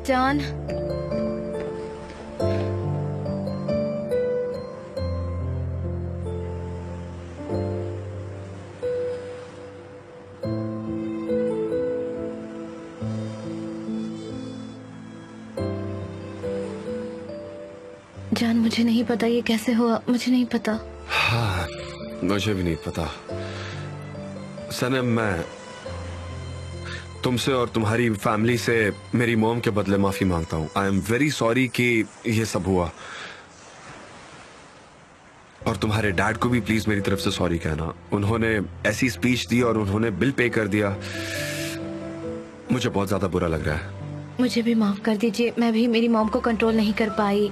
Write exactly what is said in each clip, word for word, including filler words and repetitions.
जान। जान मुझे नहीं पता ये कैसे हुआ, मुझे नहीं पता। हाँ, मुझे भी नहीं पता। सनम, मैं तुमसे और तुम्हारी फैमिली से मेरी मॉम के बदले माफी मांगता हूँ। आई एम वेरी सॉरी कि ये सब हुआ। और तुम्हारे डैड को भी प्लीज मेरी तरफ से सॉरी कहना। उन्होंने ऐसी स्पीच दी और उन्होंने बिल पे कर दिया। मुझे बहुत ज्यादा बुरा लग रहा है। मुझे भी माफ कर दीजिए, मैं भी मेरी मॉम को कंट्रोल नहीं कर पाई।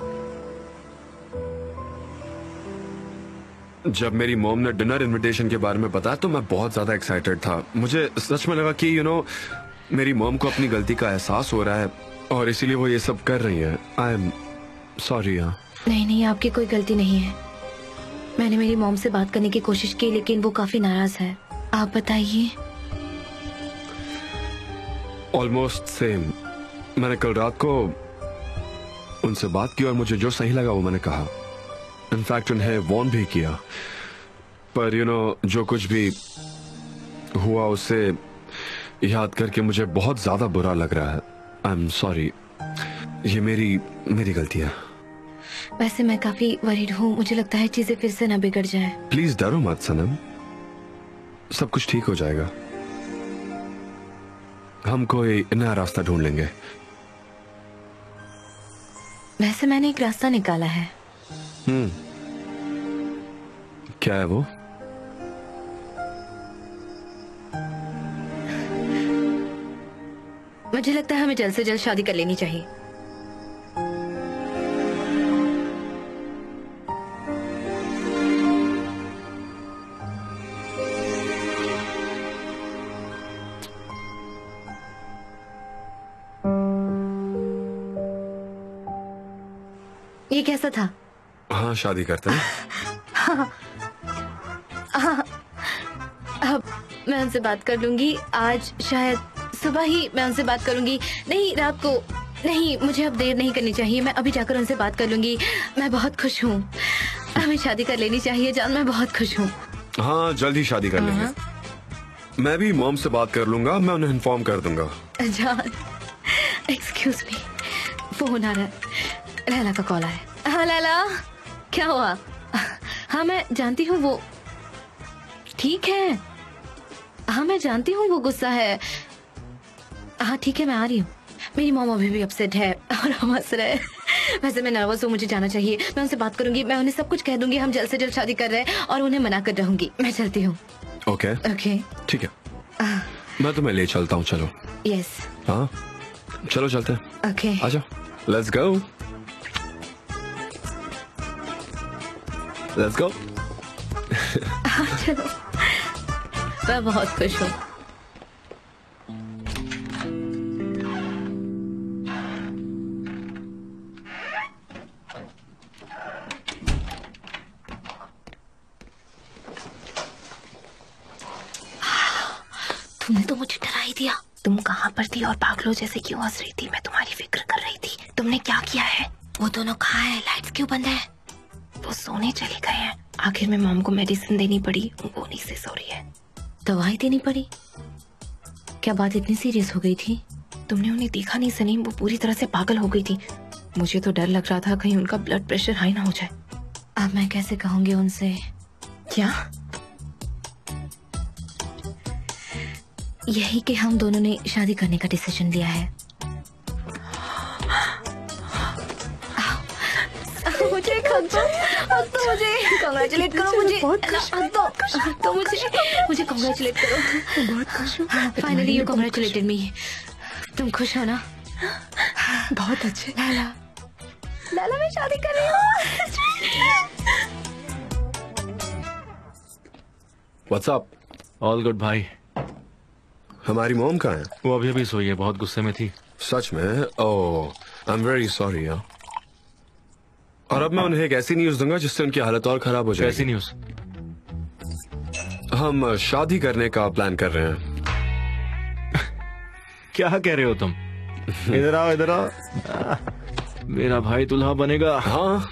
जब मेरी मॉम ने डिनर इनविटेशन के बारे में बताया तो मैं बहुत ज्यादा एक्साइटेड था। मुझे सच में लगा कि यू नो मेरी मॉम को अपनी गलती का एहसास हो रहा है और इसीलिए वो ये सब कर रही है। I am sorry. नहीं नहीं, आपकी कोई गलती नहीं है। मैंने मेरी मॉम से बात करने की कोशिश की लेकिन वो काफी नाराज है। आप बताइए। Almost same. मैंने कल रात को उनसे बात की और मुझे जो सही लगा वो मैंने कहा। इनफैक्ट उन्हें वॉर्न भी किया। पर यू you नो know, जो कुछ भी हुआ उससे याद करके मुझे बहुत ज्यादा बुरा लग रहा है। I am sorry. ये मेरी मेरी गलती है। वैसे मैं काफी वरीड हूँ, मुझे लगता है चीजें फिर से ना बिगड़ जाए। प्लीज डरो मत सनम, सब कुछ ठीक हो जाएगा। हम कोई नया रास्ता ढूंढ लेंगे। वैसे मैंने एक रास्ता निकाला है। हम्म, क्या है वो? मुझे लगता है हमें जल्द से जल्द शादी कर लेनी चाहिए। ये कैसा था? हाँ, शादी करते हैं। हाँ, हाँ, अब मैं उनसे बात कर लूंगी। आज शायद सुबह ही मैं उनसे बात करूंगी। नहीं, रात को नहीं, मुझे अब देर नहीं करनी चाहिए। मैं अभी जाकर उनसे बात कर लूंगी। मैं बहुत खुश हूँ। हमें शादी कर लेनी चाहिए जान, मैं बहुत खुश हूँ। हाँ, जल्द ही शादी कर लेंगे। मैं भी मॉम से बात कर लूंगा, मैं उन्हें इन्फॉर्म कर दूंगा। जान, एक्सक्यूज मी, फोन आ रहा है। लैला का कॉल आया। हाँ लैला, क्या हुआ? हाँ मैं जानती हूँ वो ठीक है। हाँ मैं जानती हूँ वो गुस्सा है। हाँ ठीक है, मैं आ रही हूँ। मेरी मॉम अभी भी अपसेट है और हम हंस रहे हैं। वैसे मैं नर्वस हूँ, मुझे जाना चाहिए। मैं उनसे बात करूंगी, मैं उन्हें सब कुछ कह दूंगी। हम जल्द से जल्द शादी कर रहे हैं और उन्हें मना कर रहूंगी। मैं चलती हूँ। ओके ओके ठीक है। मैं तुम्हें ले चलता हूँ। चलो। यस। हाँ चलो चलते हैं। ओके आजा, लेट्स गो लेट्स गो। चलो, मैं बहुत खुश हूँ। तुमने तो मुझे डरा ही दिया। तुम कहाँ पर थी और पागलों जैसे क्यों हंस रही थी? मैं तुम्हारी फिक्र कर रही थी। तुमने क्या किया है? वो दोनों कहाँ हैं? लाइट्स क्यों बंद है? वो सोने चले गए हैं। आखिर में मॉम को मेडिसिन देनी पड़ी, वो नहीं से सो रही है। दवाई देनी पड़ी? क्या बात इतनी सीरियस हो गई थी? तुमने उन्हें देखा नहीं सनीम, वो पूरी तरह से पागल हो गई थी। मुझे तो डर लग रहा था कहीं उनका ब्लड प्रेशर हाई ना हो जाए। अब मैं कैसे कहूंगी उनसे? क्या? यही कि हम दोनों ने शादी करने का डिसीजन लिया है। मुझे तो मुझे कांग्रेचुलेट करो। मुझे तो, तो मुझे मुझे कांग्रेचुलेट करो। बहुत खुश हूँ। Finally you congratulated me. तुम खुश हो ना? बहुत अच्छे। लैला, लैला मैं शादी कर रही हूँ। What's up? ऑल गुड भाई। हमारी मॉम कहाँ है? वो अभी अभी सोई है, बहुत गुस्से में थी। सच में? Oh, I am very sorry यार। और अब मैं उन्हें एक ऐसी न्यूज दूंगा जिससे उनकी हालत और खराब हो जाएगी। कैसी न्यूज? हम शादी करने का प्लान कर रहे हैं। क्या कह रहे हो तुम? इधर आओ इधर आओ। मेरा भाई दुल्हा बनेगा। हाँ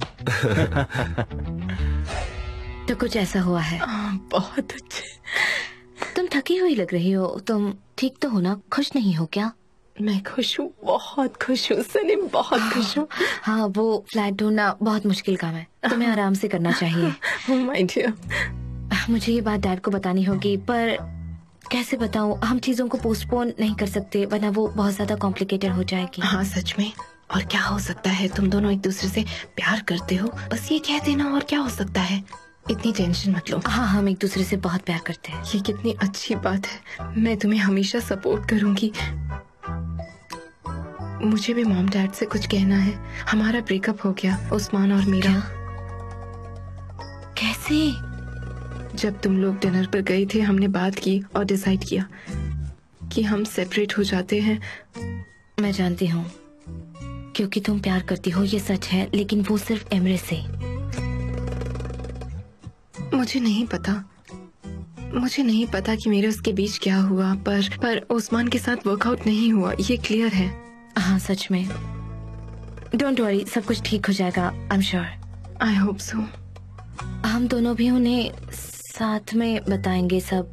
तो कुछ ऐसा हुआ है? बहुत अच्छे। तुम थकी हुई लग रही हो। तुम ठीक तो हो ना? खुश नहीं हो क्या? मैं खुश हूँ, बहुत खुश हूँ सलीम, बहुत खुश हूँ। हाँ, वो फ्लैट ढूंढना बहुत मुश्किल काम है, तुम्हें आराम से करना चाहिए। Oh my dear. मुझे ये बात डैड को बतानी होगी, पर कैसे बताऊँ? हम चीजों को पोस्टपोन नहीं कर सकते, वरना वो बहुत ज्यादा कॉम्प्लिकेटेड हो जाएगी। हाँ सच में। और क्या हो सकता है? तुम दोनों एक दूसरे से प्यार करते हो, बस ये कह देना। और क्या हो सकता है? इतनी टेंशन मत लो। हाँ, हम एक दूसरे से बहुत प्यार करते हैं। ये कितनी अच्छी बात है। मैं तुम्हें हमेशा सपोर्ट करूंगी। मुझे भी मॉम डैड से कुछ कहना है। हमारा ब्रेकअप हो गया, उस्मान और मेरा। कैसे? जब तुम लोग डिनर पर गए थे, हमने बात की और डिसाइड किया कि हम सेपरेट हो जाते हैं। मैं जानती हूँ, क्योंकि तुम प्यार करती हो, ये सच है, लेकिन वो सिर्फ एमरे से। मुझे नहीं पता, मुझे नहीं पता कि मेरे उसके बीच क्या हुआ, पर पर उस्मान के साथ वर्कआउट नहीं हुआ, ये क्लियर है। हाँ सच में। डोंट वरी, सब कुछ ठीक हो जाएगा, I am sure. I hope so. हम दोनों भी उन्हें साथ में बताएंगे सब।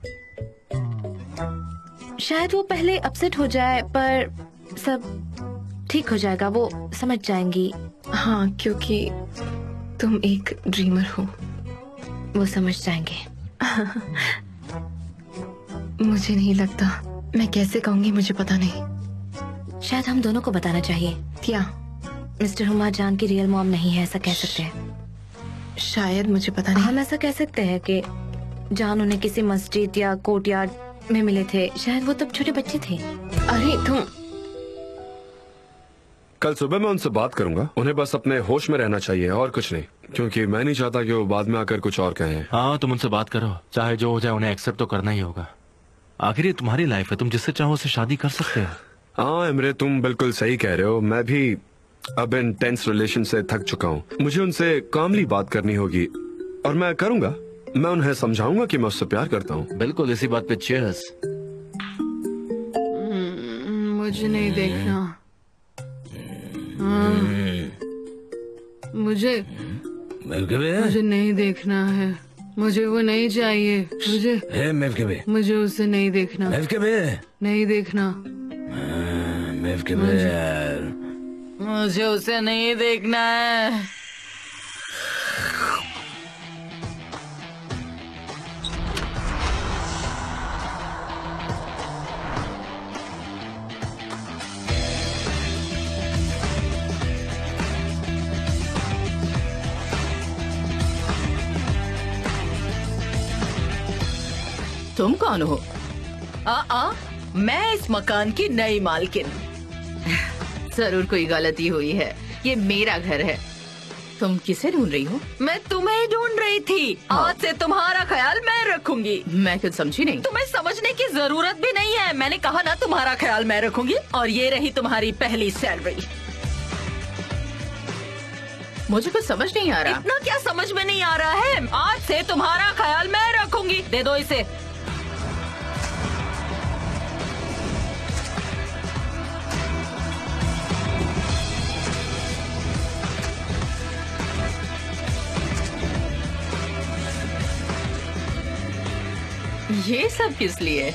शायद वो पहले अपसेट हो जाए, पर सब ठीक हो जाएगा, वो समझ जाएंगी। हाँ, क्योंकि तुम एक ड्रीमर हो। वो समझ जाएंगे। मुझे नहीं लगता। मैं कैसे कहूँगी, मुझे पता नहीं। शायद हम दोनों को बताना चाहिए। क्या? मिस्टर हुमा जान की रियल मॉम नहीं है, ऐसा कह सकते हैं। शायद, मुझे पता नहीं। हम ऐसा कह सकते हैं कि जान उन्हें किसी मस्जिद या कोर्टयार्ड में मिले थे। शायद वो तब छोटे बच्चे थे। अरे तुम। कल सुबह मैं उनसे बात करूंगा। उन्हें बस अपने होश में रहना चाहिए और कुछ नहीं, क्योंकि मैं नहीं चाहता कि वो बाद में आकर कुछ और कहें। हाँ, तुम उनसे बात करो, चाहे जो हो जाए उन्हें एक्सेप्ट तो करना ही होगा। आखिर ये तुम्हारी लाइफ है, तुम जिससे चाहो उससे शादी कर सकते हो। हाँ इमरे, तुम बिल्कुल सही कह रहे हो। मैं भी अब इन टेंस रिलेशन से थक चुका हूँ। मुझे उनसे कामली बात करनी होगी और मैं करूंगा। मैं उन्हें समझाऊंगा कि मैं उससे प्यार करता हूँ। बिल्कुल, इसी बात पे चीयर्स। मुझे नहीं देखना। हाँ। मुझे मुझे नहीं देखना है। मुझे वो नहीं चाहिए। मुझे मुझे उसे नहीं देखना। नहीं देखना। मुझे, मुझे उसे नहीं देखना है। तुम कौन हो? आ, आ, मैं इस मकान की नई मालकिन। जरूर कोई गलती हुई है, ये मेरा घर है। तुम किसे ढूंढ रही हो? मैं तुम्हें ढूंढ रही थी। आज से तुम्हारा ख्याल मैं रखूंगी। मैं कुछ समझी नहीं। तुम्हें समझने की जरूरत भी नहीं है। मैंने कहा ना, तुम्हारा ख्याल मैं रखूंगी। और ये रही तुम्हारी पहली सैलरी। मुझे कुछ समझ नहीं आ रहा। इतना क्या समझ में नहीं आ रहा है? आज से तुम्हारा ख्याल मैं रखूंगी। दे दो इसे। ये सब किस लिए?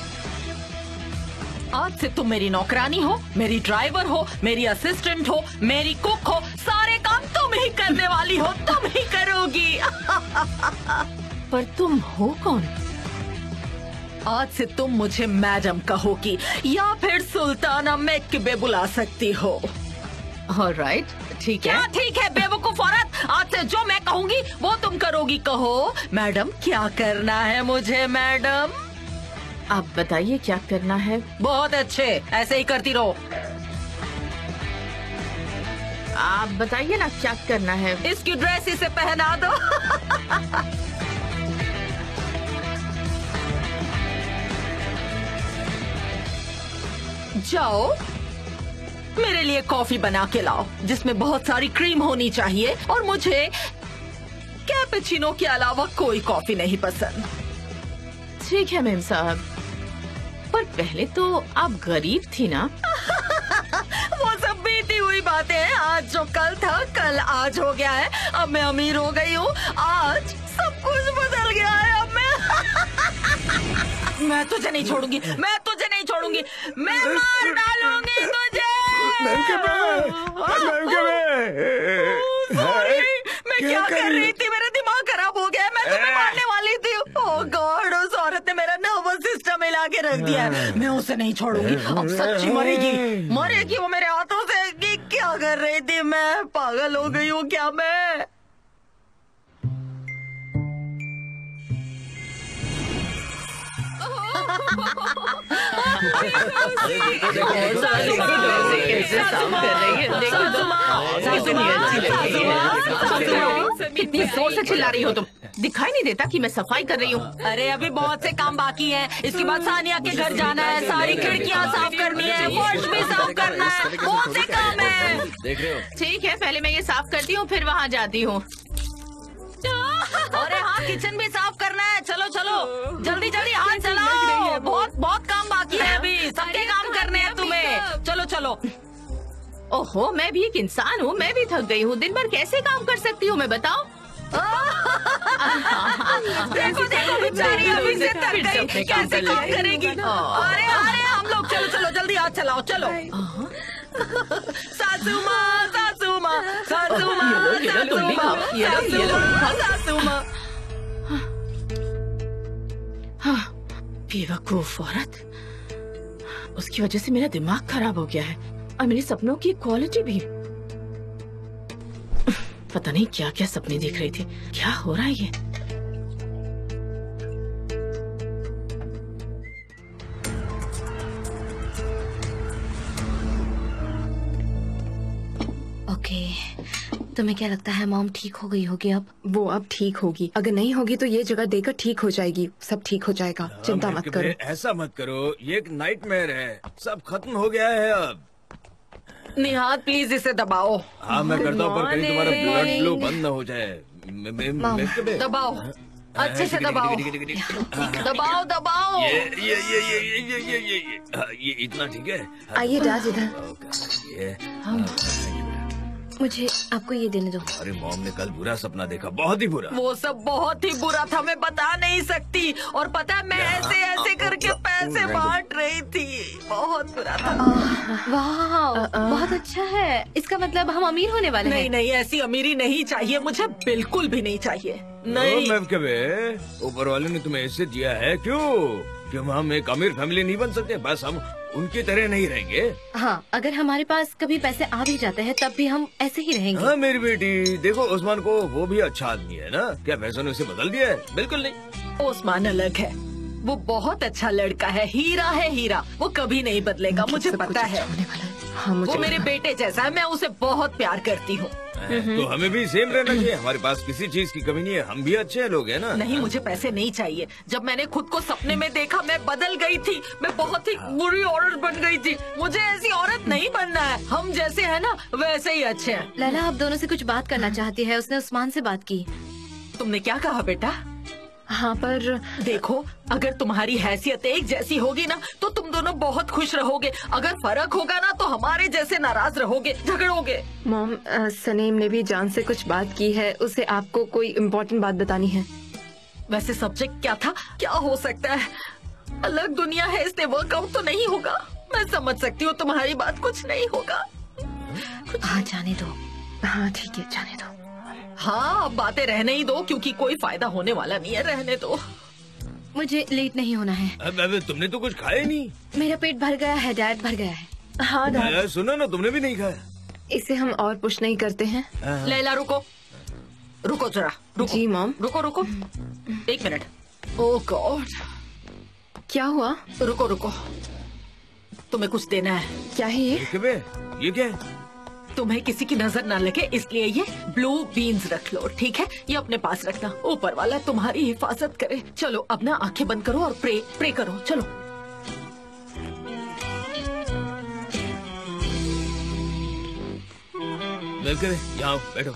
आज से तुम मेरी नौकरानी हो, मेरी ड्राइवर हो, मेरी असिस्टेंट हो, मेरी कुक हो। सारे काम तुम ही करने वाली हो, तुम ही करोगी। पर तुम हो कौन? आज से तुम मुझे मैडम कहोगी या फिर सुल्ताना मेक्किबे बुला सकती हो। ऑलराइट, ठीक है। क्या ठीक है बेवकूफ औरत? आज से जो मैं कहूँगी वो तुम करोगी। कहो मैडम, क्या करना है मुझे मैडम? आप बताइए क्या करना है। बहुत अच्छे, ऐसे ही करती रहो। आप बताइए ना क्या करना है। इसकी ड्रेस इसे पहना दो। जाओ, मेरे लिए कॉफी बना के लाओ जिसमें बहुत सारी क्रीम होनी चाहिए, और मुझे कैपेचिनो के अलावा कोई कॉफी नहीं पसंद। ठीक है मेम साहब, पर पहले तो आप गरीब थी ना। जाते हैं। आज जो कल था कल आज हो गया है। अब मैं अमीर हो गई हूँ। आज सब कुछ बदल गया है। अब मैं मैं तुझे नहीं छोड़ूंगी, मैं तुझे नहीं छोड़ूंगी, मैं मार डालूंगी तुझे। सॉरी, मैं क्या कर रही थी? मेरा दिमाग खराब हो गया। मैं तुम्हें मारने वाली थी। ओह गॉड, उस औरत ने मेरा नर्वस सिस्टम हिला के रख दिया है। मैं उसे नहीं छोड़ूंगी। अब सच्ची मरेगी, मरेगी वो मेरे हाथों से। कि क्या कर रही थी मैं? पागल हो गई हूँ क्या मैं? कितनी जोर से चिल्ला रही हो तुम? दिखाई नहीं देता कि मैं सफाई कर रही हूँ? अरे अभी बहुत से काम बाकी हैं। इसके बाद सानिया के घर जाना है, सारी खिड़कियाँ साफ करनी है, फर्श भी साफ करना है, बहुत से काम है। देख रहे हो? ठीक है, पहले मैं ये साफ करती हूँ, फिर वहाँ जाती हूँ। अरे हाँ, किचन भी साफ करना है। चलो चलो, जल्दी जल्दी हाथ चलाओ। बहुत बहुत काम बाकी है अभी, सबके काम करने हैं तुम्हें। चलो चलो। ओहो, मैं भी एक इंसान हूँ, मैं भी थक गई हूँ। दिन भर कैसे काम कर सकती हूँ मैं, बताओ? देखो देखो बेचारी अभी से थक गई, कैसे काम करेगी? अरे अरे हम लोग चलो चलो जल्दी हाथ चलाओ। चलो सासू माँ, सासू माँ, सासू माँ, सासू माँ, सासू माँ, सासू माँ। बेवकूफ औरत, उसकी वजह से मेरा दिमाग खराब हो गया है और मेरे सपनों की क्वालिटी भी। पता नहीं क्या क्या सपने देख रही थी। क्या हो रहा है ये? ओके, तुम्हें क्या लगता है मॉम ठीक हो गई होगी अब? वो अब ठीक होगी। अगर नहीं होगी तो ये जगह देकर ठीक हो जाएगी। सब ठीक हो जाएगा, चिंता मत करो। ऐसा मत करो, ये एक नाइटमेयर है। सब खत्म हो गया है अब। निहाद प्लीज इसे दबाओ। हाँ मैं करता हूँ, पर कहीं तुम्हारा ब्लड फ्लो बंद न हो जाए। मैं, मैं, मैं दबाओ, अच्छे से दबाओ, दबाओ दबाओ। ये ये ये ये ये ये ये ये ये ये इतना ठीक है। आइए डैड इधर। ये मुझे आपको ये देने दो। अरे मॉम ने कल बुरा सपना देखा, बहुत ही बुरा। वो सब बहुत ही बुरा था, मैं बता नहीं सकती। और पता है मैं ऐसे ऐसे करके पैसे बांट रही थी। बहुत बुरा था। वाह, बहुत अच्छा है। इसका मतलब हम अमीर होने वाले हैं। नहीं नहीं, ऐसी अमीरी नहीं चाहिए मुझे, बिल्कुल भी नहीं चाहिए। नहीं मैम कबे, ऊपर वाले ने तुम्हें ऐसे दिया है क्यों? क्यों हम एक अमीर फैमिली नहीं बन सकते? बस हम उनकी तरह नहीं रहेंगे। हाँ, अगर हमारे पास कभी पैसे आ भी जाते हैं तब भी हम ऐसे ही रहेंगे। हाँ मेरी बेटी, देखो उस्मान को, वो भी अच्छा आदमी है ना। क्या पैसों ने उसे बदल दिया है? बिल्कुल नहीं। उस्मान अलग है, वो बहुत अच्छा लड़का है, हीरा है हीरा। वो कभी नहीं बदलेगा, मुझे पता है। हाँ, मुझे वो मेरे बेटे जैसा है, मैं उसे बहुत प्यार करती हूँ। तो हमें भी सेम रहना चाहिए। हमारे पास किसी चीज की कमी नहीं है, हम भी अच्छे लोग हैं ना। नहीं, मुझे पैसे नहीं चाहिए। जब मैंने खुद को सपने में देखा मैं बदल गई थी। मैं बहुत ही बुरी औरत बन गई थी। मुझे ऐसी औरत नहीं बनना है। हम जैसे हैं ना वैसे ही अच्छे हैं। लैला आप दोनों से कुछ बात करना चाहती है। उसने उस्मान से बात की। तुमने क्या कहा बेटा? हाँ पर देखो, अगर तुम्हारी हैसियत एक जैसी होगी ना तो तुम दोनों बहुत खुश रहोगे। अगर फर्क होगा ना तो हमारे जैसे नाराज रहोगे, झगड़ोगे। मॉम, अ, सनीम ने भी जान से कुछ बात की है। उसे आपको कोई इम्पोर्टेंट बात बतानी है। वैसे सब्जेक्ट क्या था? क्या हो सकता है? अलग दुनिया है, इसलिए वर्कआउट तो नहीं होगा। मैं समझ सकती हूँ तुम्हारी बात, कुछ नहीं होगा। हाँ जाने दो। हाँ ठीक है, जाने दो। हाँ, अब बातें रहने ही दो, क्योंकि कोई फायदा होने वाला नहीं है। रहने दो। मुझे लेट नहीं होना है। अब, अब तुमने तो कुछ खाया नहीं। मेरा पेट भर गया है डैड, भर गया है। हाँ डैड, सुनो ना, तुमने भी नहीं खाया। इसे हम और पुश नहीं करते हैं। लैला रुको, रुको जरा, रुको। जी मॉम। रुको रुको, एक मिनट। ओह गॉड, क्या हुआ? रुको रुको, तुम्हें कुछ देना है। क्या है ये? ये क्या है? तुम्हें किसी की नजर ना लगे इसलिए ये ब्लू बीन्स रख लो, ठीक है? ये अपने पास रखना। ऊपर वाला तुम्हारी हिफाजत करे। चलो अब ना आंखें बंद करो और प्रे प्रे करो। चलो यहाँ बैठो।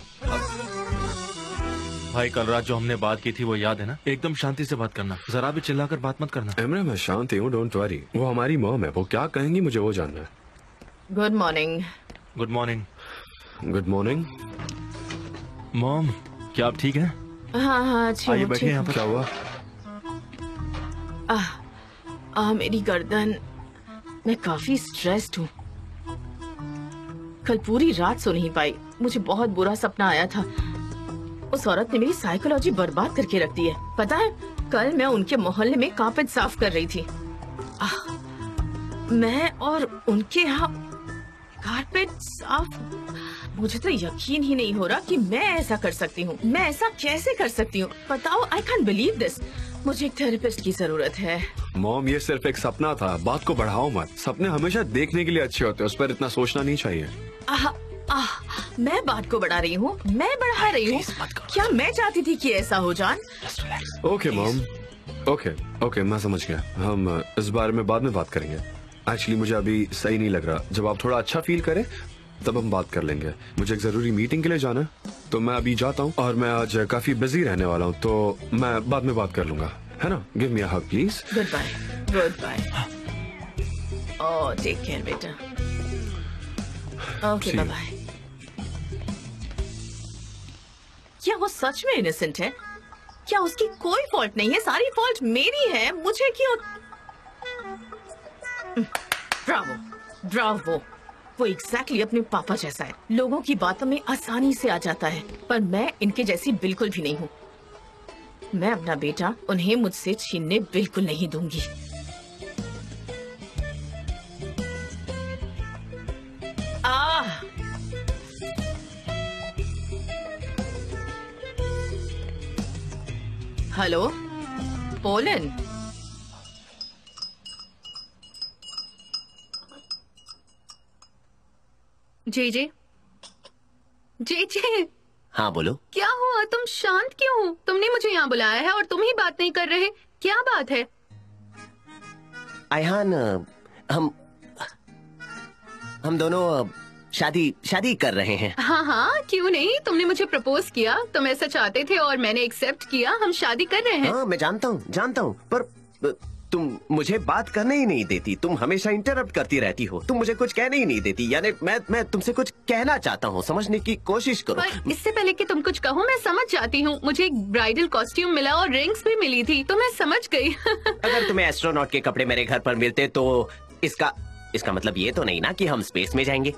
भाई कल रात जो हमने बात की थी वो याद है ना? एकदम शांति से बात करना, जरा भी चिल्लाकर बात मत करना। इमरान मैं शांत हूँ, डोंट वरी। वो हमारी मॉम है, वो क्या कहेंगी मुझे वो जानना है। Good morning. Good morning. Good morning. Mom, क्या आप ठीक हैं? हाँ हाँ अच्छी आइए हूँ, बैठिए ठीक यहाँ पर। क्या हुआ? आह, आह मेरी गर्दन, मैं काफी स्ट्रेस्ड हूँ। कल पूरी रात सो नहीं पाई, मुझे बहुत बुरा सपना आया था। उस औरत ने मेरी साइकोलॉजी बर्बाद करके रख दी है। पता है, कल मैं उनके मोहल्ले में कारपेट साफ कर रही थी। आह, मैं और उनके यहाँ कारपेट साफ, मुझे तो यकीन ही नहीं हो रहा कि मैं ऐसा कर सकती हूँ। मैं ऐसा कैसे कर सकती हूँ? बताओ, आई कांट बिलीव दिस। मुझे एक थेरेपिस्ट की जरूरत है। मॉम, ये सिर्फ एक सपना था, बात को बढ़ाओ मत। सपने हमेशा देखने के लिए अच्छे होते हैं, उस पर इतना सोचना नहीं चाहिए। आह, आह, मैं बात को बढ़ा रही हूँ, मैं बढ़ा रही हूँ। क्या मैं चाहती थी कि ऐसा हो जान? ओके मॉम, ओके ओके, मैं समझ गया। हम इस बारे में बाद में बात करेंगे। एक्चुअली मुझे अभी सही नहीं लग रहा। जब आप थोड़ा अच्छा फील करें तब हम बात कर लेंगे। मुझे एक जरूरी मीटिंग के लिए जाना है, तो मैं अभी जाता हूँ। और मैं आज काफी बिजी रहने वाला हूँ, तो मैं बाद में बात कर लूंगा, है ना? Give me a hug please. Good bye, good bye. Oh, take care बेटा। Okay, See you. Bye bye. क्या वो सच में इनोसेंट है? क्या उसकी कोई फॉल्ट नहीं है? सारी फॉल्ट मेरी है। मुझे क्यों? Bravo, Bravo. वो एग्जैक्टली अपने पापा जैसा है। लोगों की बातों में आसानी से आ जाता है, पर मैं इनके जैसी बिल्कुल भी नहीं हूँ। मैं अपना बेटा उन्हें मुझसे छीनने बिल्कुल नहीं दूंगी। आह! Hello, pollen. जे जे जे जे हाँ बोलो। क्या हुआ? तुम शांत क्यों हो? तुमने मुझे यहाँ बुलाया है और तुम ही बात नहीं कर रहे। क्या बात है? आयहान, हम हम दोनों शादी शादी कर रहे हैं। हाँ हाँ, क्यों नहीं? तुमने मुझे प्रपोज किया, तुम ऐसा चाहते थे और मैंने एक्सेप्ट किया। हम शादी कर रहे हैं। हाँ मैं जानता हूँ जानता हूँ, पर तुम मुझे बात करने ही नहीं देती। तुम हमेशा इंटरप्ट करती रहती हो। तुम मुझे कुछ कहने ही नहीं देती। यानी मैं मैं तुमसे कुछ कहना चाहता हूँ, समझने की कोशिश करो। पर इससे पहले कि तुम कुछ कहो, मैं समझ जाती हूँ। मुझे एक ब्राइडल कॉस्ट्यूम मिला और रिंग्स भी मिली थी, तो मैं समझ गई। अगर तुम्हें एस्ट्रोनॉट के कपड़े मेरे घर पर मिलते तो इसका इसका मतलब ये तो नहीं ना कि हम स्पेस में जाएंगे।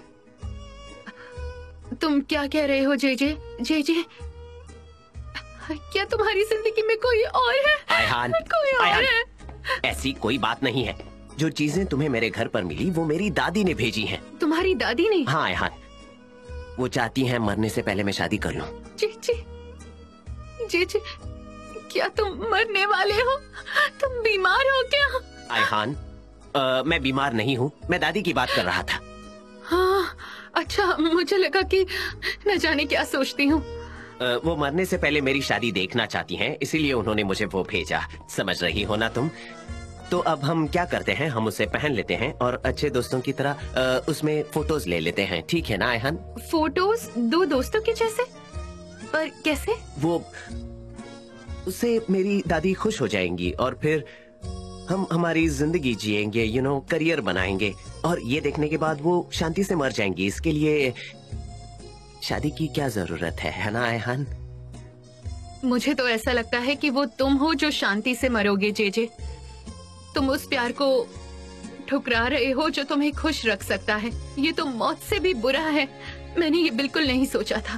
तुम क्या कह रहे हो जे जे जे जे? क्या तुम्हारी जिंदगी में कोई और है? आयहान, कोई और आयहान, है? ऐसी कोई बात नहीं है। जो चीजें तुम्हें मेरे घर पर मिली वो मेरी दादी ने भेजी हैं। तुम्हारी दादी ने? हाँ आयहान, वो चाहती हैं मरने से पहले मैं शादी कर लूं। जी जी जी जी, क्या तुम मरने वाले हो? तुम बीमार हो क्या? आयहान, आ, मैं बीमार नहीं हूँ, मैं दादी की बात कर रहा था। हाँ अच्छा, मुझे लगा कि न जाने क्या सोचती हूँ। वो मरने से पहले मेरी शादी देखना चाहती हैं, इसीलिए उन्होंने मुझे वो भेजा। समझ रही हो ना तुम? तो अब हम क्या करते हैं, हम उसे पहन लेते हैं और अच्छे दोस्तों की तरह आ, उसमें फोटोज ले लेते हैं, ठीक है ना आयहान? फोटोज दो दोस्तों के जैसे? पर कैसे? वो उससे मेरी दादी खुश हो जाएंगी और फिर हम हमारी जिंदगी जिएंगे, यू नो, करियर बनाएंगे और ये देखने के बाद वो शांति से मर जाएंगी। इसके लिए शादी की क्या जरूरत है, है ना आयहान? मुझे तो ऐसा लगता है कि वो तुम हो जो शांति से मरोगे जे जे। तुम उस प्यार को ठुकरा रहे हो जो तुम्हें खुश रख सकता है। ये तो मौत से भी बुरा है। मैंने ये बिल्कुल नहीं सोचा था।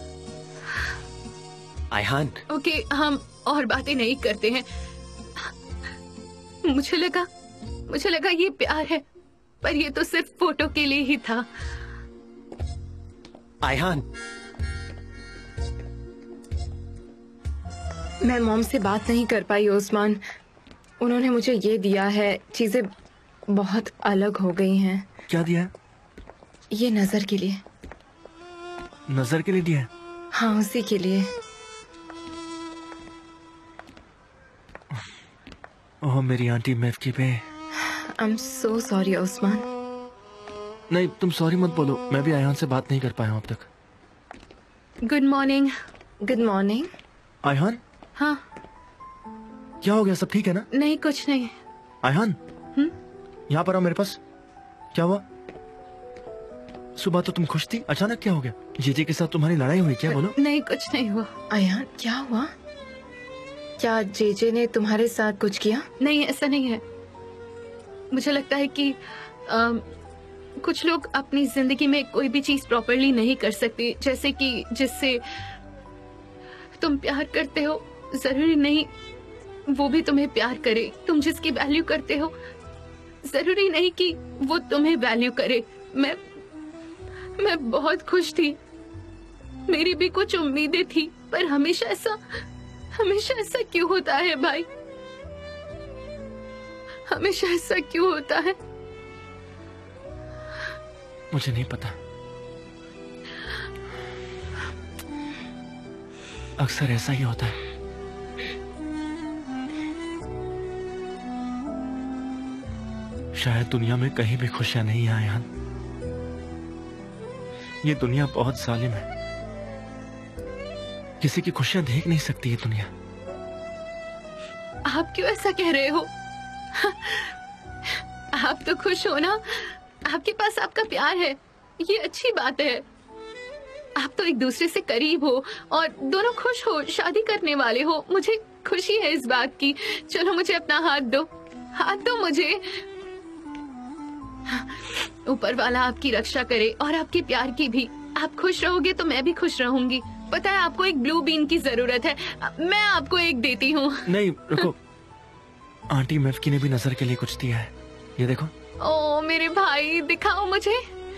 आयहान, ओके, हम और बातें नहीं करते हैं। मुझे लगा मुझे लगा ये प्यार है, पर ये तो सिर्फ फोटो के लिए ही था। आयहान, मैं मॉम से बात नहीं कर पाई ओस्मान। उन्होंने मुझे ये दिया है, चीजें बहुत अलग हो गई हैं। क्या दिया है? ये नजर के लिए। नजर के लिए दिया है? हाँ, उसी के लिए। ओह मेरी आंटी मेफकी पे। I am so sorry Osman. नहीं, तुम सॉरी मत बोलो। मैं भी आयहान से बात नहीं कर पाया हूँ अब तक। Good morning. Good morning. Ayhan? हाँ। क्या हो गया, सब ठीक है ना? नहीं, कुछ नहीं। आयहान, यहाँ पर आओ मेरे पास। क्या हुआ? सुबह तो तुम खुश थी, अचानक क्या हो गया? जीजे के साथ तुम्हारी लड़ाई हुई क्या? बोलो। नहीं, कुछ नहीं हुआ। अयान, क्या हुआ? क्या जेजे ने तुम्हारे साथ कुछ किया? नहीं, ऐसा नहीं है। मुझे लगता है कि आ, कुछ लोग अपनी जिंदगी में कोई भी चीज प्रॉपरली नहीं कर सकते, जैसे कि जिससे तुम प्यार करते हो जरूरी नहीं वो भी तुम्हें प्यार करे। तुम जिसकी वैल्यू करते हो जरूरी नहीं कि वो तुम्हें वैल्यू करे। मैं मैं बहुत खुश थी, मेरी भी कुछ उम्मीदें थी, पर हमेशा ऐसा हमेशा ऐसा क्यों होता है भाई? हमेशा ऐसा क्यों होता है? मुझे नहीं पता। अक्सर ऐसा ही होता है। शायद दुनिया में कहीं भी खुशियां नहीं है आयान। ये दुनिया बहुत जालिम है। किसी की खुशियां देख नहीं सकती ये दुनिया। आप क्यों ऐसा कह रहे हो? आप तो खुश हो ना? आपके पास आपका प्यार है, ये अच्छी बात है। आप तो एक दूसरे से करीब हो और दोनों खुश हो, शादी करने वाले हो। मुझे खुशी है इस बात की। चलो मुझे अपना हाथ दो, हाथ दो मुझे। ऊपर वाला आपकी रक्षा करे और आपके प्यार की भी। आप खुश रहोगे तो मैं भी खुश रहूंगी। पता है आपको एक ब्लू बीन की जरूरत है, मैं आपको एक देती हूँ। नहीं रुको, आंटी मेफकी ने भी नजर के लिए कुछ दिया है, ये देखो। ओ मेरे भाई, दिखाओ मुझे।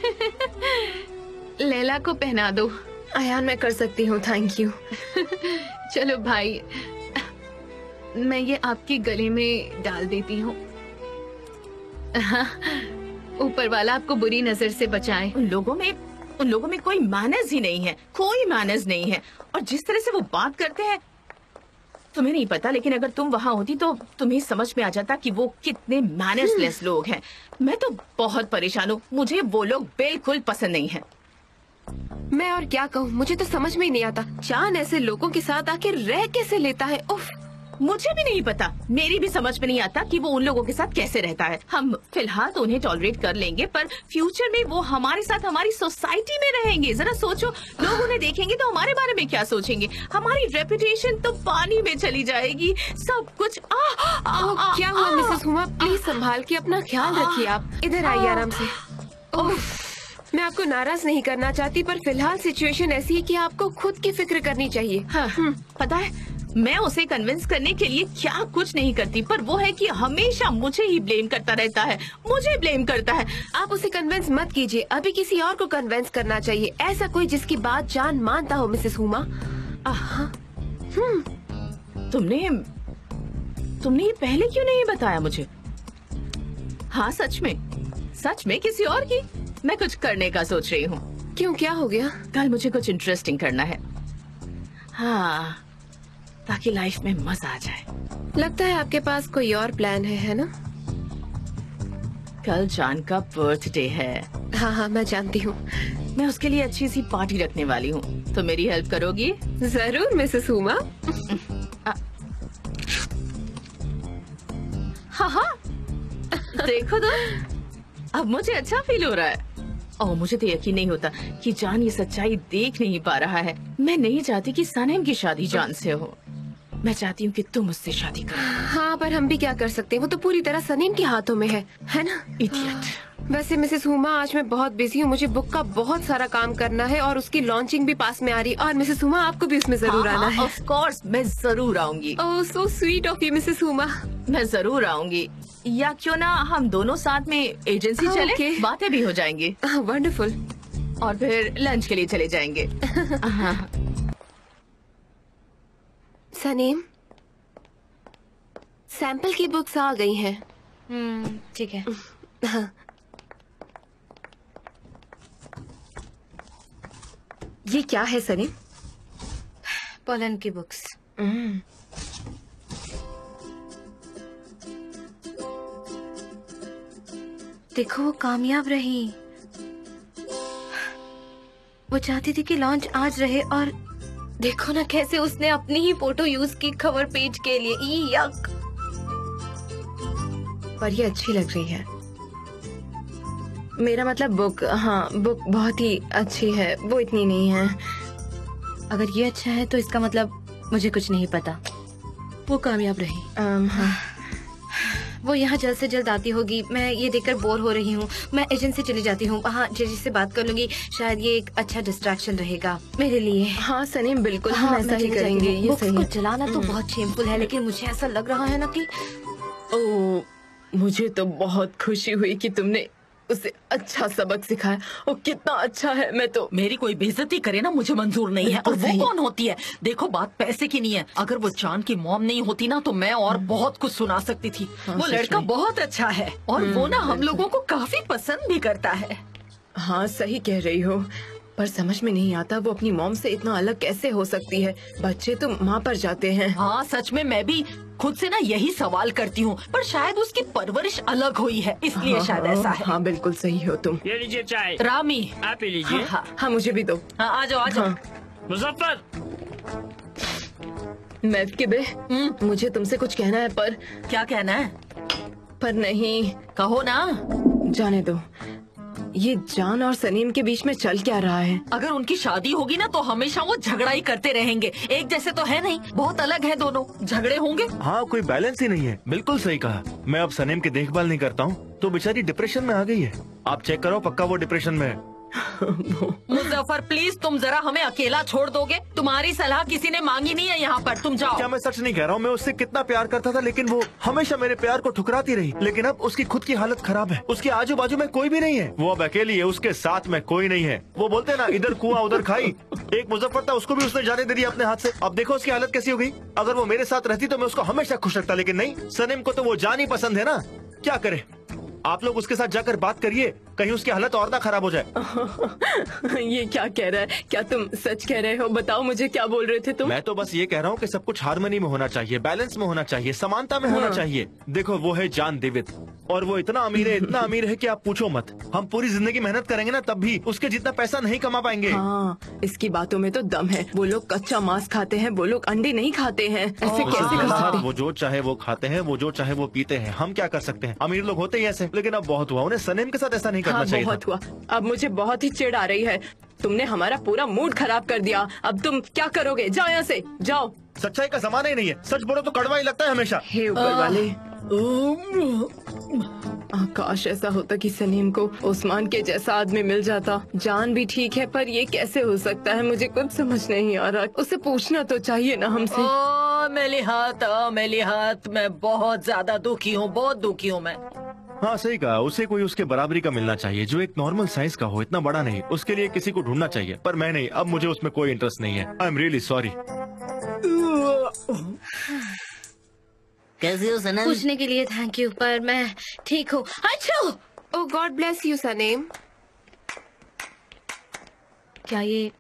लैला को पहना दो। अयान, मैं कर सकती हूँ, थैंक यू। चलो भाई, मैं ये आपके गले में डाल देती हूँ। ऊपर वाला आपको बुरी नजर से बचाए। उन लोगों में उन लोगों में कोई मैनर्स ही नहीं है, कोई मैनर्स नहीं है। और जिस तरह से वो बात करते हैं, तुम्हें नहीं पता, लेकिन अगर तुम वहाँ होती तो तुम्हें समझ में आ जाता कि वो कितने मैनर्सलेस लोग हैं। मैं तो बहुत परेशान हूँ, मुझे वो लोग बिल्कुल पसंद नहीं है। मैं और क्या कहूँ, मुझे तो समझ में ही नहीं आता चांद ऐसे लोगों के साथ आके रह कैसे लेता है। उफ, मुझे भी नहीं पता, मेरी भी समझ में नहीं आता कि वो उन लोगों के साथ कैसे रहता है। हम फिलहाल तो उन्हें टॉलरेट कर लेंगे, पर फ्यूचर में वो हमारे साथ हमारी सोसाइटी में रहेंगे। जरा सोचो, लोग उन्हें देखेंगे तो हमारे बारे में क्या सोचेंगे? हमारी रेपुटेशन तो पानी में चली जाएगी, सब कुछ। आ, आ, आ, आ, क्या हुआ मिसेस हुमा? प्लीज संभाल के अपना ख्याल रखिए। आप इधर आइए आराम से। उफ, मैं आपको नाराज नहीं करना चाहती, पर फिलहाल सिचुएशन ऐसी है कि आपको खुद की फिक्र करनी चाहिए। हाँ, पता है मैं उसे कन्विंस करने के लिए क्या कुछ नहीं करती, पर वो है कि हमेशा मुझे ही ब्लेम करता रहता है, मुझे ब्लेम करता है। आप उसे कन्विंस मत कीजिए, अभी किसी और को कन्विंस करना चाहिए। ऐसा कोई जिसकी बात जान मानता हो मिसेस हुमा। हम्म, तुमने तुमने ये पहले क्यों नहीं बताया मुझे? हाँ सच में सच में किसी और की मैं कुछ करने का सोच रही हूँ। क्यों, क्या हो गया? कल मुझे कुछ इंटरेस्टिंग करना है। हाँ, ताकि लाइफ में मजा आ जाए। लगता है आपके पास कोई और प्लान है, है ना? कल जान का बर्थडे है। हाँ हाँ, मैं जानती हूँ। मैं उसके लिए अच्छी सी पार्टी रखने वाली हूँ, तो मेरी हेल्प करोगी? जरूर मिसेस हुमा। हाँ हाँ, देखो तो अब मुझे अच्छा फील हो रहा है। ओह, मुझे तो यकीन नहीं होता कि जान ये सच्चाई देख नहीं पा रहा है। मैं नहीं चाहती कि सनम की शादी जान से हो, मैं चाहती हूँ कि तुम उससे शादी करो। हाँ, पर हम भी क्या कर सकते हैं, वो तो पूरी तरह सनीम के हाथों में है, है ना? इडियट। वैसे मिसेस हुमा, आज मैं बहुत बिजी हूँ, मुझे बुक का बहुत सारा काम करना है और उसकी लॉन्चिंग भी पास में आ रही है। और मिसेस हुमा, आपको भी उसमें जरूर हाँ, आना है। ऑफ कोर्स, मैं जरूर आऊंगी। Oh, so sweet of you Mrs Huma. मैं जरूर आऊंगी। या क्यों ना हम दोनों साथ में एजेंसी हाँ, चले, okay. बातें भी हो जाएंगी। वंडरफुल। और फिर लंच के लिए चले जाएंगे। सनीम, सैंपल की बुक्स आ गई हैं। हम्म, ठीक है। हाँ। ये क्या है सनीम? पोलन की बुक्स। देखो वो कामयाब रही। वो चाहती थी कि लॉन्च आज रहे और देखो ना कैसे उसने अपनी ही फोटो यूज की कवर पेज के लिए। ई यक। पर ये अच्छी लग रही है। मेरा मतलब बुक, हाँ बुक बहुत ही अच्छी है, वो इतनी नहीं है। अगर ये अच्छा है तो इसका मतलब मुझे कुछ नहीं पता। वो कामयाब रही। um, हाँ। वो यहाँ जल्द से जल्द आती होगी। मैं ये देखकर बोर हो रही हूँ। मैं एजेंसी चली जाती हूँ, वहाँ जेजी से बात कर लूंगी। शायद ये एक अच्छा डिस्ट्रैक्शन रहेगा मेरे लिए। हाँ सनीम, बिल्कुल हाँ, हम ऐसा ही करेंगे। ये सही को है। चलाना तो बहुत शेमफुल है, लेकिन मुझे ऐसा लग रहा है ना कि ओ, मुझे तो बहुत खुशी हुई कि तुमने उसे अच्छा सबक सिखाया। वो कितना अच्छा है। मैं तो मेरी कोई बेइज्जती करे ना, मुझे मंजूर नहीं है। और वो कौन होती है? देखो बात पैसे की नहीं है। अगर वो चांद की मॉम नहीं होती ना तो मैं और बहुत कुछ सुना सकती थी। हाँ, वो लड़का बहुत अच्छा है और वो ना हम लोगों को काफी पसंद भी करता है। हाँ सही कह रही हो, पर समझ में नहीं आता वो अपनी मॉम से इतना अलग कैसे हो सकती है। बच्चे तो माँ पर जाते हैं। हाँ सच में मैं भी खुद से ना यही सवाल करती हूँ, पर शायद उसकी परवरिश अलग हुई है, इसलिए हाँ, शायद हाँ, ऐसा है। हाँ बिल्कुल सही हो तुम। ये लीजिए चाय। रामी आप पी लीजिए। हाँ, हाँ, हाँ मुझे भी दो। हाँ, आ जाओ आ जाओ। मुजफ्फर, मैफकिबे, मुझे तुमसे कुछ कहना है। पर क्या कहना है? पर नहीं। कहो ना। जाने दो। ये जान और सनीम के बीच में चल क्या रहा है? अगर उनकी शादी होगी ना तो हमेशा वो झगड़ा ही करते रहेंगे। एक जैसे तो है नहीं, बहुत अलग है दोनों। झगड़े होंगे। हाँ कोई बैलेंस ही नहीं है। बिल्कुल सही कहा। मैं अब सनीम की देखभाल नहीं करता हूँ तो बेचारी डिप्रेशन में आ गई है। आप चेक करो, पक्का वो डिप्रेशन में है। मुजफ्फर प्लीज तुम जरा हमें अकेला छोड़ दोगे? तुम्हारी सलाह किसी ने मांगी नहीं है यहाँ पर, तुम जाओ। क्या मैं सच नहीं कह रहा हूँ? मैं उससे कितना प्यार करता था, लेकिन वो हमेशा मेरे प्यार को ठुकराती रही। लेकिन अब उसकी खुद की हालत खराब है। उसके आजू बाजू में कोई भी नहीं है। वो अब अकेली है, उसके साथ में कोई नहीं है। वो बोलते ना, इधर कुआं उधर खाई। एक मुजफ्फर था, उसको भी उसने जाने दे दिया अपने हाथ से। अब देखो उसकी हालत कैसी हो गई। अगर वो मेरे साथ रहती तो मैं उसको हमेशा खुश रखता, लेकिन नहीं। सनीम को तो वो जान ही पसंद है ना। क्या करे? आप लोग उसके साथ जाकर बात करिए, कहीं उसकी हालत और ना खराब हो जाए। ये क्या कह रहा है? क्या तुम सच कह रहे हो? बताओ मुझे, क्या बोल रहे थे तुम? मैं तो बस ये कह रहा हूँ कि सब कुछ हार्मनी में होना चाहिए, बैलेंस में होना चाहिए, समानता में होना हाँ। चाहिए। देखो वो है जान देवित और वो इतना अमीर है, इतना अमीर है कि आप पूछो मत। हम पूरी जिंदगी मेहनत करेंगे ना तब भी उसके जितना पैसा नहीं कमा पाएंगे। हाँ, इसकी बातों में तो दम है। वो लोग कच्चा मांस खाते हैं, वो लोग अंडे नहीं खाते हैं। ऐसे कैसे कर सकते हैं? वो जो चाहे वो खाते हैं, वो जो चाहे वो पीते हैं। हम क्या कर सकते हैं? अमीर लोग होते ही ऐसे। लेकिन अब बहुत हुआ, उन्हें सनीम के साथ ऐसा नहीं करना हाँ, चाहिए बहुत था। हुआ। अब मुझे बहुत ही चिढ़ आ रही है। तुमने हमारा पूरा मूड खराब कर दिया। अब तुम क्या करोगे? जाओ यहाँ से, जाओ। सच्चाई का जमाना ही नहीं है। सच बोलो तो कड़वा ही लगता है हमेशा। हे ऊपर वाले, आकाश ऐसा होता कि सनीम को उस्मान के जैसा आदमी मिल जाता। जान भी ठीक है, पर ये कैसे हो सकता है? मुझे कुछ समझ नहीं आ रहा। उसे पूछना तो चाहिए ना हमसे। ओ मेली हाथ, ओ मेली हाथ, मैं बहुत ज्यादा दुखी हूँ, बहुत दुखी हूँ मैं। हाँ सही कहा। उसे कोई उसके बराबरी का मिलना चाहिए, जो एक नॉर्मल साइज का हो, इतना बड़ा नहीं। उसके लिए किसी को ढूंढना चाहिए, पर मैं नहीं। अब मुझे उसमें कोई इंटरेस्ट नहीं है। I am really sorry. कैसे हो सनम? पूछने के लिए थैंक यू, पर मैं ठीक हूँ। अच्छा, oh God bless you Sanem. क्या ये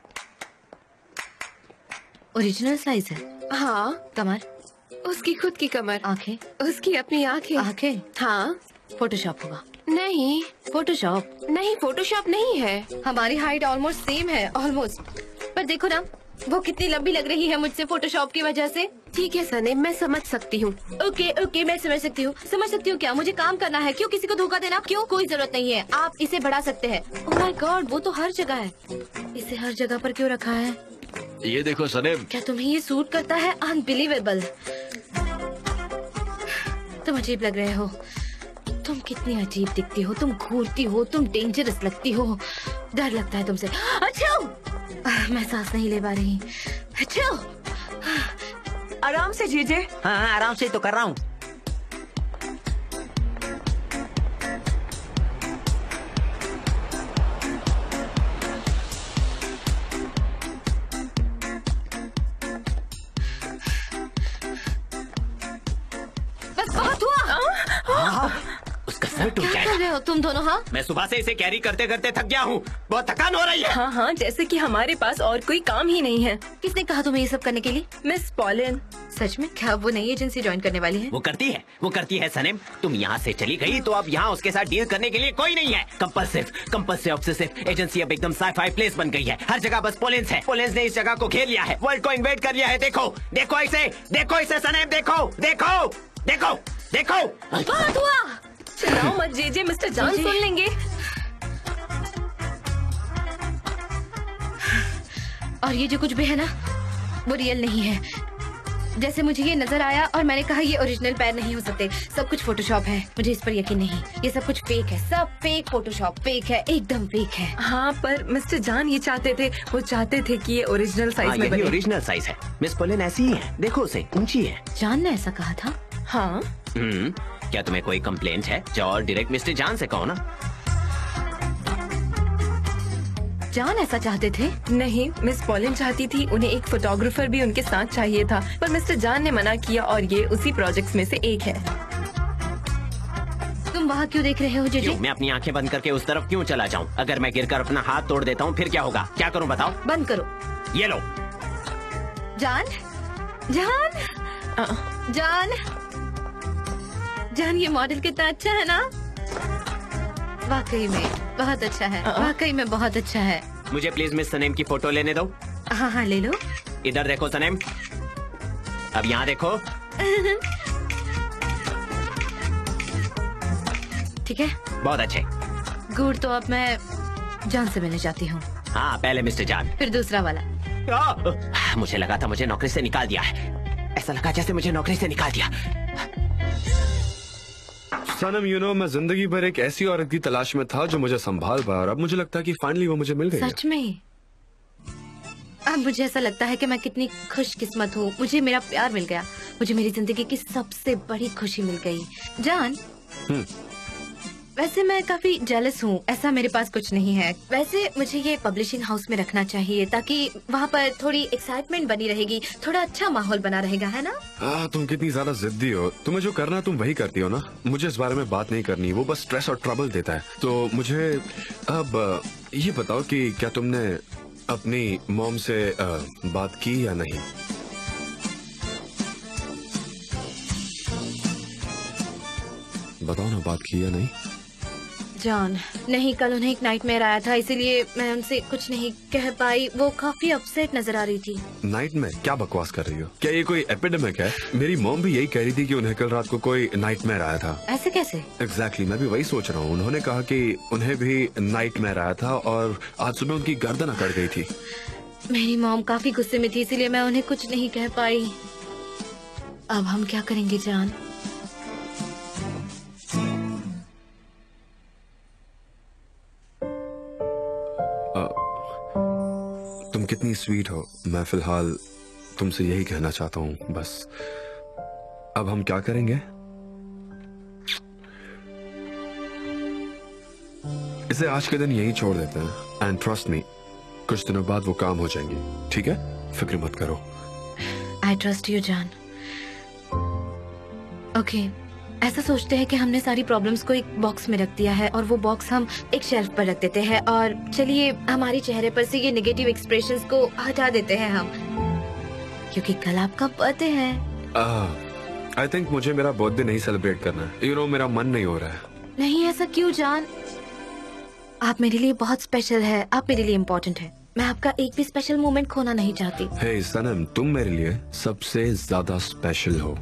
ओरिजिनल साइज है? हाँ। कमर? उसकी खुद की कमर। आंखें? उसकी अपनी आंखें। आंखें? हाँ। फोटोशॉप होगा? नहीं फोटोशॉप नहीं, फोटोशॉप नहीं है। हमारी हाइट ऑलमोस्ट सेम है, ऑलमोस्ट। पर देखो ना, वो कितनी लंबी लग रही है मुझसे फोटोशॉप की वजह से। ठीक है सनीम, मैं समझ सकती हूँ। ओके ओके, मैं समझ सकती हूँ। समझ सकती हूँ क्या? मुझे काम करना है। क्यों किसी को धोखा देना? क्यों? कोई जरूरत नहीं है। आप इसे बढ़ा सकते हैं। ओह माय गॉड, वो तो हर जगह है। इसे हर जगह पर क्यों रखा है? ये देखो सनीम। क्या तुम्हें ये सूट करता है? अनबिलीवेबल। तुम अजीब लग रहे हो। तुम कितनी अजीब दिखती हो। तुम घूरती हो, तुम डेंजरस लगती हो। डर लगता है तुमसे। अच्छा, मैं सांस नहीं ले पा रही। अच्छा, आराम से जीजे। हाँ हाँ आराम से तो कर रहा हूँ। बस बहुत हुआ। हाँ, उसका सर टूट क्या जाएगा। कर रहे हो तुम दोनों? हाँ, मैं सुबह से इसे कैरी करते करते थक गया हूँ। बहुत थकान हो रही है। हाँ हाँ, जैसे कि हमारे पास और कोई काम ही नहीं है। किसने कहा तुम्हें ये सब करने के लिए? Miss pollen. सच में? क्या वो नई एजेंसी ज्वाइन करने वाली है? वो करती है, वो करती है सनीम। तुम यहाँ से चली गई तो अब यहाँ उसके साथ डील करने के लिए कोई नहीं है। कंपल्सिव कंपल्सिव ऑब्सेसिव एजेंसी अब एकदम साई-फाई प्लेस बन गई है। हर जगह बस पोलेंस है। पोलेंस ने इस जगह को घेर लिया है, वर्ल्ड को इन्वेड कर लिया है। देखो देखो इसे, देखो इसे सनीम, देखो देखो देखो देखो। बहुत हुआ। चिल्लाओ मत जेजे, मिस्टर जान सुन लेंगे। और ये जो कुछ भी है ना वो रियल नहीं है। जैसे मुझे ये नजर आया और मैंने कहा ये ओरिजिनल पैर नहीं हो सकते, सब कुछ फोटोशॉप है। मुझे इस पर यकीन नहीं, ये सब कुछ फेक है, सब फेक, फोटोशॉप फेक है, एकदम फेक है। हाँ पर मिस्टर जान ये चाहते थे, वो चाहते थे कि ये ओरिजिनल साइज में बने। ओरिजिनल साइज है। मिस पोलिन ऐसी ही है, देखो उसे, ऊंची है। जान ने ऐसा कहा था? हाँ। हम्म, क्या तुम्हें कोई कंप्लेंट है? जाओ डायरेक्ट मिस्टर जान से कहो ना। जान ऐसा चाहते थे? नहीं, मिस पॉलिन चाहती थी, उन्हें एक फोटोग्राफर भी उनके साथ चाहिए था, पर मिस्टर जान ने मना किया और ये उसी प्रोजेक्ट्स में से एक है। तुम वहाँ क्यों देख रहे हो जीजी? मैं अपनी आंखें बंद करके उस तरफ क्यों चला जाऊँ? अगर मैं गिरकर अपना हाथ तोड़ देता हूँ फिर क्या होगा? क्या करूँ बताओ? बंद करो। ये लो। जान, जान, आ, जान, जान, ये मॉडल कितना अच्छा है ना? वाकई में बहुत अच्छा है, वाकई में बहुत अच्छा है। मुझे प्लीज मिस सनेम की फोटो लेने दो। हाँ हाँ ले लो। इधर देखो सनेम, अब यहाँ देखो। ठीक है, बहुत अच्छे। गुड, तो अब मैं जान से मिलने जाती हूँ। हाँ, पहले मिस्टर जान, फिर दूसरा वाला। आ, मुझे लगा था मुझे नौकरी से निकाल दिया है, ऐसा लगा जैसे मुझे नौकरी से निकाल दिया। सनम, यू नो, मैं जिंदगी भर एक ऐसी औरत की तलाश में था जो मुझे संभाल पाए और अब मुझे लगता है कि फाइनली वो मुझे मिल गई। सच में? अब मुझे ऐसा लगता है कि मैं कितनी खुशकिस्मत हूँ, मुझे मेरा प्यार मिल गया, मुझे मेरी जिंदगी की सबसे बड़ी खुशी मिल गई। जान, वैसे मैं काफी जेलस हूँ, ऐसा मेरे पास कुछ नहीं है। वैसे मुझे ये पब्लिशिंग हाउस में रखना चाहिए ताकि वहाँ पर थोड़ी एक्साइटमेंट बनी रहेगी, थोड़ा अच्छा माहौल बना रहेगा, है ना? आ, तुम कितनी ज्यादा जिद्दी हो, तुम्हें जो करना तुम वही करती हो ना। मुझे इस बारे में बात नहीं करनी, वो बस स्ट्रेस और ट्रबल देता है। तो मुझे अब ये बताओ कि क्या तुमने अपनी मॉम से आ, बात की या नहीं? बताओ ना, बात की या नहीं? जॉन, नहीं, कल उन्हें एक नाइटमेयर आया था, इसीलिए मैं उनसे कुछ नहीं कह पाई। वो काफी अपसेट नजर आ रही थी। नाइटमेयर? क्या बकवास कर रही हो? क्या ये कोई एपिडेमिक है? मेरी मॉम भी यही कह रही थी कि उन्हें कल रात को कोई नाइटमेयर आया था। ऐसे कैसे? एग्जैक्टली exactly, मैं भी वही सोच रहा हूँ। उन्होंने कहा कि उन्हें भी नाइटमेयर आया था और आज सुबह उनकी गर्दन अकड़ गई थी। मेरी मॉम काफी गुस्से में थी, इसीलिए मैं उन्हें कुछ नहीं कह पाई। अब हम क्या करेंगे जान? तुम कितनी स्वीट हो, मैं फिलहाल तुमसे यही कहना चाहता हूँ बस। अब हम क्या करेंगे? इसे आज के दिन यही छोड़ देते हैं एंड ट्रस्ट मी, कुछ दिनों बाद वो काम हो जाएंगे, ठीक है? फिक्र मत करो। आई ट्रस्ट यू जान। ओके, ऐसा सोचते हैं कि हमने सारी प्रॉब्लम्स को एक बॉक्स में रख दिया है और वो बॉक्स हम एक शेल्फ पर रख देते हैं और चलिए हमारे चेहरे पर से ये नेगेटिव एक्सप्रेशंस को हटा देते हैं हम, क्योंकि कल आपका बर्थडे है। आई थिंक मुझे मेरा बर्थडे नहीं सेलिब्रेट करना है। यू you नो know, मेरा मन नहीं हो रहा है। नहीं, ऐसा क्यों जान? आप मेरे लिए बहुत स्पेशल है, आप मेरे लिए इम्पोर्टेंट है। मैं आपका एक भी स्पेशल मोमेंट खोना नहीं चाहती। हे सनम, तुम मेरे लिए सबसे ज्यादा स्पेशल हो।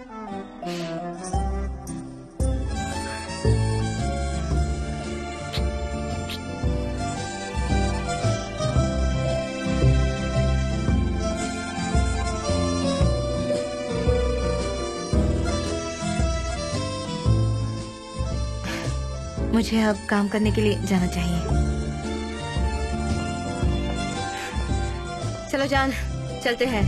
मुझे अब काम करने के लिए जाना चाहिए। चलो जान, चलते हैं।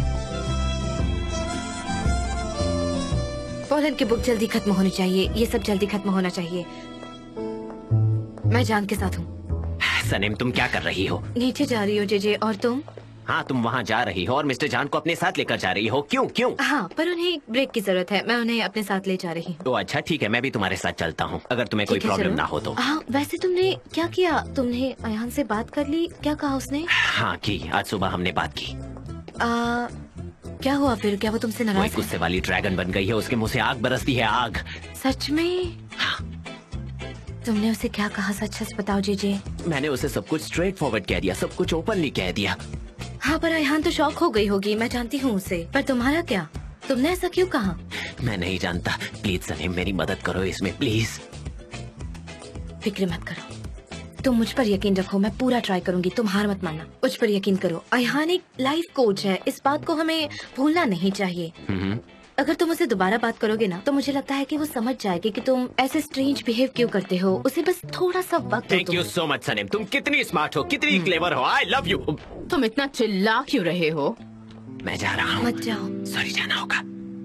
पोलैंड की बुक जल्दी खत्म होनी चाहिए, ये सब जल्दी खत्म होना चाहिए। मैं जान के साथ हूँ। सनेम, तुम क्या कर रही हो? नीचे जा रही हो जेजे, और तुम? हाँ, तुम वहाँ जा रही हो और मिस्टर जान को अपने साथ लेकर जा रही हो। क्यों क्यों? हाँ, पर उन्हें एक ब्रेक की जरूरत है, मैं उन्हें अपने साथ ले जा रही हूँ। तो अच्छा ठीक है, मैं भी तुम्हारे साथ चलता हूँ अगर तुम्हें कोई प्रॉब्लम ना हो तो। हाँ, वैसे तुमने क्या किया? तुमने अयान से बात कर ली? क्या कहा उसने? हाँ की, आज सुबह हमने बात की। आ, क्या हुआ फिर? क्या वो तुमसे नाराज है? गुस्से वाली ड्रैगन बन गई है, उसके मुँह से आग बरसती है, आग। सच में? हाँ। तुमने उसे क्या कहा? सच सच बताओ जेजे। मैंने उसे सब कुछ स्ट्रेट फॉरवर्ड कह दिया, सब कुछ ओपनली कह दिया। हाँ, पर अयान तो शॉक हो गई होगी, मैं जानती हूँ उसे। पर तुम्हारा क्या? तुमने ऐसा क्यों कहा? मैं नहीं जानता। प्लीज सनीम, मेरी मदद करो इसमें, प्लीज। फिक्र मत करो, तुम मुझ पर यकीन रखो, मैं पूरा ट्राई करूंगी, तुम हार मत मानना, मुझ पर यकीन करो। अयहान एक लाइफ कोच है, इस बात को हमें भूलना नहीं चाहिए। अगर तुम उसे दोबारा बात करोगे ना तो मुझे लगता है कि वो समझ जाएगी कि तुम ऐसे स्ट्रेंज बिहेव क्यों करते हो। उसे बस थोड़ा सा वक्त दो। Thank you so much Sanem, तुम कितनी स्मार्ट हो, कितनी क्लेवर हो। I love you. तुम इतना चिल्ला क्यों रहे हो? मैं जा रहा हूँ। मत जाओ। सॉरी, जाना होगा।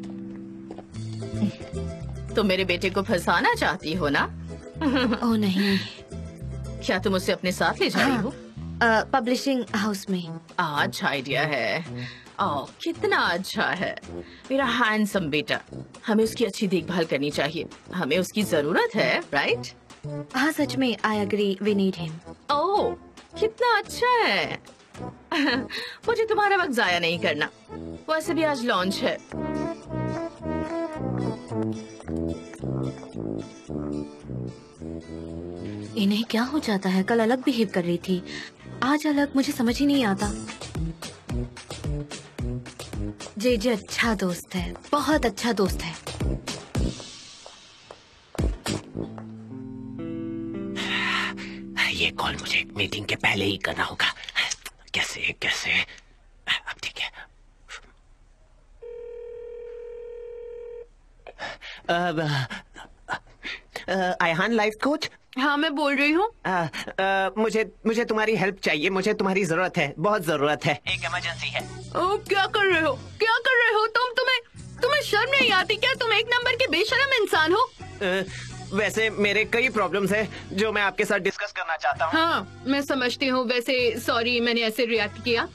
तुम मेरे बेटे को फंसाना चाहती हो ना? ओह नहीं। क्या तुम उसे अपने साथ ले जा रही हो? पब्लिशिंग हाउस में। अच्छा आइडिया है। ओह कितना अच्छा है मेरा हैंडसम बेटा। हमें उसकी अच्छी देखभाल करनी चाहिए, हमें उसकी जरूरत है, राइट? हाँ सच में, I agree, we need him. Oh कितना अच्छा है। मुझे तुम्हारा वक्त जाया नहीं करना। वैसे भी आज लॉन्च है। इन्हें क्या हो जाता है? कल अलग बिहेव कर रही थी, आज अलग, मुझे समझ ही नहीं आता। जे जे अच्छा दोस्त है, बहुत अच्छा दोस्त है। ये कॉल मुझे मीटिंग के पहले ही करना होगा। कैसे कैसे अब ठीक है। Ayhan life coach. हाँ मैं बोल रही हूँ। मुझे मुझे तुम्हारी हेल्प चाहिए, मुझे तुम्हारी जरूरत है, बहुत जरूरत है। एक इमरजेंसी है। ओ, क्या कर रहे हो, क्या कर रहे हो तुम? तुम्हें तुम्हें शर्म नहीं आती क्या? तुम एक नंबर के बेशरम इंसान हो। आ, वैसे मेरे कई प्रॉब्लम्स हैं जो मैं आपके साथ डिस्कस करना चाहता हूँ। हाँ मैं समझती हूँ। वैसे सॉरी मैंने ऐसे रिएक्ट किया।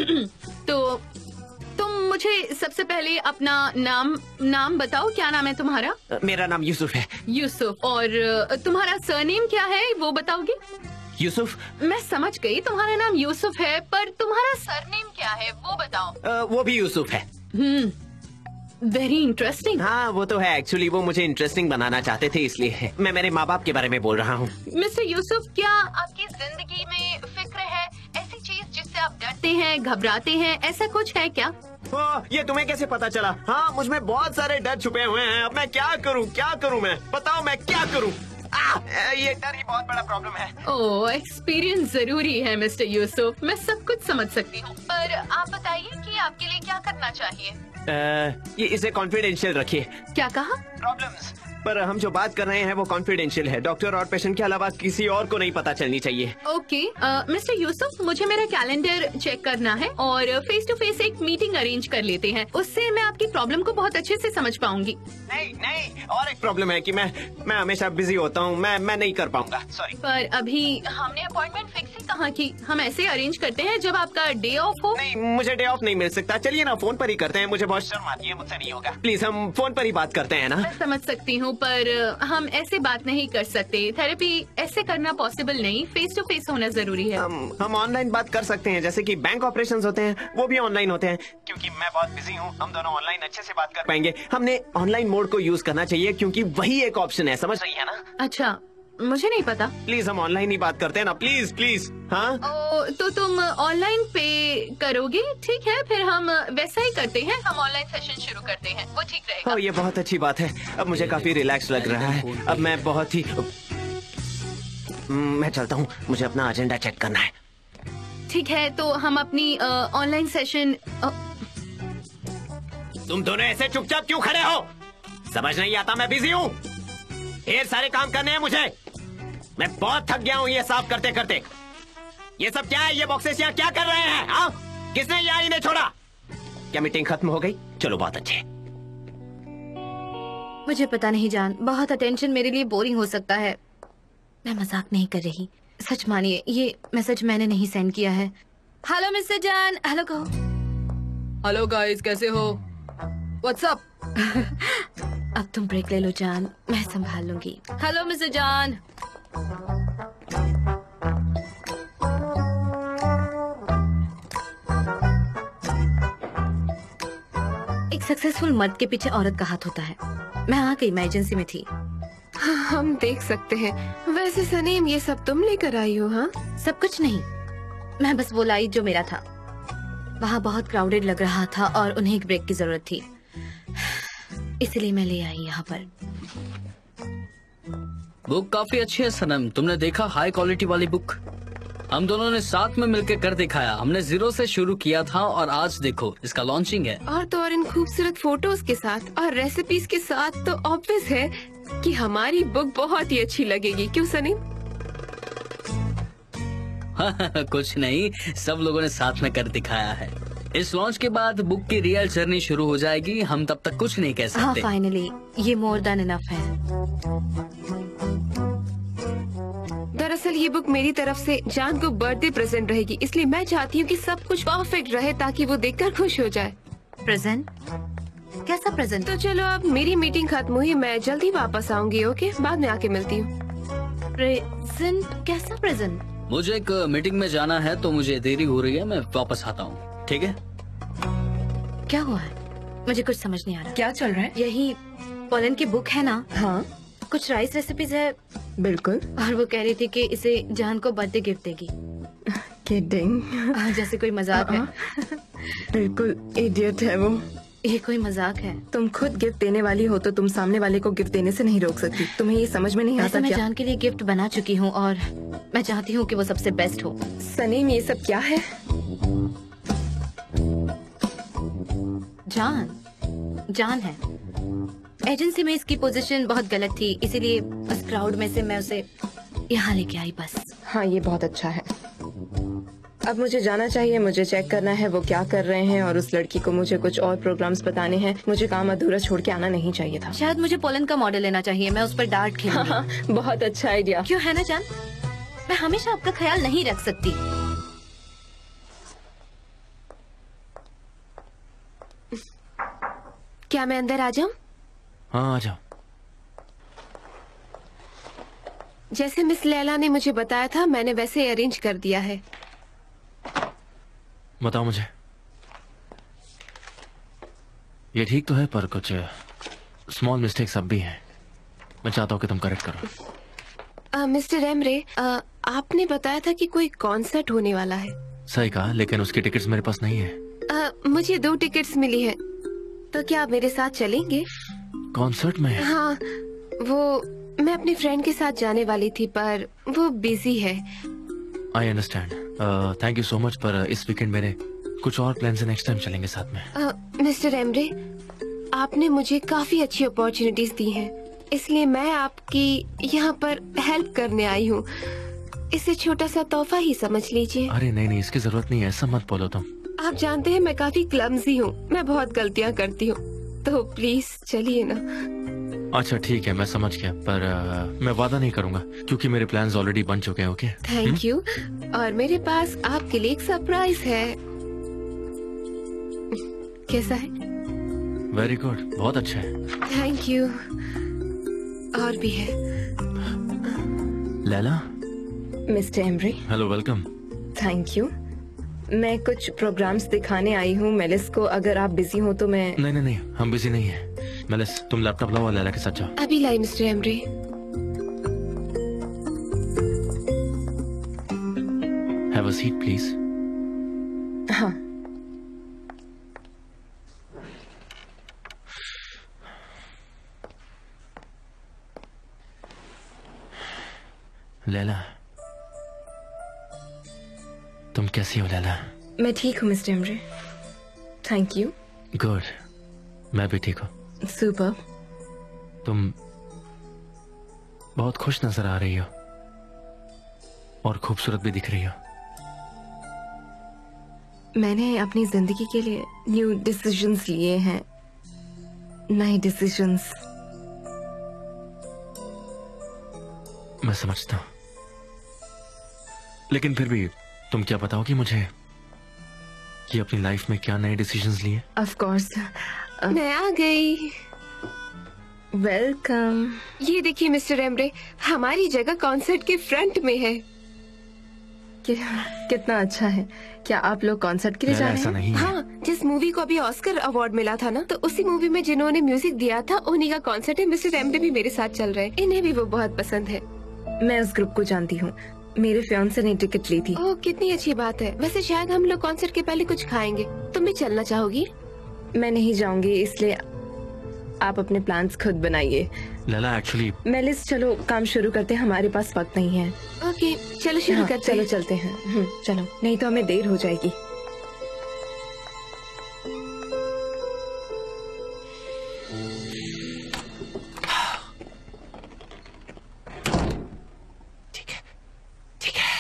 तो तुम मुझे सबसे पहले अपना नाम नाम बताओ, क्या नाम है तुम्हारा? मेरा नाम यूसुफ है। यूसुफ। और तुम्हारा सरनेम क्या है वो बताओगे? यूसुफ। मैं समझ गई, तुम्हारा नाम यूसुफ है, पर तुम्हारा सरनेम क्या है वो बताओ। आ, वो भी यूसुफ है। Hmm, very interesting. हाँ वो तो है, एक्चुअली वो मुझे इंटरेस्टिंग बनाना चाहते थे, इसलिए मैं मेरे माँ बाप के बारे में बोल रहा हूँ। मिस्टर यूसुफ, क्या आपकी जिंदगी में फिक्र है, ऐसी चीज जिससे आप डरते हैं, घबराते हैं, ऐसा कुछ है क्या? ओ, ये तुम्हें कैसे पता चला? हाँ मुझ में बहुत सारे डर छुपे हुए हैं। अब मैं क्या करूँ, क्या करूँ मैं? बताओ मैं क्या करूँ? आ, ये डर ही बहुत बड़ा प्रॉब्लम है। ओह एक्सपीरियंस जरूरी है मिस्टर यूसुफ, मैं सब कुछ समझ सकती हूँ, पर आप बताइए कि आपके लिए क्या करना चाहिए? आ, ये इसे कॉन्फिडेंशियल रखिए। क्या कहा? प्रॉब्लम्स, पर हम जो बात कर रहे हैं वो कॉन्फिडेंशियल है। डॉक्टर और पेशेंट के अलावा किसी और को नहीं पता चलनी चाहिए। ओके मिस्टर यूसुफ, मुझे मेरा कैलेंडर चेक करना है और फेस टू फेस एक मीटिंग अरेंज कर लेते हैं, उससे मैं आपकी प्रॉब्लम को बहुत अच्छे से समझ पाऊंगी। नहीं नहीं, और एक प्रॉब्लम है कि मैं मैं हमेशा बिजी होता हूँ, मैं मैं नहीं कर पाऊंगा, सॉरी। पर अभी हमने अपॉइंटमेंट फिक्स ही कहाँ की, हम ऐसे अरेंज करते हैं जब आपका डे ऑफ हो। नहीं मुझे डे ऑफ नहीं मिल सकता, चलिए ना फोन पर ही करते हैं, मुझे बहुत शर्म आती है, मुझसे नहीं होगा। प्लीज हम फोन पर ही बात करते हैं ना। मैं समझ सकती हूँ, पर हम ऐसे बात नहीं कर सकते, थेरेपी ऐसे करना पॉसिबल नहीं, फेस टू फेस होना जरूरी है। हम हम ऑनलाइन बात कर सकते हैं, जैसे कि बैंक ऑपरेशंस होते हैं वो भी ऑनलाइन होते हैं। क्योंकि मैं बहुत बिजी हूँ, हम दोनों ऑनलाइन अच्छे से बात कर पाएंगे। हमने ऑनलाइन मोड को यूज करना चाहिए क्योंकि वही एक ऑप्शन है, समझ रही है ना? अच्छा मुझे नहीं पता। प्लीज हम ऑनलाइन ही बात करते हैं ना, प्लीज प्लीज। हाँ ओ, तो तुम ऑनलाइन पे करोगे? ठीक है, फिर हम वैसा ही करते हैं, हम ऑनलाइन सेशन शुरू करते हैं, वो ठीक रहेगा। ओ, ये बहुत अच्छी बात है, अब मुझे काफी रिलैक्स लग रहा है। अब मैं बहुत ही मैं चलता हूँ, मुझे अपना एजेंडा चेक करना है। ठीक है, तो हम अपनी ऑनलाइन सेशन। तुम दोनों ऐसे चुपचाप क्यों खड़े हो? समझ नहीं आता, मैं बिजी हूँ, ढेर सारे काम करने हैं मुझे। मैं बहुत थक गया हूँ ये साफ करते करते। ये सब क्या है? ये बॉक्सेस यहाँ क्या कर रहे हैं? हाँ किसने यहाँ इन्हें छोड़ा? क्या मीटिंग खत्म हो गई? चलो बहुत अच्छे। मुझे पता नहीं जान, बहुत अटेंशन मेरे लिए बोरिंग हो सकता है। मैं मजाक नहीं कर रही, सच मानिए ये मैसेज मैंने नहीं सेंड किया है। हेलो मिस्टर जान, हेलो कहो। हेलो गाइस, कैसे हो? What's up? अब तुम ब्रेक ले लो जान, मैं संभाल लूंगी। हेलो मिस्टर जान। एक सक्सेसफुल मर्द के पीछे औरत का हाथ होता है। मैं आ गई, मैं एजेंसी में थी। हाँ, हम देख सकते हैं। वैसे सनीम, ये सब तुम लेकर आई हो? हाँ सब कुछ नहीं, मैं बस वो लाई जो मेरा था। वहाँ बहुत क्राउडेड लग रहा था और उन्हें एक ब्रेक की जरूरत थी, इसलिए मैं ले आई यहाँ पर। बुक काफी अच्छी है सनम, तुमने देखा हाई क्वालिटी वाली बुक। हम दोनों ने साथ में मिलकर कर दिखाया। हमने जीरो से शुरू किया था और आज देखो इसका लॉन्चिंग है। और तो और इन खूबसूरत फोटोज के साथ और रेसिपीज के साथ तो ऑब्वियस है कि हमारी बुक बहुत ही अच्छी लगेगी, क्यों सनीम? कुछ नहीं, सब लोगों ने साथ में कर दिखाया है। इस लॉन्च के बाद बुक की रियल जर्नी शुरू हो जाएगी। हम तब तक कुछ नहीं कह सकते। हाँ, फाइनली ये मोर देन इनफ है। दरअसल ये बुक मेरी तरफ से जान को बर्थडे प्रेजेंट रहेगी, इसलिए मैं चाहती हूँ कि सब कुछ परफेक्ट रहे ताकि वो देखकर खुश हो जाए। प्रेजेंट? कैसा प्रेजेंट? तो चलो अब मेरी मीटिंग खत्म हुई, मैं जल्दी वापस आऊंगी। ओके, बाद में आके मिलती हूँ। प्रेजेंट? कैसा प्रेजेंट? मुझे एक मीटिंग में जाना है तो मुझे देरी हो रही है, मैं वापस आता हूँ, ठीक है? क्या हुआ है? मुझे कुछ समझ नहीं आ रहा। क्या चल रहा है? यही पोलन की बुक है ना? हाँ कुछ राइस रेसिपीज है। बिल्कुल। और वो कह रही थी कि इसे जान को बर्थडे गिफ्ट देगी। किडिंग। जैसे कोई मजाक है। बिल्कुल इडियट है वो। ये कोई मजाक है? तुम खुद गिफ्ट देने वाली हो तो तुम सामने वाले को गिफ्ट देने से नहीं रोक सकती। तुम्हें ये समझ में नहीं आता मैं क्या? जान के लिए गिफ्ट बना चुकी हूँ और मैं चाहती हूँ कि वो सबसे बेस्ट हो। सनीम, ये सब क्या है? जान जान है। एजेंसी में इसकी पोजीशन बहुत गलत थी, इसीलिए उस क्राउड में से मैं उसे यहाँ लेके आई बस। हाँ, ये बहुत अच्छा है। अब मुझे जाना चाहिए, मुझे चेक करना है वो क्या कर रहे हैं और उस लड़की को मुझे कुछ और प्रोग्राम्स बताने हैं। मुझे काम अधूरा छोड़ के आना नहीं चाहिए था। शायद मुझे पोलन का मॉडल लेना चाहिए, मैं उस पर डार्ट खेलूंगी। हाँ, बहुत अच्छा आइडिया। क्यों है ना जान? मैं हमेशा आपका ख्याल नहीं रख सकती। क्या मैं अंदर आ जाऊं? हाँ, आ जाओ। जैसे मिस लैला ने मुझे बताया था मैंने वैसे अरेंज कर दिया है। बताओ मुझे। ये ठीक तो है पर कुछ स्मॉल मिस्टेक्स अब भी हैं। मैं चाहता हूँ कि तुम करेक्ट करो। आ, मिस्टर एमरे, आ, आपने बताया था कि कोई कॉन्सर्ट होने वाला है। सही कहा, लेकिन उसकी टिकट्स मेरे पास नहीं है। आ, मुझे दो टिकट्स मिली है, तो क्या आप मेरे साथ चलेंगे? कॉन्सर्ट में? हाँ, वो मैं अपनी फ्रेंड के साथ जाने वाली थी पर वो बिजी है। I understand. Thank you so much, पर इस वीकेंड मेरे कुछ और प्लान्स हैं। नेक्स्ट टाइम चलेंगे साथ में। आ, मिस्टर एमरे, आपने मुझे काफी अच्छी अपॉर्चुनिटीज दी हैं, इसलिए मैं आपकी यहाँ पर हेल्प करने आई हूँ। इसे छोटा सा तोहफा ही समझ लीजिए। अरे नहीं नहीं, इसकी जरूरत नहीं है, ऐसा मत बोलो तुम। आप जानते हैं मैं काफी क्लमजी हूँ, मैं बहुत गलतियाँ करती हूँ, तो प्लीज चलिए ना। अच्छा ठीक है, मैं समझ गया, पर uh, मैं वादा नहीं करूंगा क्योंकि मेरे प्लान्स ऑलरेडी बन चुके हैं। Okay, thank you. और मेरे पास आपके लिए एक सरप्राइज है। कैसा है? वेरी गुड, बहुत अच्छा है। Thank you. और भी है। Leyla. Mister Emre. Hello, welcome. Thank you. मैं कुछ प्रोग्राम्स दिखाने आई हूँ मेलिस को। अगर आप बिजी हो तो मैं। नहीं नहीं नहीं, हम बिजी नहीं है। मेलिस, तुम लैपटॉप लाओ, लैला के साथ जाओ। अभी लाई Mr Emre. Have a seat please. हाँ। लैला, तुम कैसी हो लैला? मैं ठीक हूँ Mr Emre, thank you. Good, मैं भी ठीक हूँ। सुपर। तुम बहुत खुश नजर आ रही हो और खूबसूरत भी दिख रही हो। मैंने अपनी जिंदगी के लिए न्यू डिसीजंस लिए हैं, नए डिसीजंस। मैं समझता हूँ, लेकिन फिर भी तुम क्या बताओगी मुझे कि अपनी लाइफ में क्या नए डिसीजंस लिए? Of course. मैं आ गई। वेलकम। ये देखिए मिस्टर एमरे, हमारी जगह कॉन्सर्ट के फ्रंट में है। कि, कितना अच्छा है। क्या आप लोग कॉन्सर्ट के लिए जा रहे हैं? ऐसा नहीं है। हाँ, जिस मूवी को अभी ऑस्कर अवार्ड मिला था ना, तो उसी मूवी में जिन्होंने म्यूजिक दिया था उन्हीं का कॉन्सर्ट है। मिस्टर एमरे भी मेरे साथ चल रहे हैं, इन्हें भी वो बहुत पसंद है। मैं उस ग्रुप को जानती हूँ, मेरे फियांसे ने टिकट ली थी। ओह, कितनी अच्छी बात है। वैसे शायद हम लोग कॉन्सर्ट के पहले कुछ खाएंगे, तुम भी चलना चाहोगी? मैं नहीं जाऊंगी, इसलिए आप अपने प्लान्स खुद बनाइए। लैला एक्चुअली मेलिस, चलो काम शुरू करते हैं, हमारे पास वक्त नहीं है। ओके चलो शुरू हाँ, करते चलो हैं। चलते हैं। हम्म, चलो, नहीं तो हमें देर हो जाएगी। ठीक है, ठीक है।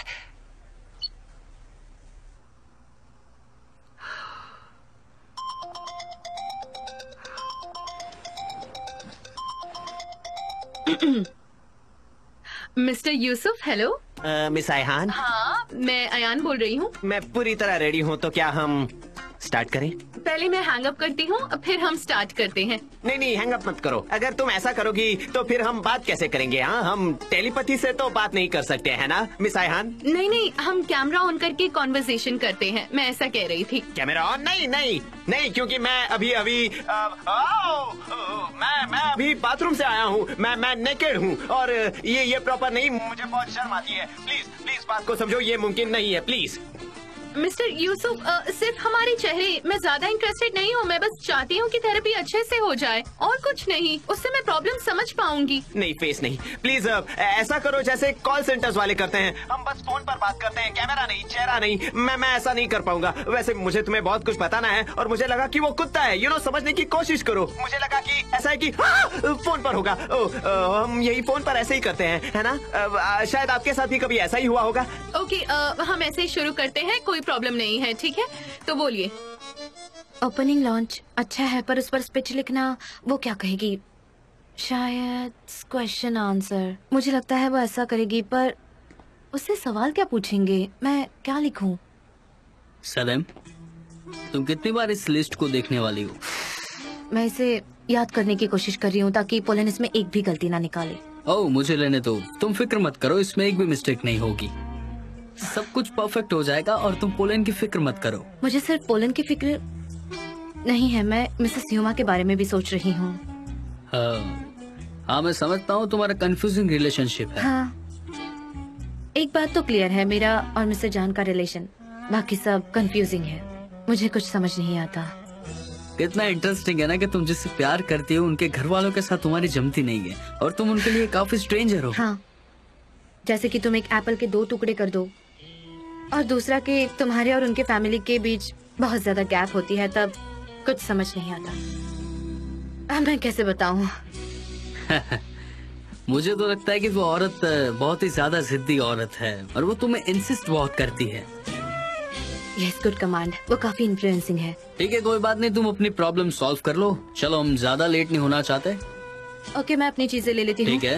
Mr Yusuf, hello. Uh, miss Ayhan, हाँ, मैं अयान बोल रही हूँ। मैं पूरी तरह रेडी हूँ, तो क्या हम स्टार्ट करें? पहले मैं हैंग अप करती हूँ, फिर हम स्टार्ट करते हैं। नहीं नहीं, हैंग अप मत करो। अगर तुम ऐसा करोगी तो फिर हम बात कैसे करेंगे? हाँ, हम टेलीपैथी से तो बात नहीं कर सकते, है ना मिस आयहान? नहीं नहीं, हम कैमरा ऑन करके कॉन्वर्सेशन करते हैं, मैं ऐसा कह रही थी। Camera on? नहीं नहीं नहीं, क्योंकि मैं अभी अभी आ, आओ, ओ, मैं मैं अभी बाथरूम से आया हूँ। मैं मैं नेकेड हूँ और ये ये प्रॉपर नहीं, मुझे बहुत शर्म आती है। प्लीज प्लीज बात को समझो, ये मुमकिन नहीं है, प्लीज। मिस्टर यूसुफ, अ, सिर्फ हमारे चेहरे, मैं ज्यादा इंटरेस्टेड नहीं हूँ। मैं बस चाहती हूँ कि थेरेपी अच्छे से हो जाए और कुछ नहीं। उससे मैं प्रॉब्लम समझ पाऊंगी। नहीं, फेस नहीं, प्लीज। ऐसा करो जैसे कॉल सेंटर्स वाले करते हैं, हम बस फोन पर बात करते हैं, कैमरा नहीं, चेहरा नहीं। मैं मैं ऐसा नहीं कर पाऊंगा। वैसे मुझे तुम्हें बहुत कुछ बताना है और मुझे लगा कि वो कुत्ता है, यू नो, समझने की कोशिश करो। मुझे लगा कि ऐसा है कि हाँ, फोन पर होगा। ओ, आ, हम यही फोन पर ऐसे ही करते हैं, है ना? आ, शायद आपके साथ भी कभी ऐसा ही हुआ होगा। ओके, अ, हम ऐसे ही शुरू करते हैं, कोई प्रॉब्लम नहीं है, ठीक है? तो बोलिए। ओपनिंग लॉन्च अच्छा है, पर उस पर स्पीच लिखना, वो क्या कहेगी? शायद क्वेश्चन आंसर। मुझे लगता है वो ऐसा करेगी, पर उससे सवाल क्या पूछेंगे? मैं क्या लिखूं? सलेम, तुम कितनी बार इस लिस्ट को देखने वाली हो? मैं इसे याद करने की कोशिश कर रही हूँ ताकि पोलन इसमें एक भी गलती ना निकाले। ओह, मुझे लेने दो, तुम फिक्र मत करो, इसमें एक भी मिस्टेक नहीं होगी। सब कुछ परफेक्ट हो जाएगा और तुम पोलन की फिक्र मत करो। मुझे सिर्फ पोलन की फिक्र नहीं है, मैं मिसेस ह्यूमा के बारे में भी सोच रही हूँ। हाँ, हाँ मैं समझता हूँ तुम्हारा कंफ्यूजिंग रिलेशनशिप है। हाँ, एक बात तो क्लियर है, मेरा और मिस्टर जान का रिलेशन, बाकी सब कंफ्यूजिंग है। मुझे कुछ समझ नहीं आता। कितना इंटरेस्टिंग है ना कि तुम जिससे प्यार करती हो उनके घर वालों के साथ तुम्हारी जमती नहीं है और तुम उनके लिए काफी स्ट्रेंजर हो। हाँ, जैसे कि तुम एक एप्पल के दो टुकड़े कर दो और दूसरा कि तुम्हारे और उनके फैमिली के बीच बहुत ज्यादा गैप होती है, तब कुछ समझ नहीं आता। अब मैं कैसे बताऊं? मुझे तो लगता है कि वो औरत बहुत ही ज्यादा जिद्दी औरत है और वो तुम्हें इंसिस्ट बहुत करती है। Yes, good command. वो काफी इन्फ्लुएंसिंग है। ठीक है, कोई बात नहीं, तुम अपनी प्रॉब्लम सॉल्व कर लो। चलो, हम ज्यादा लेट नहीं होना चाहते। ओके, मैं अपनी चीजें ले लेती हूँ। ठीक है,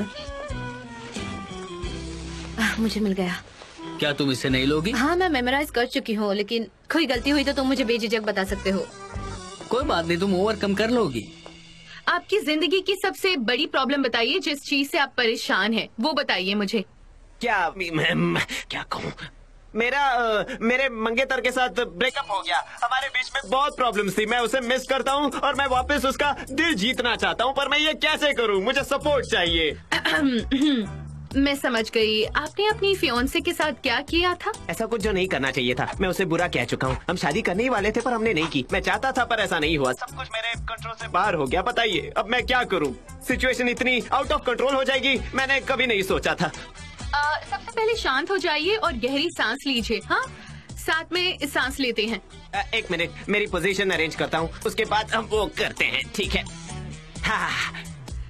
आ, मुझे मिल गया। क्या तुम इसे नहीं लोगी? हाँ, मैं मेमोराइज कर चुकी हूँ, लेकिन कोई गलती हुई तो तुम मुझे बेझिझक बता सकते हो। कोई बात नहीं, तुम ओवरकम कर लोगी। आपकी जिंदगी की सबसे बड़ी प्रॉब्लम बताइए, जिस चीज से आप परेशान हैं, वो बताइए मुझे। क्या मैं, मैं क्या कहूँ? मेरा आ, मेरे मंगेतर के साथ ब्रेकअप हो गया। हमारे बीच में बहुत प्रॉब्लम्स थी। मैं उसे मिस करता हूँ और मैं वापस उसका दिल जीतना चाहता हूँ, पर मैं ये कैसे करूँ? मुझे सपोर्ट चाहिए। मैं समझ गई। आपने अपनी फियोन्से के साथ क्या किया था? ऐसा कुछ जो नहीं करना चाहिए था। मैं उसे बुरा कह चुका हूँ। हम शादी करने ही वाले थे पर हमने नहीं की। मैं चाहता था पर ऐसा नहीं हुआ। सब कुछ मेरे कंट्रोल से बाहर हो गया। बताइए अब मैं क्या करूँ? सिचुएशन इतनी आउट ऑफ कंट्रोल हो जाएगी, मैंने कभी नहीं सोचा था। आ, सबसे पहले शांत हो जाइए और गहरी सांस लीजिए। हाँ, साथ में सांस लेते हैं। आ, एक मिनट, मेरी पोजीशन अरेंज करता हूँ, उसके बाद हम वो करते हैं। ठीक है? हाँ।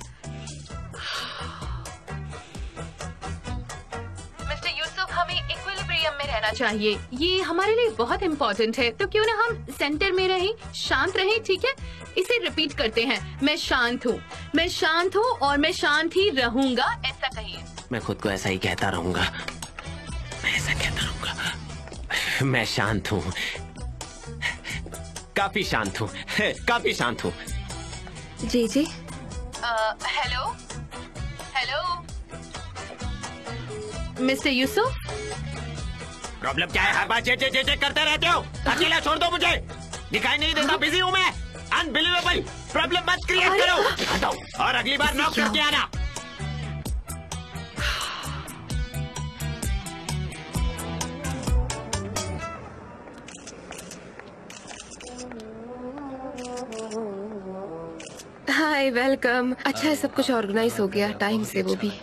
मिस्टर यूसुफ, हमें इक्विलिब्रियम में रहना चाहिए। ये हमारे लिए बहुत इम्पोर्टेंट है। तो क्यों ना हम सेंटर में रहें, शांत रहें, ठीक है? इसे रिपीट करते हैं। मैं शांत हूँ, मैं शांत हूँ और मैं शांत ही रहूंगा, ऐसा कहिए। मैं खुद को ऐसा ही कहता रहूंगा। मैं ऐसा कहता रहूंगा। मैं शांत हूँ, काफी शांत हूँ, काफी शांत हूँ। जी जी। Hello hello Mr Yusuf. Problem क्या है? हर बार चे चे चे चे करते रहते हो। अकेला छोड़ दो मुझे, दिखाई नहीं देता, बिजी हूँ मैं। अनबिलीवेबल। प्रॉब्लम मत क्रिएट करो। हटाओ और अगली बार नॉक करके आना। हाँ हाय, वेलकम। अच्छा है, सब कुछ ऑर्गेनाइज हो गया टाइम से, वो भी।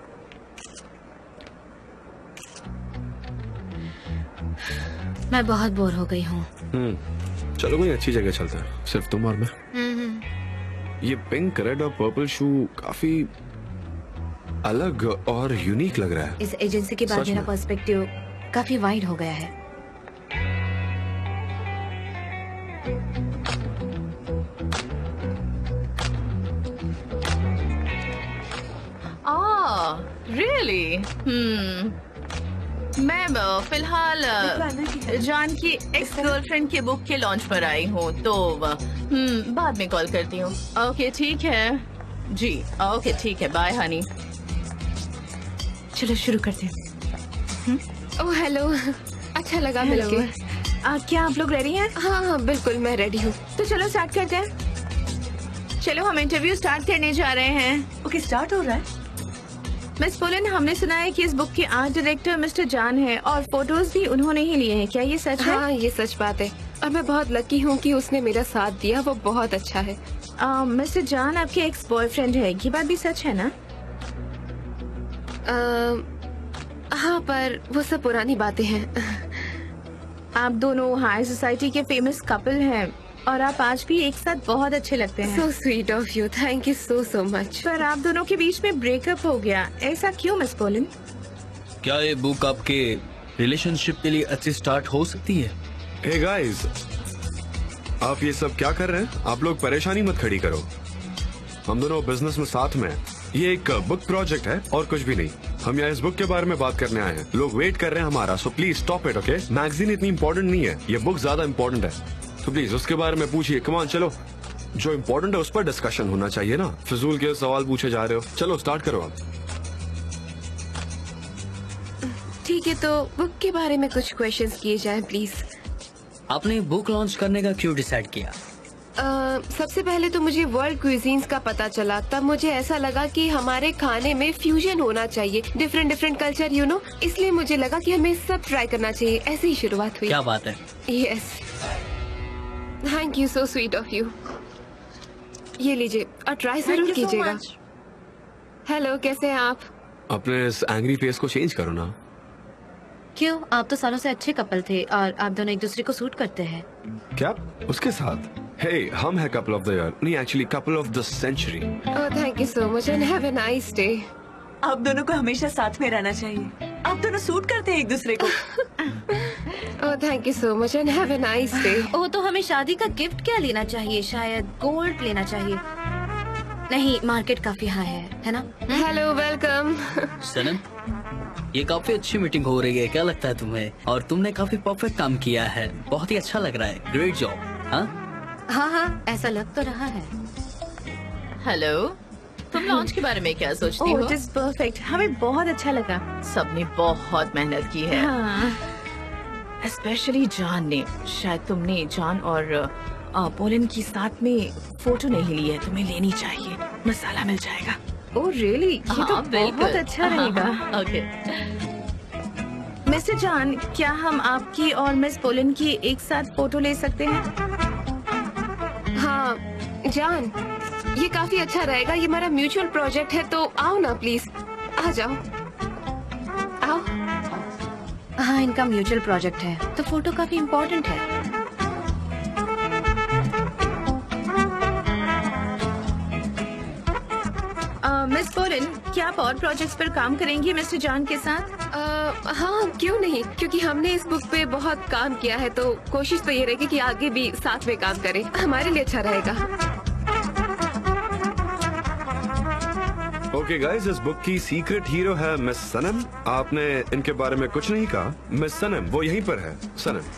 मैं बहुत बोर हो गई हूँ। हम्म चलो कोई अच्छी जगह चलते हैं, सिर्फ तुम और मैं। ये पिंक, रेड और पर्पल शू काफी अलग और यूनिक लग रहा है। इस एजेंसी के बाद सच मेरा में। पर्सपेक्टिव काफी वाइड हो गया है। आह, really? हम्म मैं अ, फिलहाल अ, जान की एक्स गर्लफ्रेंड के बुक के लॉन्च पर आई हूँ, तो अ, हम्म बाद में कॉल करती हूँ। ओके ठीक है जी, ओके ठीक है, बाय हनी। चलो शुरू करते हैं। ओह हेलो, अच्छा लगा मिलके। आ, क्या आप लोग रेडी हैं? हाँ हाँ बिल्कुल, मैं रेडी हूँ। तो चलो स्टार्ट करते हैं। चलो हम इंटरव्यू स्टार्ट करने जा रहे हैं। ओके स्टार्ट हो रहा है। मिस पोलन, हमने सुना है कि इस बुक के आर्ट डायरेक्टर मिस्टर जान है और फोटोज भी उन्होंने ही लिए हैं, क्या ये सच है? हाँ ये सच बात है, और मैं बहुत लकी हूँ कि उसने मेरा साथ दिया, वो बहुत अच्छा है। आ, मिस्टर जान आपके एक्स बॉयफ्रेंड है, ये बात भी सच है ना? आ, हाँ पर वो सब पुरानी बातें हैं। आप दोनों हाई सोसाइटी के फेमस कपल हैं और आप आज भी एक साथ बहुत अच्छे लगते हैं। So sweet of you, thank you so so much। पर आप दोनों के बीच में ब्रेकअप हो गया, ऐसा क्यों मिस पोलन? क्या ये बुक आपके रिलेशनशिप के लिए अच्छी स्टार्ट हो सकती है? हे गाइस, आप ये सब क्या कर रहे हैं? आप लोग परेशानी मत खड़ी करो, हम दोनों बिजनेस में साथ में हैं। ये एक बुक प्रोजेक्ट है और कुछ भी नहीं। हम यहाँ इस बुक के बारे में बात करने आए हैं, लोग वेट कर रहे हैं हमारा, so please stop it. Okay, magazine इतनी इंपॉर्टेंट नहीं है, ये बुक ज्यादा इंपॉर्टेंट है, तो प्लीज उसके बारे में पूछिए। कम ऑन, चलो, जो इम्पोर्टेंट है उस पर डिस्कशन होना चाहिए ना, फिजूल के सवाल पूछे जा रहे हो। चलो स्टार्ट करो आप। ठीक है, तो बुक के बारे में कुछ क्वेश्चंस किए जाएं प्लीज। आपने बुक लॉन्च करने का क्यों डिसाइड किया? Uh, सबसे पहले तो मुझे वर्ल्ड क्विजीन्स का पता चला, तब मुझे ऐसा लगा कि हमारे खाने में फ्यूजन होना चाहिए, different different culture you know, इसलिए मुझे लगा कि हमें सब ट्राई करना चाहिए। ऐसे ही शुरुआत हुई। क्या बात है। Yes, thank you, so sweet of you. ये लीजिए और ट्राई जरूर कीजिएगा। हेलो, कैसे हैं आप? अपने इस एंग्री फेस को चेंज करो ना। क्यों? आप तो सालों से अच्छे कपल थे और आप दोनों एक दूसरे को सूट करते हैं। क्या उसके साथ? हे, हम है कपल ऑफ द ईयर, नहीं actually couple of the century. Oh thank you so much and have a nice day. आप दोनों को हमेशा साथ में रहना चाहिए, आप दोनों सूट करते हैं एक दूसरे को। Oh thank you so much and have a nice day. Oh, तो हमें शादी का गिफ्ट क्या लेना चाहिए? शायद गोल्ड लेना चाहिए। नहीं, मार्केट काफी हाई है, है ना? Hello, welcome. सनम, ये काफी अच्छी मीटिंग हो रही है, क्या लगता है तुम्हें? और तुमने काफी परफेक्ट काम किया है, बहुत ही अच्छा लग रहा है, ग्रेट जॉब। हाँ हाँ हाँ, ऐसा लग तो रहा है। हेलो, तुम लॉन्च के बारे में क्या सोचती हो? इट इज परफेक्ट, हमें बहुत अच्छा लगा। सबने बहुत मेहनत की है, स्पेशली जान ने। शायद तुमने जान और आ, पोलन की साथ में फोटो नहीं ली है, तुम्हें लेनी चाहिए, मसाला मिल जाएगा। Oh really? ये हाँ, तो बिल्कुल। बहुत अच्छा रहेगा। ओके मिस्टर जान, क्या हम आपकी और मिस पोलन की एक साथ फोटो ले सकते हैं? हाँ जान, ये काफी अच्छा रहेगा, ये हमारा म्यूचुअल प्रोजेक्ट है, तो आओ ना प्लीज, आ जाओ, आओ। हाँ, इनका म्यूचुअल प्रोजेक्ट है, तो फोटो काफी इम्पोर्टेंट है। मिस पोलन, क्या आप और प्रोजेक्ट्स पर काम करेंगी मिस्टर जान के साथ? आ, हाँ क्यों नहीं, क्योंकि हमने इस बुक पे बहुत काम किया है, तो कोशिश तो ये रहेगी कि आगे भी साथ में काम करें, हमारे लिए अच्छा रहेगा। ओके गाइस, इस बुक की सीक्रेट हीरो है मिस सनम। आपने इनके बारे में कुछ नहीं कहा। मिस सनम वो यहीं पर है। सनम,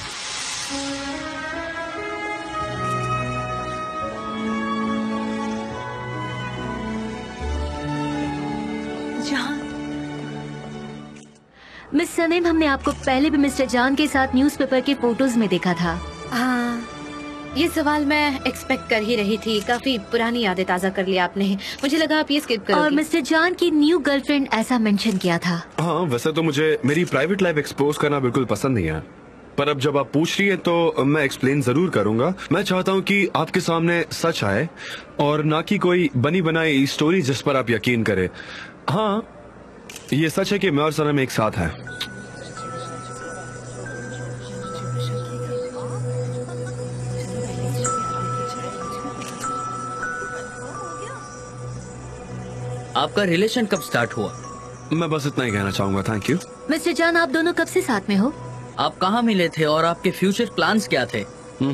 मिस सनम, हमने आपको पहले भी मिस्टर जान के साथ न्यूज़पेपर के फोटोज में देखा था। हाँ, ये सवाल मैं एक्सपेक्ट कर ही रही थी। काफी पुरानी यादें ताज़ा कर लिया आपने, मुझे लगा आप ये स्किप करोगी। और मिस्टर जान की न्यू गर्लफ्रेंड ऐसा मेंशन किया था। हाँ वैसे तो मुझे मेरी प्राइवेट लाइफ एक्सपोज करना बिल्कुल पसंद नहीं है, पर अब जब आप पूछ रही है तो मैं एक्सप्लेन जरूर करूंगा। मैं चाहता हूँ कि आपके सामने सच आए और ना कि कोई बनी बनाई स्टोरी जिस पर आप यकीन करें। हाँ, ये सच है कि मैं और सनम एक साथ हैं। आपका रिलेशन कब स्टार्ट हुआ? मैं बस इतना ही कहना चाहूंगा। Thank you. मिस्टर जान, आप दोनों कब से साथ में हो? आप कहाँ मिले थे और आपके फ्यूचर प्लान्स क्या थे?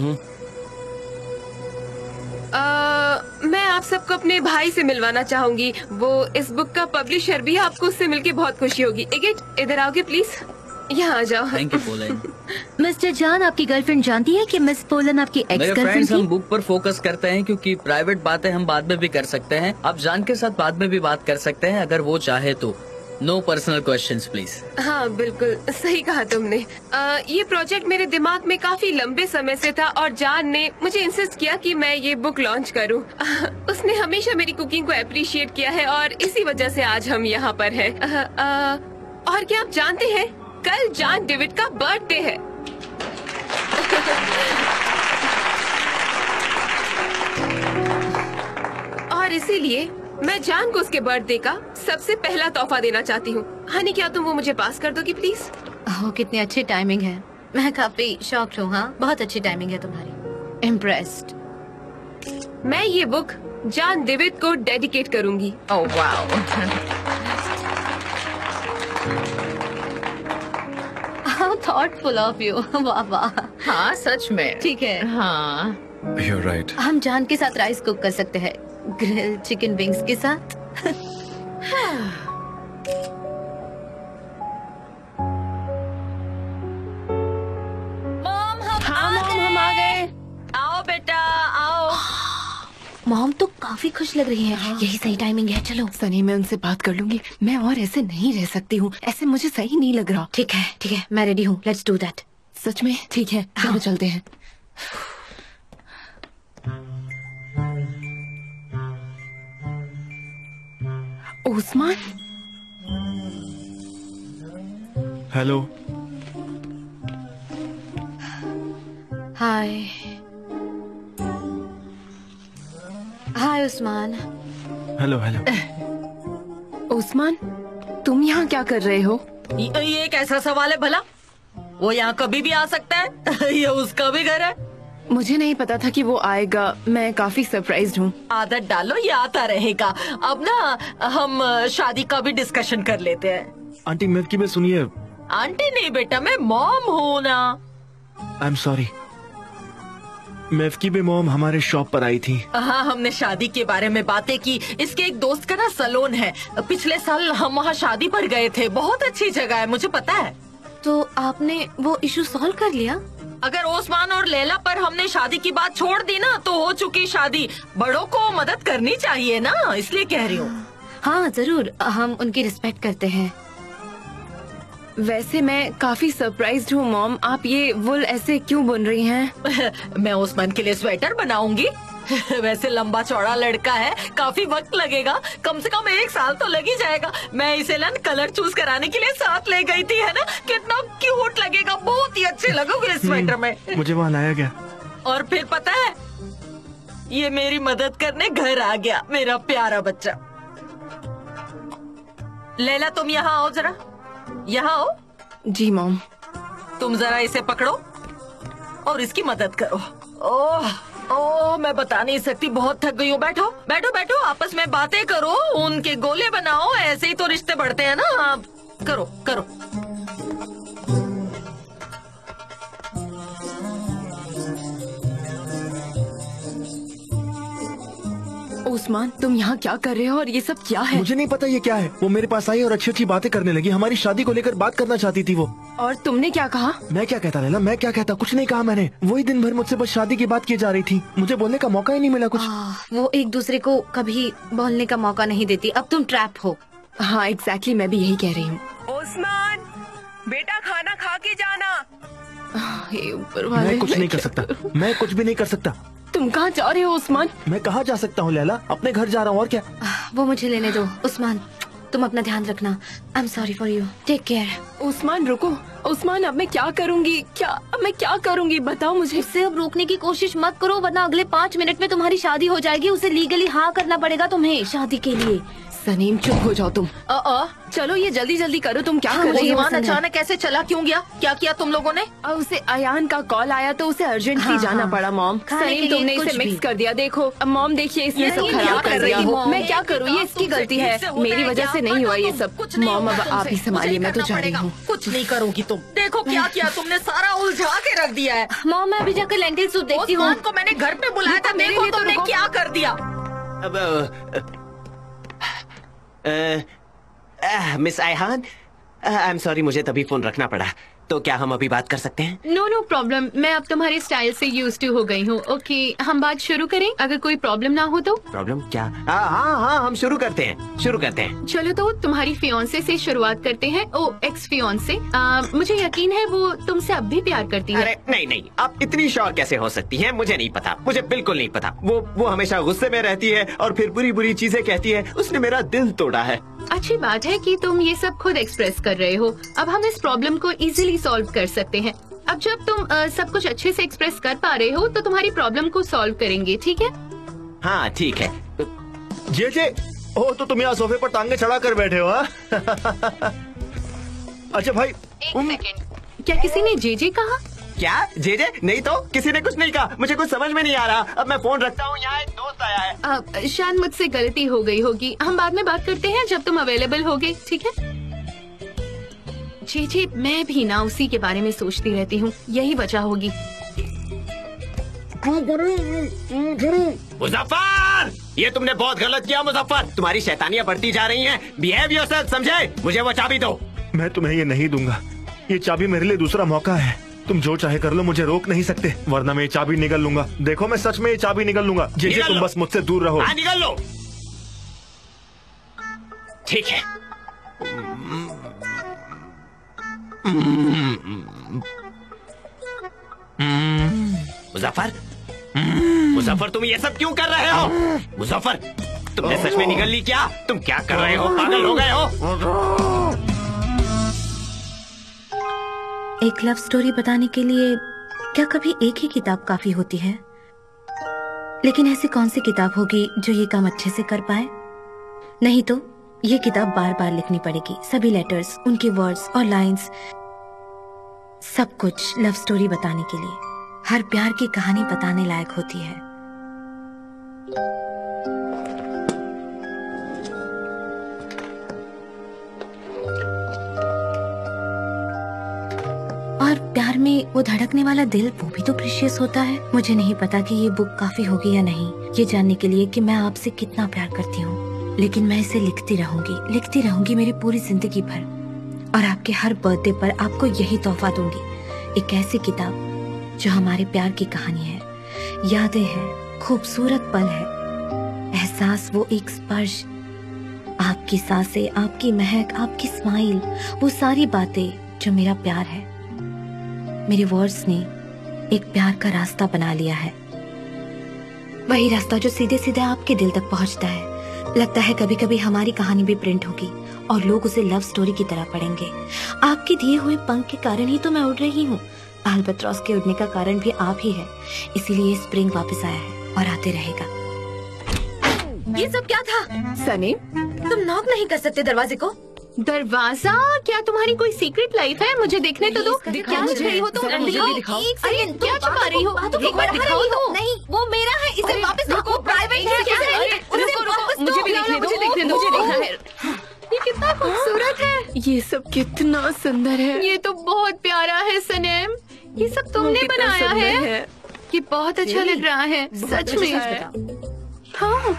आ, मैं आप सबको अपने भाई से मिलवाना चाहूंगी। वो इस बुक का पब्लिशर भी है। आपको उससे मिलके बहुत खुशी होगी। इगिट, इधर आओगे प्लीज, यहाँ आ जाओ। Thank you pollen. मिस्टर जान, आपकी गर्लफ्रेंड जानती है कि मिस पोलन आपकी एक्स मेरे गर्लफ्रेंड फ्रेंड्स, थी? हम बुक पर फोकस करते हैं क्योंकि प्राइवेट बातें हम बाद में भी कर सकते हैं। आप जान के साथ बाद में भी बात कर सकते हैं अगर वो चाहे तो। No personal questions please. हाँ बिल्कुल सही कहा तुमने। आ, ये प्रोजेक्ट मेरे दिमाग में काफी लंबे समय से था और जान ने मुझे इंसिस्ट किया कि मैं ये बुक लॉन्च करूं। आ, उसने हमेशा मेरी कुकिंग को अप्रिशिएट किया है और इसी वजह से आज हम यहाँ पर हैं। आ, आ, और क्या आप जानते हैं, कल जॉन डेविड का बर्थडे है। और इसीलिए मैं जान को उसके बर्थडे का सबसे पहला तोहफा देना चाहती हूँ। हनी, क्या तुम वो मुझे पास कर दोगी प्लीज? ओह, कितनी अच्छी टाइमिंग है। मैं काफी शॉक्ड हूँ। हाँ, बहुत अच्छी टाइमिंग है तुम्हारी। इम्प्रेस्ड। मैं ये बुक जॉन डेविड को डेडिकेट करूंगी। Oh wow. How thoughtful of you. वाह वाह। हाँ सच में। ठीक है। हाँ, You're right. हम जान के साथ राइस कुक कर सकते हैं, ग्रिल चिकन विंग्स के साथ। मॉम हम हाँ मॉम, हम आ गए। आओ बेटा आओ। मॉम तो काफी खुश लग रही है। हाँ। यही सही टाइमिंग है। चलो सनी, मैं उनसे बात कर लूंगी। मैं और ऐसे नहीं रह सकती हूँ। ऐसे मुझे सही नहीं लग रहा। ठीक है, ठीक है, मैं रेडी हूँ। Let's do that. सच में? ठीक है, चलो चलते हैं। Osman, hello. Hi hi Osman. Hello hello. Osman, तुम यहाँ क्या कर रहे हो? ये, ये कैसा सवाल है भला? वो यहाँ कभी भी आ सकता है। ये उसका भी घर है। मुझे नहीं पता था कि वो आएगा। मैं काफी सरप्राइज्ड हूँ। आदत डालो, ये आता रहेगा। अब ना हम शादी का भी डिस्कशन कर लेते हैं। आंटी मिल्की में सुनिए। आंटी नहीं बेटा, मैं मॉम हूँ ना। आई एम सॉरी। मेवकी भी मॉम हमारे शॉप पर आई थी। हाँ, हमने शादी के बारे में बातें की। इसके एक दोस्त का ना सैलून है। पिछले साल हम वहाँ शादी पर गए थे। बहुत अच्छी जगह है, मुझे पता है। तो आपने वो इशू सॉल्व कर लिया? अगर ओस्मान और लैला पर हमने शादी की बात छोड़ दी ना तो हो चुकी शादी। बड़ों को मदद करनी चाहिए ना, इसलिए कह रही हूँ। हाँ जरूर, हम उनकी रिस्पेक्ट करते हैं। वैसे मैं काफी सरप्राइज्ड हूँ मॉम। आप ये वुल ऐसे क्यों बुन रही हैं? मैं ओस्मान के लिए स्वेटर बनाऊंगी। वैसे लंबा चौड़ा लड़का है, काफी वक्त लगेगा। कम से कम एक साल तो लग ही जाएगा। मैं इसे ना कलर चूज कराने के लिए साथ ले गई थी, है ना। कितना क्यूट लगेगा, बहुत ही अच्छे लगोगे इस स्वेटर में। मुझे वहाँ लाया गया। और फिर पता है, ये मेरी मदद करने घर आ गया, मेरा प्यारा बच्चा। लैला तुम यहाँ आओ जरा, यहाँ आओ। जी मॉम। तुम जरा इसे पकड़ो और इसकी मदद करो। ओह ओह, मैं बता नहीं सकती, बहुत थक गई हूँ। बैठो बैठो बैठो, आपस में बातें करो, उनके गोले बनाओ। ऐसे ही तो रिश्ते बढ़ते हैं ना। करो करो। उस्मान, तुम यहाँ क्या कर रहे हो और ये सब क्या है? मुझे नहीं पता ये क्या है। वो मेरे पास आई और अच्छी अच्छी बातें करने लगी। हमारी शादी को लेकर बात करना चाहती थी वो। और तुमने क्या कहा? मैं क्या कहता लैला, मैं क्या कहता? कुछ नहीं कहा मैंने। वही दिन भर मुझसे बस शादी की बात की जा रही थी। मुझे बोलने का मौका ही नहीं मिला कुछ। आ, वो एक दूसरे को कभी बोलने का मौका नहीं देती। अब तुम ट्रैप हो। हाँ एग्जैक्टली, मैं भी यही कह रही हूँ। उस्मान, बेटा खाना खा के जाना। ऊपर वाले, मैं कुछ नहीं कर सकता। मैं कुछ भी नहीं कर सकता। तुम कहाँ जा रहे हो उस्मान? मैं कहाँ जा सकता हूँ लैला? अपने घर जा रहा हूँ, और क्या। वो मुझे लेने दो उस्मान। तुम अपना ध्यान रखना। I am sorry for you, take care. Osman रुको, उस्मान अब मैं क्या करूंगी? क्या अब मैं क्या करूंगी बताओ मुझे। उससे अब रोकने की कोशिश मत करो, वरना अगले पाँच मिनट में तुम्हारी शादी हो जाएगी। उसे लीगली हाँ करना पड़ेगा तुम्हें शादी के लिए। सनीम चुप हो जाओ तुम। अ, अ, चलो ये जल्दी जल्दी करो, तुम क्या हाँ, कर रही हो? ईमान अचानक कैसे चला क्यों गया? क्या किया तुम लोगों ने? और उसे अयान का कॉल आया तो उसे अर्जेंटली हाँ, जाना हाँ। पड़ा। मॉम खाने के सनीम लिए तुमने कुछ इसे भी। मिक्स कर दिया। देखो अब मॉम देखिए इसने ये सब ये खराब क्या कर कर दिया। रही हो? मैं क्या करूँ, ये इसकी गलती है, मेरी वजह से नहीं हुआ ये सब। मॉम अब आप ही संभालिए, मैं तो जा रही हूँ। कुछ नहीं करोगी तुम। देखो क्या किया तुमने, सारा उलझा के रख दिया है। मॉम मैं अभी जाकर लेंटिल सूप देखती हूँ। उस्मान को मैंने घर पे बुलाया था, मेरे देखो लिए तो तुमने रुको। क्या कर दिया। अब miss Ayhan, I am sorry, मुझे तभी फोन रखना पड़ा। तो क्या हम अभी बात कर सकते हैं? नो नो प्रॉब्लम, मैं अब तुम्हारे स्टाइल से यूज टू हो गई हूँ। ओके हम बात शुरू करें, अगर कोई प्रॉब्लम ना हो तो। प्रॉब्लम क्या? हाँ हाँ हाँ हम शुरू करते हैं, शुरू करते हैं। चलो तो तुम्हारी फियोंसे से शुरुआत करते हैं। ओ एक्स फियोंसे, मुझे यकीन है वो तुमसे अब भी प्यार करती है। अरे नहीं नहीं, आप इतनी श्योर कैसे हो सकती हैं? मुझे नहीं पता, मुझे बिल्कुल नहीं पता। वो वो हमेशा गुस्से में रहती है और फिर बुरी बुरी चीजें कहती है। उसने मेरा दिल तोड़ा है। अच्छी बात है कि तुम ये सब खुद एक्सप्रेस कर रहे हो। अब हम इस प्रॉब्लम को इजीली सॉल्व कर सकते हैं। अब जब तुम uh, सब कुछ अच्छे से एक्सप्रेस कर पा रहे हो तो तुम्हारी प्रॉब्लम को सॉल्व करेंगे, ठीक है? हाँ ठीक है। जे जे, ओ तो तुम यहाँ सोफे पर टांगे चढ़ा कर बैठे हो? हाँ? अच्छा भाई, एक सेकंड, क्या किसी ने जे जे कहा? क्या जे जे? नहीं तो किसी ने कुछ नहीं कहा। मुझे कुछ समझ में नहीं आ रहा। अब मैं फोन रखता हूँ, यहाँ एक दोस्त आया है। uh, शायद मुझसे गलती हो गई होगी। हम बाद में बात करते हैं जब तुम अवेलेबल होगे, ठीक है? जी जी, मैं भी ना उसी के बारे में सोचती रहती हूँ, यही वजह होगी। मुजफ्फर, ये तुमने बहुत गलत किया मुजफ्फर। तुम्हारी शैतानियाँ बढ़ती जा रही हैं। बिहेव योरसेल्फ, समझे? मुझे वो चाबी दो। मैं तुम्हें ये नहीं दूंगा। ये चाबी मेरे लिए दूसरा मौका है। तुम जो चाहे कर लो, मुझे रोक नहीं सकते, वरना मैं ये चाबी निगल लूंगा। देखो मैं सच में ये चाबी निगल लूंगा। जे जे तुम बस मुझसे दूर रहो। हाँ निगल लो। ठीक है। मुजफ्फर, मुजफ्फर तुम ये सब क्यों कर रहे हो? मुजफ्फर, तुमने सच में निगल ली क्या? तुम क्या कर रहे हो? पागल हो गए हो? एक लव स्टोरी बताने के लिए क्या कभी एक ही किताब काफी होती है? लेकिन ऐसी कौन सी किताब होगी जो ये काम अच्छे से कर पाए? नहीं तो ये किताब बार बार लिखनी पड़ेगी। सभी लेटर्स, उनके वर्ड्स और लाइंस, सब कुछ लव स्टोरी बताने के लिए। हर प्यार की कहानी बताने लायक होती है। और प्यार में वो धड़कने वाला दिल, वो भी तो प्रीशियस होता है। मुझे नहीं पता कि ये बुक काफी होगी या नहीं, ये जानने के लिए कि मैं आपसे कितना प्यार करती हूँ। लेकिन मैं इसे लिखती रहूंगी, लिखती रहूंगी मेरी पूरी जिंदगी भर। और आपके हर बर्थडे पर आपको यही तोहफा दूंगी, एक ऐसी किताब जो हमारे प्यार की कहानी है, यादें हैं, खूबसूरत पल है, एहसास, वो एक स्पर्श, आपकी सांसें, आपकी महक, आपकी स्माइल, वो सारी बातें जो मेरा प्यार है। मेरे वर्ड्स ने एक प्यार का रास्ता बना लिया है, वही रास्ता जो सीधे सीधे आपके दिल तक पहुंचता है। लगता है कभी कभी हमारी कहानी भी प्रिंट होगी और लोग उसे लव स्टोरी की तरह पढ़ेंगे। आपके दिए हुए पंख के कारण ही तो मैं उड़ रही हूँ। अल्बाट्रॉस के उड़ने का कारण भी आप ही है, इसीलिए स्प्रिंग वापस आया है और आते रहेगा। ये सब क्या था? सनी, तुम नॉक नहीं कर सकते दरवाजे को? दरवाजा? क्या तुम्हारी कोई सीक्रेट लाइफ है? मुझे देखने तो दो। क्या मुझे रही हो तुम? दिखाओ। अरे क्या छुपा रही हो? एक बार दिखाओ तो। नहीं, वो मेरा है, इसे वापस रखो। प्राइवेट है। मुझे भी देखने दो, मुझे देखने दो, मुझे देखना है। ये कितना खूबसूरत है। ये सब कितना सुंदर है। ये तो बहुत प्यारा है सनेम। ये सब तुमने बनाया है? ये बहुत अच्छा लग रहा है सच में। हाँ,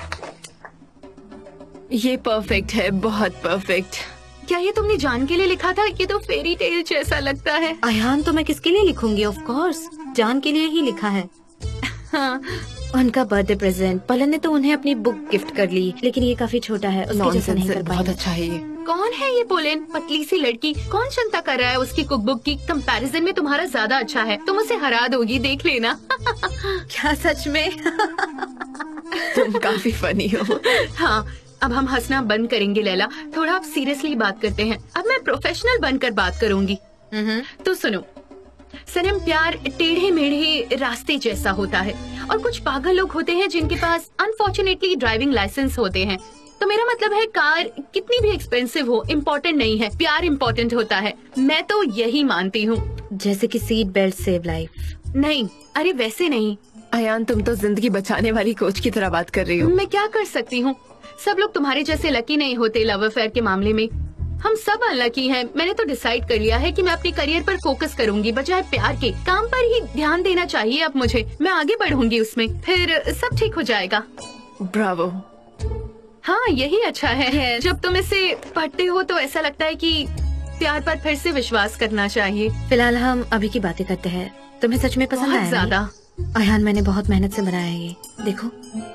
ये परफेक्ट है, बहुत परफेक्ट। क्या ये तुमने जान के लिए लिखा था? ये तो फेरी टेल जैसा लगता है। अयान तो मैं किसके लिए लिखूंगी? ऑफ कोर्स जान के लिए ही लिखा है। हाँ, उनका बर्थडे प्रेजेंट। पलन ने तो उन्हें अपनी बुक गिफ्ट कर ली, लेकिन ये काफी छोटा है, उसके जैसा नहीं कर बहुत अच्छा है ये। कौन है ये पोलेन? पतली सी लड़की। कौन चिंता कर रहा है उसकी कुकबुक की? कंपैरिजन में तुम्हारा ज्यादा अच्छा है, तुम उसे हरा दोगी, देख लेना। क्या सच में? तुम काफी फनी हो। हाँ, अब हम हंसना बंद करेंगे लैला, थोड़ा आप सीरियसली बात करते हैं। अब मैं प्रोफेशनल बनकर बात करूंगी। तो सुनो सनम, प्यार टेढ़े मेढ़े रास्ते जैसा होता है और कुछ पागल लोग होते हैं जिनके पास अनफॉर्चुनेटली ड्राइविंग लाइसेंस होते हैं। तो मेरा मतलब है कार कितनी भी एक्सपेंसिव हो इम्पोर्टेंट नहीं है, प्यार इम्पोर्टेंट होता है। मैं तो यही मानती हूँ। जैसे कि सीट बेल्ट सेव लाइफ। नहीं, अरे वैसे नहीं। अयान, तुम तो जिंदगी बचाने वाली कोच की तरह बात कर रही हो। मैं क्या कर सकती हूँ, सब लोग तुम्हारे जैसे लकी नहीं होते लव अफेयर के मामले में। हम सब अनलकी हैं। मैंने तो डिसाइड कर लिया है कि मैं अपने करियर पर फोकस करूंगी बजाय प्यार के। काम पर ही ध्यान देना चाहिए अब मुझे। मैं आगे बढ़ूंगी उसमें, फिर सब ठीक हो जाएगा। ब्रावो। हाँ, यही अच्छा है। जब तुम इसे पढ़ते हो तो ऐसा लगता है कि प्यार पर फिर से विश्वास करना चाहिए। फिलहाल हम अभी की बातें करते हैं। तुम्हें सच में पसंद आया? ज्यादा। अयान, मैंने बहुत मेहनत से बनाया है ये, देखो।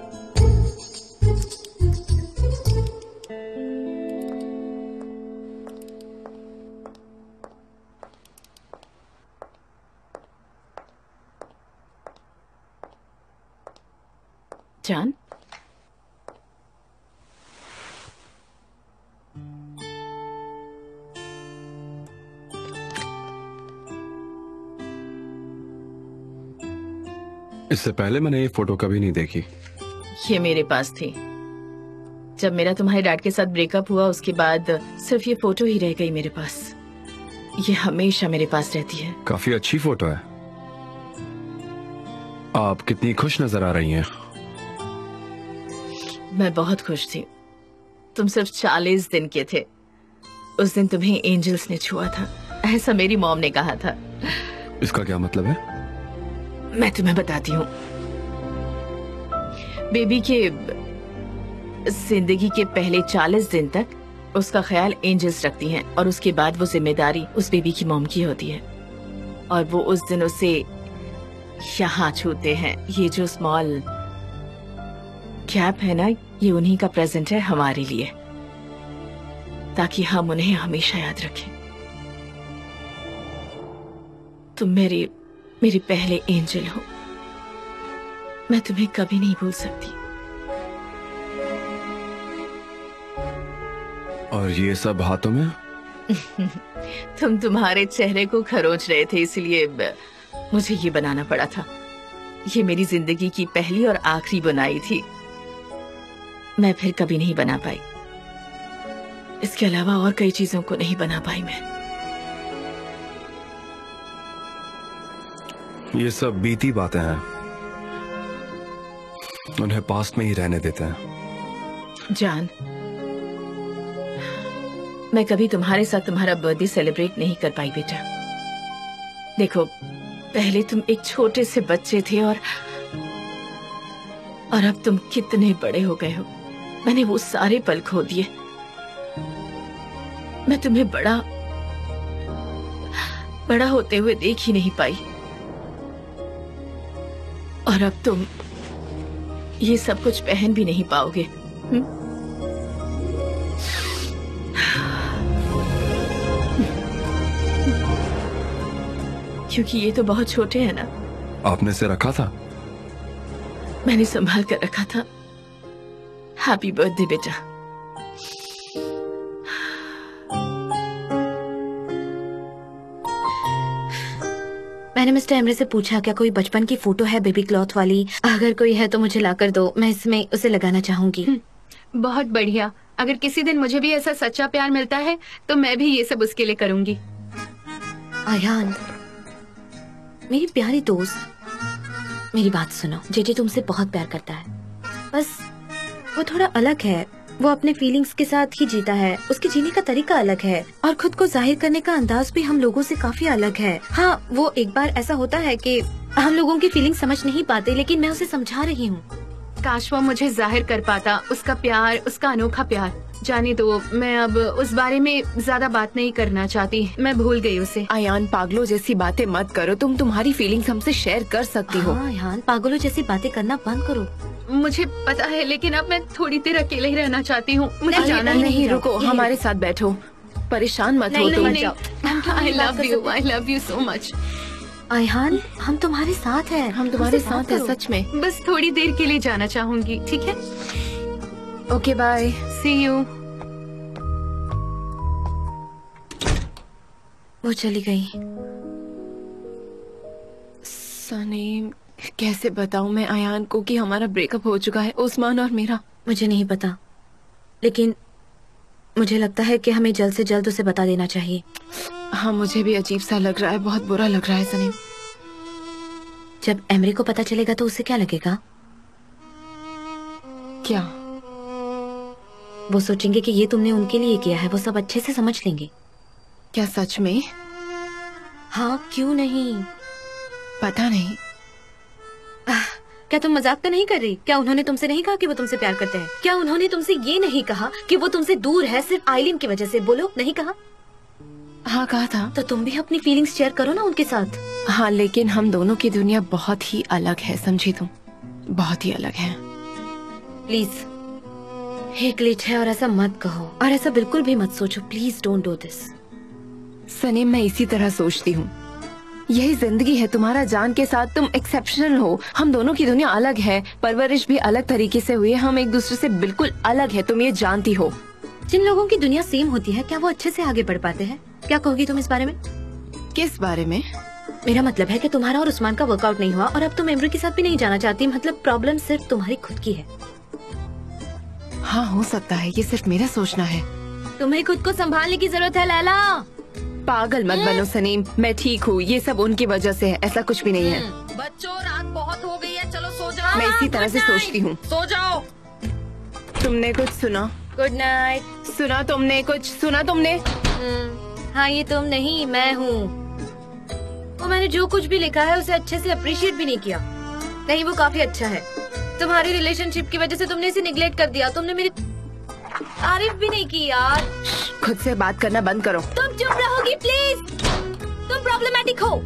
जान, इससे पहले मैंने ये फोटो कभी नहीं देखी। ये मेरे पास थी जब मेरा तुम्हारे डैड के साथ ब्रेकअप हुआ। उसके बाद सिर्फ ये फोटो ही रह गई मेरे पास। ये हमेशा मेरे पास रहती है। काफी अच्छी फोटो है। आप कितनी खुश नजर आ रही हैं। मैं बहुत खुश थी। तुम सिर्फ चालीस दिन के थे। उस दिन तुम्हें एंजल्स ने छुआ था, ऐसा मेरी मॉम ने कहा था। इसका क्या मतलब है? मैं तुम्हें बताती हूँ। बेबी के जिंदगी के पहले चालीस दिन तक उसका ख्याल एंजल्स रखती हैं और उसके बाद वो जिम्मेदारी उस बेबी की मॉम की होती है। और वो उस दिन उसे यहाँ छूते हैं। ये जो स्मॉल गैप है ना, ये उन्हीं का प्रेजेंट है हमारे लिए, ताकि हम उन्हें हमेशा याद रखें। तुम मेरे मेरे पहले एंजल हो। मैं तुम्हें कभी नहीं भूल सकती। और ये सब हाथों में? तुम तुम्हारे चेहरे को खरोच रहे थे, इसलिए मुझे ये बनाना पड़ा था। ये मेरी जिंदगी की पहली और आखिरी बुनाई थी। मैं फिर कभी नहीं बना पाई। इसके अलावा और कई चीजों को नहीं बना पाई मैं। ये सब बीती बातें हैं, उन्हें पास्ट में ही रहने देते हैं। जान, मैं कभी तुम्हारे साथ तुम्हारा बर्थडे सेलिब्रेट नहीं कर पाई बेटा। देखो, पहले तुम एक छोटे से बच्चे थे और और अब तुम कितने बड़े हो गए हो। मैंने वो सारे पल खो दिए। मैं तुम्हें बड़ा बड़ा होते हुए देख ही नहीं पाई। और अब तुम ये सब कुछ पहन भी नहीं पाओगे। हुँ? क्योंकि ये तो बहुत छोटे हैं ना। आपने इसे रखा था? मैंने संभाल कर रखा था। हैप्पी बर्थडे बेटा। मैंने मिस्टर एमरे से पूछा क्या कोई बचपन की फोटो है बेबी क्लॉथ वाली। अगर कोई है तो मुझे ला कर दो, मैं इसमें उसे लगाना चाहूंगी। बहुत बढ़िया। अगर किसी दिन मुझे भी ऐसा सच्चा प्यार मिलता है तो मैं भी ये सब उसके लिए करूंगी। अयान, मेरी प्यारी दोस्त, मेरी बात सुनो। जेजे तुमसे बहुत प्यार करता है, बस वो थोड़ा अलग है। वो अपने फीलिंग्स के साथ ही जीता है। उसके जीने का तरीका अलग है और खुद को जाहिर करने का अंदाज भी हम लोगों से काफी अलग है। हाँ, वो एक बार ऐसा होता है कि हम लोगों की फीलिंग्स समझ नहीं पाते, लेकिन मैं उसे समझा रही हूँ। काश वो मुझे जाहिर कर पाता, उसका प्यार, उसका अनोखा प्यार। जाने दो, मैं अब उस बारे में ज्यादा बात नहीं करना चाहती। मैं भूल गई उसे। अयान, पागलों जैसी बातें मत करो। तुम तुम्हारी फीलिंग्स हमसे शेयर कर सकती हो। हाँ, अयान, पागलों जैसी बातें करना बंद करो। मुझे पता है, लेकिन अब मैं थोड़ी देर अकेले ही रहना चाहती हूँ। मुझे जाना नहीं, नहीं, नहीं रुको, हमारे साथ बैठो। परेशान मत हो तुम। I love you, I love you so much. Ayhan, हम तुम्हारे साथ हैं। हम तुम्हारे साथ हैं, सच में। बस थोड़ी देर के लिए जाना चाहूंगी, ठीक है? Okay bye, see you. वो चली गई। सनीम, कैसे बताऊं मैं अयान को कि हमारा ब्रेकअप हो चुका है, उस्मान और मेरा। मुझे नहीं पता, लेकिन मुझे लगता है कि हमें जल्द से जल्द उसे बता देना चाहिए। हाँ, मुझे भी अजीब सा लग रहा है, बहुत बुरा लग रहा है सनीम। जब एमरी को पता चलेगा तो उसे क्या लगेगा? क्या? वो सोचेंगे कि ये तुमने उनके लिए किया है। वो सब अच्छे से समझ लेंगे। क्या सच में? हाँ, क्यों नहीं? पता नहीं। आह, क्या तुम मजाक तो नहीं कर रही? क्या उन्होंने तुमसे नहीं कहा कि वो तुमसे प्यार करते हैं? क्या उन्होंने तुमसे ये नहीं कहा कि वो तुमसे दूर है सिर्फ आइलिन की वजह से? बोलो, नहीं कहा? हाँ, कहा था। तो तुम भी अपनी फीलिंग्स शेयर करो ना उनके साथ। हाँ, लेकिन हम दोनों की दुनिया बहुत ही अलग है, समझी तुम? बहुत ही अलग है। प्लीज, एक ग्लिच है और ऐसा मत कहो, और ऐसा बिल्कुल भी मत सोचो। Please don't do this. Sanem, मैं इसी तरह सोचती हूँ। यही जिंदगी है तुम्हारा जान के साथ, तुम एक्सेप्शनल हो। हम दोनों की दुनिया अलग है, परवरिश भी अलग तरीके से हुई है, हम एक दूसरे से बिल्कुल अलग है, तुम ये जानती हो। जिन लोगों की दुनिया सेम होती है, क्या वो अच्छे से आगे बढ़ पाते हैं? क्या कहोगी तुम इस बारे में? किस बारे में? मेरा मतलब है कि तुम्हारा और उस्मान का वर्कआउट नहीं हुआ और अब तुम एमरी के साथ भी नहीं जाना चाहती। मतलब प्रॉब्लम सिर्फ तुम्हारी खुद की है। हाँ, हो सकता है, ये सिर्फ मेरा सोचना है। तुम्हें खुद को संभालने की जरूरत है लैला। पागल मत बनो सनीम, मैं ठीक हूँ। ये सब उनकी वजह से है, ऐसा कुछ भी नहीं है। बच्चों, रात बहुत हो गई है, चलो सो जाओ। मैं इसी तरह से सोचती हूँ। सो जाओ। तुमने कुछ सुना? Good night. सुना तुमने कुछ? सुना तुमने? हाँ, ये तुम नहीं, मैं हूँ। वो मैंने जो कुछ भी लिखा है उसे अच्छे से अप्रिशिएट भी नहीं किया। नहीं, वो काफी अच्छा है। तुम्हारी रिलेशनशिप की वजह से तुमने इसे निगलेक्ट कर दिया। तुमने मेरी तारीफ भी नहीं की यार। खुद से बात करना बंद करो। तुम चुप रहोगी प्लीज? तुम प्रॉब्लमैटिक हो।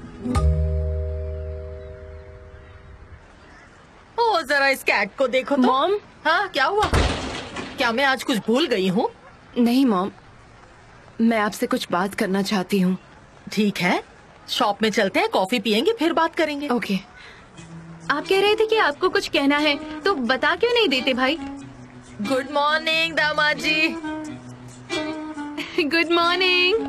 ओ, जरा इस कैट को देखो तो। मॉम। हाँ, क्या हुआ? क्या मैं आज कुछ भूल गई हूँ? नहीं मॉम, मैं आपसे कुछ बात करना चाहती हूँ। ठीक है, शॉप में चलते हैं, कॉफी पियेंगे, फिर बात करेंगे। ओके। आप कह रहे थे कि आपको कुछ कहना है, तो बता क्यों नहीं देते भाई? गुड मॉर्निंग दामाद जी। Good morning.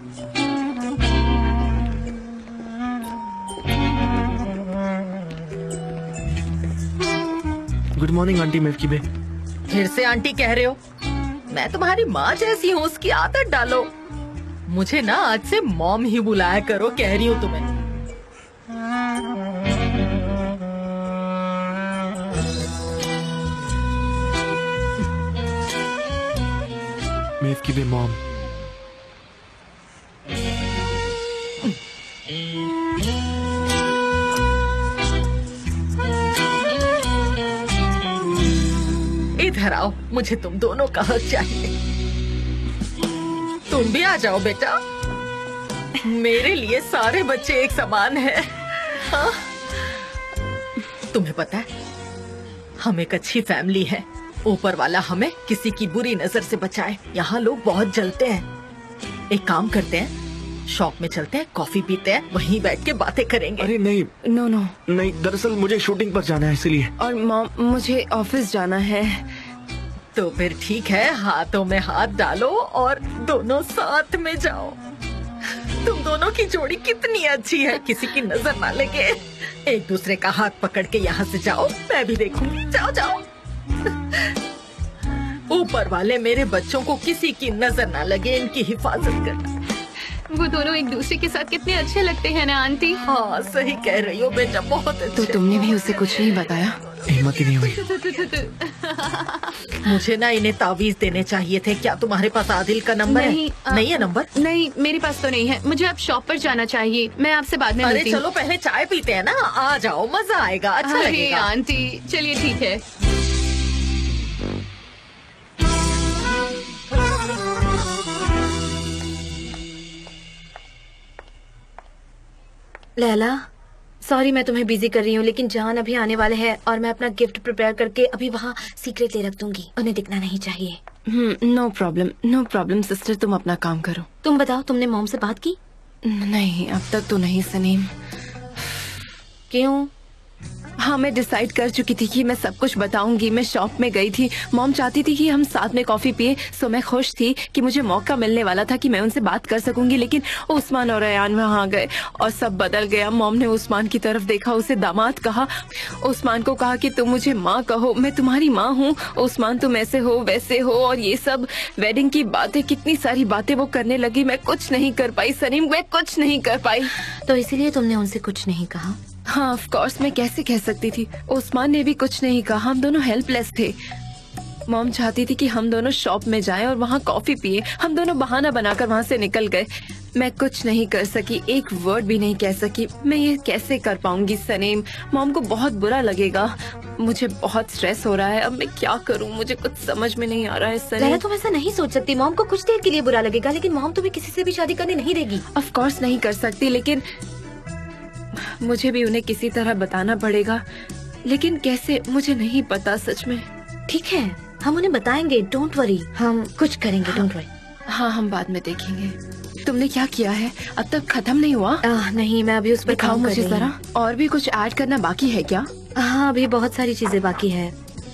Good morning aunty Mevkibe. फिर से आंटी कह रहे हो? मैं तुम्हारी माँ जैसी हूँ, उसकी आदत डालो। मुझे ना आज से मॉम ही बुलाया करो, कह रही हूँ तुम्हें। Mevkibe mom. इधर आओ, मुझे तुम दोनों का हक चाहिए। तुम भी आ जाओ बेटा। मेरे लिए सारे बच्चे एक समान हैं। हाँ? तुम्हें पता है, हम एक अच्छी फैमिली है। ऊपर वाला हमें किसी की बुरी नजर से बचाए। यहाँ लोग बहुत जलते हैं। एक काम करते हैं, शॉप में चलते हैं, कॉफी पीते हैं, वहीं बैठ के बातें करेंगे। अरे नहीं नो नो नहीं, दरअसल मुझे शूटिंग पर जाना है इसलिए। और मॉम, मुझे ऑफिस जाना है। तो फिर ठीक है, हाथों में हाथ डालो और दोनों साथ में जाओ। तुम दोनों की जोड़ी कितनी अच्छी है, किसी की नजर ना लगे। एक दूसरे का हाथ पकड़ के यहाँ से जाओ, मैं भी देखूंगी। जाओ जाओ। ऊपर वाले मेरे बच्चों को किसी की नजर ना लगे, इनकी हिफाजत करना। वो दोनों एक दूसरे के साथ कितने अच्छे लगते हैं ना आंटी? हाँ, सही कह रही हो बेटा, बहुत अच्छे। तो तुमने भी उसे कुछ नहीं बताया? हिम्मत ही नहीं हुई। मुझे ना इन्हें तावीज देने चाहिए थे। क्या तुम्हारे पास आदिल का नंबर नहीं, है? नहीं है नंबर? नहीं, मेरे पास तो नहीं है। मुझे अब शॉप पर जाना चाहिए। मैं आपसे बाद में अरे मिलती हूँ। चलो पहले चाय पीते हैं ना। आ जाओ, मजा आएगा, अच्छा अरे लगेगा। आंटी चलिए ठीक है। लैला, सॉरी मैं तुम्हें बिजी कर रही हूँ, लेकिन जान अभी आने वाले हैं और मैं अपना गिफ्ट प्रिपेयर करके अभी वहाँ सीक्रेटली रख दूंगी। उन्हें दिखना नहीं चाहिए। No problem, no problem sister, तुम अपना काम करो। तुम बताओ, तुमने मॉम से बात की? नहीं, अब तक तो नहीं सनीम। क्यों? हाँ, मैं डिसाइड कर चुकी थी कि मैं सब कुछ बताऊंगी। मैं शॉप में गई थी, मॉम चाहती थी कि हम साथ में कॉफी पिए, सो मैं खुश थी कि मुझे मौका मिलने वाला था कि मैं उनसे बात कर सकूंगी। लेकिन उस्मान और अयान वहाँ गए और सब बदल गया। मॉम ने उस्मान की तरफ देखा, उसे दामाद कहा, उस्मान को कहा कि तुम मुझे माँ कहो, मैं तुम्हारी माँ हूँ। उस्मान तुम ऐसे हो वैसे हो और ये सब वेडिंग की बातें, कितनी सारी बातें वो करने लगी। मैं कुछ नहीं कर पाई सनीम, मैं कुछ नहीं कर पाई। तो इसीलिए तुमने उनसे कुछ नहीं कहा? हाँ, ऑफ कोर्स, मैं कैसे कह सकती थी। उस्मान ने भी कुछ नहीं कहा, हम दोनों हेल्पलेस थे। मॉम चाहती थी कि हम दोनों शॉप में जाएं और वहाँ कॉफी पिए। हम दोनों बहाना बनाकर वहाँ से निकल गए। मैं कुछ नहीं कर सकी, एक वर्ड भी नहीं कह सकी। मैं ये कैसे कर पाऊंगी सनीम? मॉम को बहुत बुरा लगेगा। मुझे बहुत स्ट्रेस हो रहा है। अब मैं क्या करूँ, मुझे कुछ समझ में नहीं आ रहा है सनीम। तुम ऐसा नहीं सोच सकती। मॉम को कुछ देर के लिए बुरा लगेगा, लेकिन मॉम तुम्हें किसी से भी शादी करने नहीं देगी। ऑफ कोर्स नहीं कर सकती, लेकिन मुझे भी उन्हें किसी तरह बताना पड़ेगा। लेकिन कैसे, मुझे नहीं पता सच में। ठीक है, हम उन्हें बताएंगे, डोंट वरी, हम कुछ करेंगे, डोंट वरी। हाँ, हम बाद में देखेंगे। तुमने क्या किया है? अब तक खत्म नहीं हुआ? आ, नहीं, मैं अभी उस पर काम कर रही हूँ। जरा और भी कुछ ऐड करना बाकी है क्या? हाँ, अभी बहुत सारी चीजें बाकी है।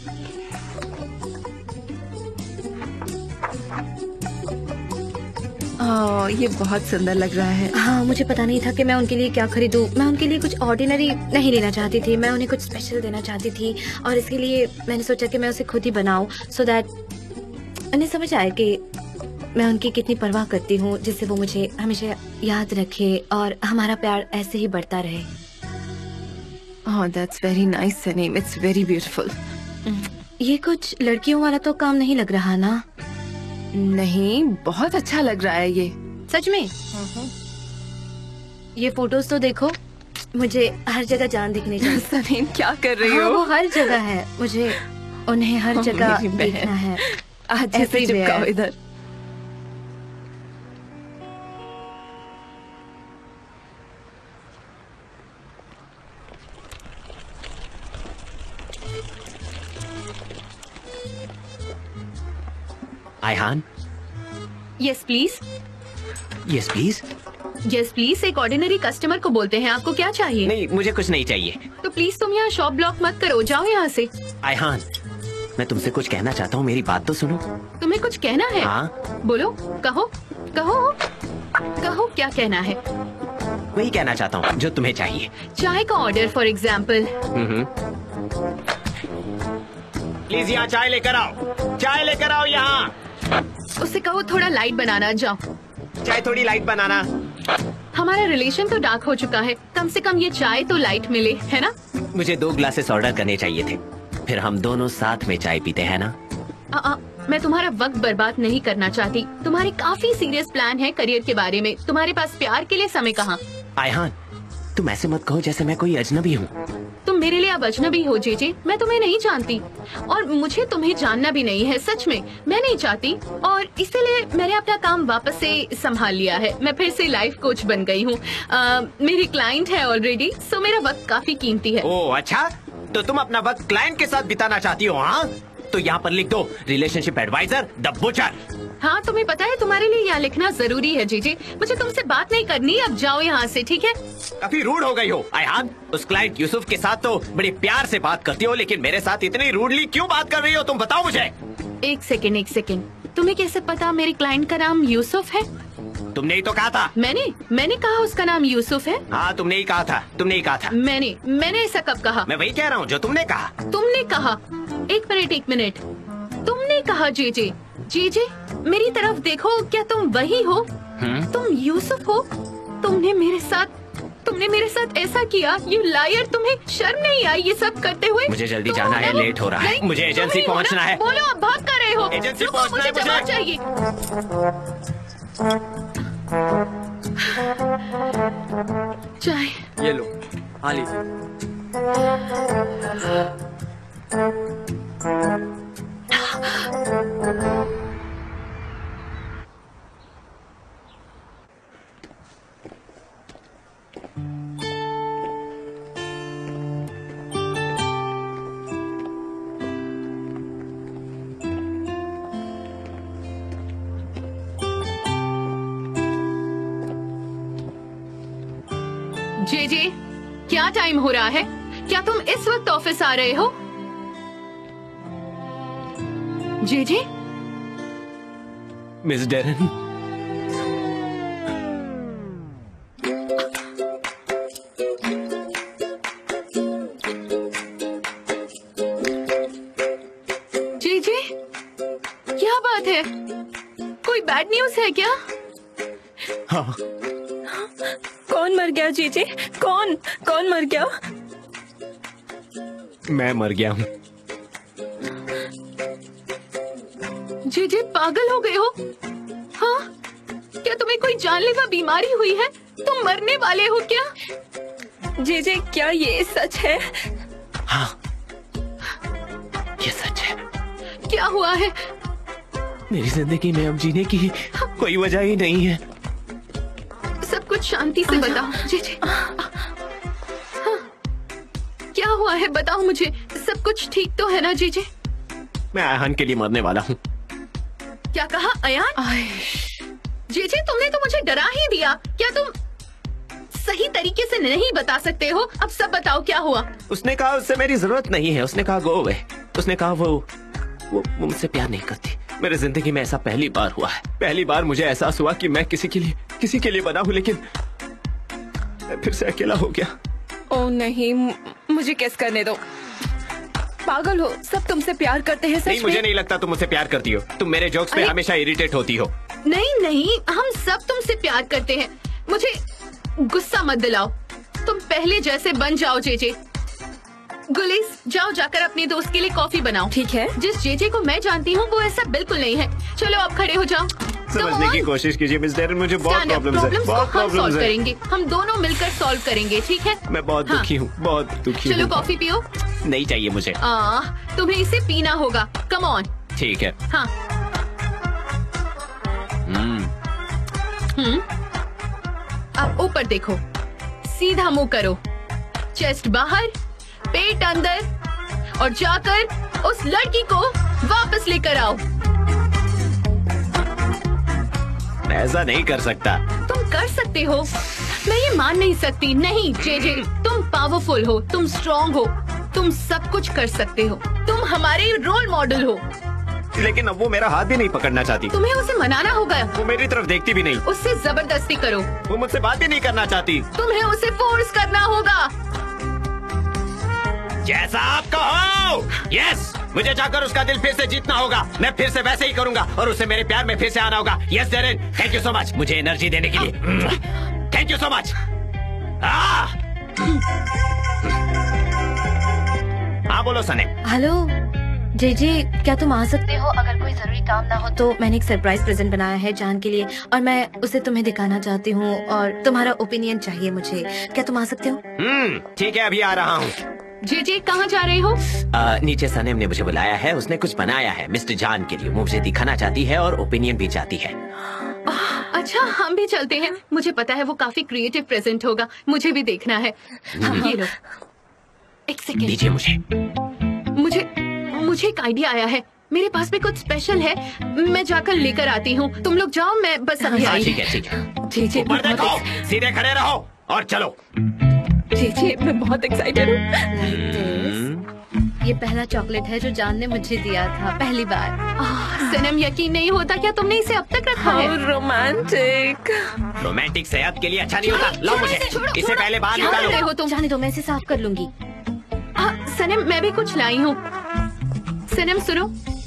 आ, ये बहुत सुंदर लग रहा है। हाँ, मुझे पता नहीं था कि मैं उनके लिए क्या खरीदूं। मैं उनके लिए कुछ ऑर्डिनरी नहीं लेना चाहती थी, मैं उन्हें कुछ स्पेशल देना चाहती थी और इसके लिए मैंने सोचा कि मैं उसे खुद ही बनाऊं, सो दैट उन्हें समझ आए कि मैं उनकी कितनी परवाह करती हूँ, जिससे वो मुझे हमेशा याद रखे और हमारा प्यार ऐसे ही बढ़ता रहे। Oh, that's very nice, Saneem. It's very beautiful. ये कुछ लड़कियों वाला तो काम नहीं लग रहा ना? नहीं, बहुत अच्छा लग रहा है ये। सच में? ये फोटोज तो देखो, मुझे हर जगह जान दिखनी चाहिए। सनीम, क्या कर रही हो? हाँ, वो हर जगह है, मुझे उन्हें हर जगह देखना है। अच्छे से चिपकाओ इधर। Ayhan? Yes please. Yes please. Yes please एक ऑर्डिनरी कस्टमर को बोलते हैं। आपको क्या चाहिए? नहीं, मुझे कुछ नहीं चाहिए। तो प्लीज तुम यहाँ शॉप ब्लॉक मत करो, जाओ यहाँ से। आयहान, मैं तुमसे कुछ कहना चाहता हूँ, मेरी बात तो सुनो। तुम्हें कुछ कहना है? हाँ। बोलो, कहो कहो कहो, क्या कहना है? वही कहना चाहता हूँ जो तुम्हें चाहिए। चाय का ऑर्डर फॉर एग्जाम्पल। प्लीज यहाँ चाय लेकर आओ, चाय लेकर आओ यहाँ। उसे कहो थोड़ा लाइट बनाना। जाओ, चाय थोड़ी लाइट बनाना। हमारा रिलेशन तो डार्क हो चुका है, कम से कम ये चाय तो लाइट मिले, है ना? मुझे दो ग्लासेस ऑर्डर करने चाहिए थे, फिर हम दोनों साथ में चाय पीते हैं ना? आ, आ, मैं तुम्हारा वक्त बर्बाद नहीं करना चाहती। तुम्हारे काफी सीरियस प्लान है करियर के बारे में, तुम्हारे पास प्यार के लिए समय कहाँ? आयहान, तुम ऐसे मत कहो जैसे मैं कोई अजनबी हूँ। तुम मेरे लिए अब अजनबी हो जेजे। मैं तुम्हें नहीं जानती और मुझे तुम्हें जानना भी नहीं है। सच में मैं नहीं चाहती और इसीलिए मैंने अपना काम वापस से संभाल लिया है। मैं फिर से लाइफ कोच बन गई हूँ। मेरी क्लाइंट है ऑलरेडी, सो मेरा वक्त काफी कीमती है। ओह अच्छा, तो तुम अपना वक्त क्लाइंट के साथ बिताना चाहती हो? हाँ, तो यहाँ पर लिख दो रिलेशनशिप एडवाइजर द बुचर। हाँ, तुम्हें पता है तुम्हारे लिए यहाँ लिखना जरूरी है जीजे। मुझे तुमसे बात नहीं करनी, अब जाओ यहाँ से, ठीक है? काफी रूड हो गई हो आयहान। उस क्लाइंट यूसुफ के साथ तो बड़े प्यार से बात करती हो, लेकिन मेरे साथ इतनी रूडली क्यों बात कर रही हो तुम बताओ मुझे। एक सेकेंड एक सेकेंड, तुम्हें कैसे पता मेरे क्लाइंट का नाम यूसुफ है? तुमने ही तो कहा था। मैंने मैंने कहा उसका नाम यूसुफ है? हाँ, तुमने ही कहा था, तुमने ही कहा था। मैंने मैंने ऐसा कब कहा? मैं वही कह रहा हूँ जो तुमने कहा। तुमने कहा? एक मिनट एक मिनट, तुमने कहा जेजे। जेजे मेरी तरफ देखो, क्या तुम वही हो? हुँ? तुम यूसुफ हो? तुमने मेरे साथ तुमने मेरे साथ ऐसा किया, यू लायर। तुम्हें शर्म नहीं आई ये सब करते हुए? मुझे जल्दी जाना है, लेट हो रहा है। मुझे एजेंसी पहुंचना है। बोलो, अब भाग कर रहे हो? एजेंसी पहुंचना है मुझे। चाहिए। चाय ये लो, आली। जे जे क्या टाइम हो रहा है? क्या तुम इस वक्त ऑफिस आ रहे हो? जे जे मिस डेरन, जे जे क्या बात है? कोई बैड न्यूज है क्या? हाँ। कौन मर गया जीजे? कौन कौन मर गया? मैं मर गया हूँ। जे जे पागल हो गए हो? हाँ? क्या तुम्हें कोई जानलेवा बीमारी हुई है? तुम मरने वाले हो क्या? जीजे क्या ये सच है? हाँ, ये सच है। क्या हुआ है? मेरी जिंदगी में अब जीने की कोई वजह ही नहीं है। सब कुछ शांति से बताओ जे जे। हाँ। क्या हुआ है बताओ मुझे। सब कुछ ठीक तो है ना जे जे? मैं आयहान के लिए मरने वाला हूँ। क्या कहा अयान? जे जे तुमने तो मुझे डरा ही दिया। क्या तुम सही तरीके से नहीं बता सकते हो? अब सब बताओ क्या हुआ। उसने कहा उससे मेरी जरूरत नहीं है। उसने कहा गो अवे। उसने कहा वो वो मुझसे प्यार नहीं करती। मेरी जिंदगी में ऐसा पहली बार हुआ है। पहली बार मुझे एहसास हुआ कि मैं किसी के लिए किसी के लिए बना हूँ, लेकिन मैं फिर से अकेला हो गया। ओ नहीं, मुझे किस करने दो। पागल हो, सब तुमसे प्यार करते हैं। सच नहीं, मुझे नहीं लगता तुम मुझसे प्यार करती हो। तुम मेरे जोक्स पे हमेशा इरिटेट होती हो। नहीं नहीं, हम सब तुमसे प्यार करते हैं। मुझे गुस्सा मत दिलाओ। तुम पहले जैसे बन जाओ जे जे। गुलिस, जाओ जाकर अपने दोस्त के लिए कॉफी बनाओ। ठीक है। जिस जे जे को मैं जानती हूँ वो ऐसा बिल्कुल नहीं है। चलो आप खड़े हो जाओ। समझने की कोशिश कीजिए मिस डेरन, मुझे बहुत प्रॉब्लम्स है। बहुत हम सॉल्व प्रॉब्लम्स है। करेंगे। हम दोनों मिलकर सॉल्व करेंगे, ठीक है? मैं बहुत हाँ। दुखी हूँ, बहुत दुखी हूँ। चलो कॉफी पियो। नहीं चाहिए मुझे। आ, तुम्हें इसे पीना होगा। Come on. ठीक है। हाँ। हम्म। हम्म। अब ऊपर देखो, सीधा मुंह करो, चेस्ट बाहर, पेट अंदर, और जाकर उस लड़की को वापस लेकर आओ। मैं ऐसा नहीं कर सकता। तुम कर सकते हो। मैं ये मान नहीं सकती। नहीं जे जे, तुम पावरफुल हो, तुम स्ट्रॉन्ग हो, तुम सब कुछ कर सकते हो। तुम हमारे रोल मॉडल हो। लेकिन अब वो मेरा हाथ भी नहीं पकड़ना चाहती। तुम्हें उसे मनाना होगा। वो मेरी तरफ देखती भी नहीं। उससे जबरदस्ती करो। वो मुझसे बात भी नहीं करना चाहती। तुम्हें उसे फोर्स करना होगा। जैसा आप कहो। यस, मुझे जाकर उसका दिल फिर से जीतना होगा। मैं फिर से वैसे ही करूंगा और उसे मेरे प्यार में फिर से आना होगा। Yes Deren, thank you so much मुझे एनर्जी देने के लिए। Thank you so much. हाँ बोलो सने। हेलो जे जे, क्या तुम आ सकते हो? अगर कोई जरूरी काम ना हो तो मैंने एक सरप्राइज प्रेजेंट बनाया है जान के लिए, और मैं उसे तुम्हें दिखाना चाहती हूँ और तुम्हारा ओपिनियन चाहिए मुझे। क्या तुम आ सकते हो? हम्म, ठीक है, अभी आ रहा हूँ। जे जे, कहाँ जा रहे हो? आ, नीचे सनेम ने मुझे बुलाया है। उसने कुछ बनाया है मिस्टर जान के लिए। वो मुझे दिखाना चाहती है और ओपिनियन भी चाहती है। अच्छा, हम भी चलते हैं। मुझे पता है वो काफी क्रिएटिव प्रेजेंट होगा। मुझे भी देखना है। हाँ, ये लो, एक सेकेंड दीजिए मुझे। मुझे मुझे एक आइडिया आया है। मेरे पास भी कुछ स्पेशल है। मैं जाकर लेकर आती हूँ। तुम लोग जाओ, मैं बस अभी आई। ठीक है, ठीक है। जी जी, ऊपर देखो, सीधे खड़े रहो और चलो। जी जी, मैं बहुत एक्साइटेड हूँ। ये पहला चॉकलेट है जो जान ने मुझे दिया था पहली बार। सनम, यकीन नहीं होता क्या तुमने इसे अब तक रखा है? रोमांटिक। रोमांटिक सेहत के लिए अच्छा नहीं होता। लो मुझे इसे पहले बाहर क्या कर रहे निकालो। हो तुम? जाने दो, मैं इसे साफ कर लूंगी। आ, सनम, मैं भी कुछ लाई हूँ। सनम सुनो,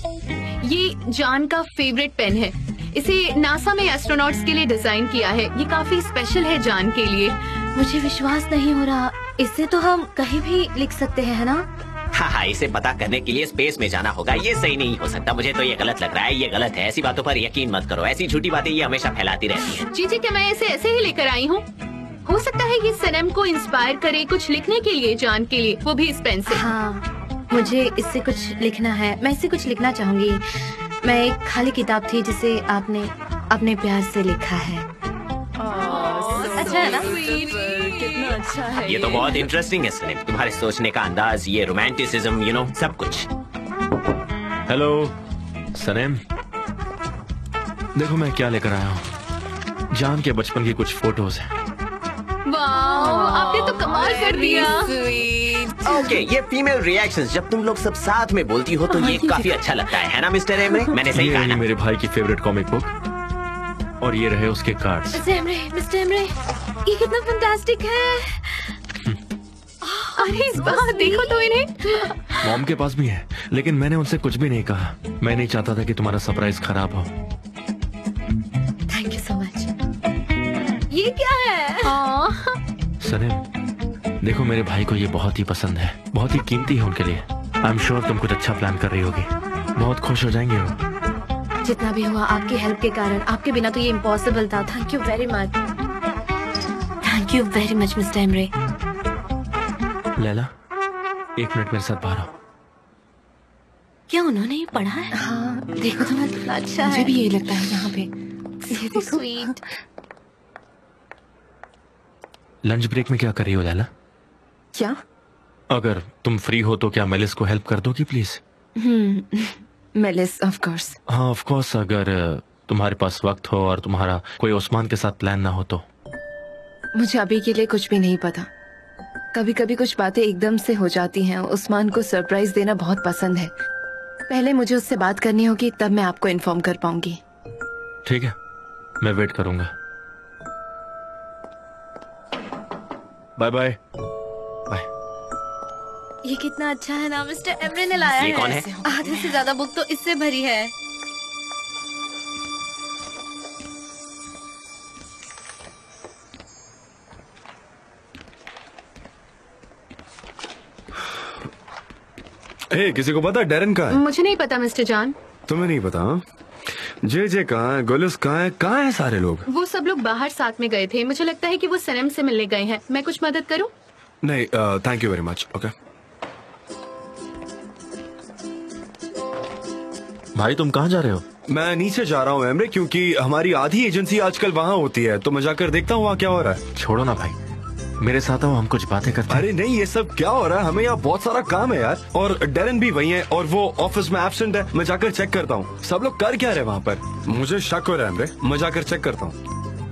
ये जान का फेवरेट पेन है। इसे नासा में एस्ट्रोनॉट्स के लिए डिजाइन किया है। ये काफी स्पेशल है जान के लिए। मुझे विश्वास नहीं हो रहा। इससे तो हम कहीं भी लिख सकते हैं, है ना? हाँ हाँ, इसे पता करने के लिए स्पेस में जाना होगा। ये सही नहीं हो सकता। मुझे तो ये गलत लग रहा है। ये गलत है। ऐसी बातों पर यकीन मत करो। ऐसी झूठी बातें ये हमेशा फैलाती रहती है। जी जी, क्या मैं इसे ऐसे ही लेकर आई हूँ? हो सकता है ये सनम को इंस्पायर करे कुछ लिखने के लिए, जान के लिए, वो भी इस पेन से। हाँ, मुझे इससे कुछ लिखना है। मैं इससे कुछ लिखना चाहूंगी। मैं एक खाली किताब थी जिसे आपने अपने प्यार से लिखा है। अच्छा है ना? कितना अच्छा है। ये तो बहुत इंटरेस्टिंग है सलीम। तुम्हारे सोचने का अंदाज, ये रोमांटिसिज्म, यू नो, सब कुछ। हेलो सनेम, देखो मैं क्या लेकर आया हूँ। जान के बचपन की कुछ फोटोज हैं। वाह, आपने तो कमाल कर दिया। स्वीट। ओके, ये फीमेल रिएक्शंस जब तुम लोग सब साथ में बोलती हो तो ये काफी अच्छा लगता है, है ना मिस्टर एमरे? मैंने सही कहा ना? मेरे भाई की फेवरेट कॉमिक बुक, और ये रहे उसके cards. Mister Emre, mister Emre, ये कितना फैंटास्टिक है। अरे इस बार देखो तो इन्हें। मॉम के पास भी है, लेकिन मैंने उनसे कुछ भी नहीं कहा। मैं नहीं चाहता था कि तुम्हारा सरप्राइज खराब हो। Thank you so much. ये क्या है? सलीम, देखो मेरे भाई को ये बहुत ही पसंद है, बहुत ही कीमती है उनके लिए। आई एम श्योर तुम कुछ अच्छा प्लान कर रही होगी, बहुत खुश हो जाएंगे वो। जितना भी हुआ आपकी हेल्प के कारण, आपके बिना तो ये इम्पॉसिबल था। Thank you very much. Thank you very much mister Emre. Leyla, एक मिनट मेरे साथ बाहर आओ। क्या उन्होंने ये पढ़ा है? हाँ, देखो तो मैं कितना अच्छा मुझे है। भी यही लगता है यहाँ पे। ये देखो। स्वीट। लंच ब्रेक में क्या कर रही हो लैला? क्या? अगर तुम फ्री हो तो क्या मेलिस को हेल्प कर दोगी please? Hmm, Melis of course. हाँ ऑफ कोर्स, अगर तुम्हारे पास वक्त हो और तुम्हारा कोई उस्मान के साथ प्लान ना हो तो। मुझे अभी के लिए कुछ भी नहीं पता। कभी कभी कुछ बातें एकदम से हो जाती हैं। उस्मान को सरप्राइज देना बहुत पसंद है। पहले मुझे उससे बात करनी होगी, तब मैं आपको इन्फॉर्म कर पाऊंगी। ठीक है, मैं वेट करूंगा। Bye bye. बाय। ये कितना अच्छा है ना, मिस्टर एमरे ने लाया ये है। कौन है? आधे से ज्यादा बुक तो इससे भरी है। ए, किसी को पता डेरन कहाँ है? मुझे नहीं पता मिस्टर जान। तुम्हें नहीं पता? हाँ? जे जे कहाँ है, गुलिस कहाँ है, कहाँ है सारे लोग? वो सब लोग बाहर साथ में गए थे। मुझे लगता है कि वो सनम से मिलने गए हैं। मैं कुछ मदद करूं? नहीं, thank you very much. Okay भाई तुम कहाँ जा रहे हो? मैं नीचे जा रहा हूँ एमरे, क्योंकि हमारी आधी एजेंसी आजकल वहाँ होती है, तो मैं जाकर देखता हूँ वहाँ क्या हो रहा है। छोड़ो ना भाई, मेरे साथ आओ, हम कुछ बातें करते हैं। अरे नहीं, ये सब क्या हो रहा है? हमें यहाँ बहुत सारा काम है यार, और डेरन भी वही है और वो ऑफिस में एब्सेंट है। मैं जाकर चेक करता हूँ सब लोग कर क्या रहे वहाँ पर। मुझे शक हो रहा है एमरे, मैं जाकर चेक करता हूँ।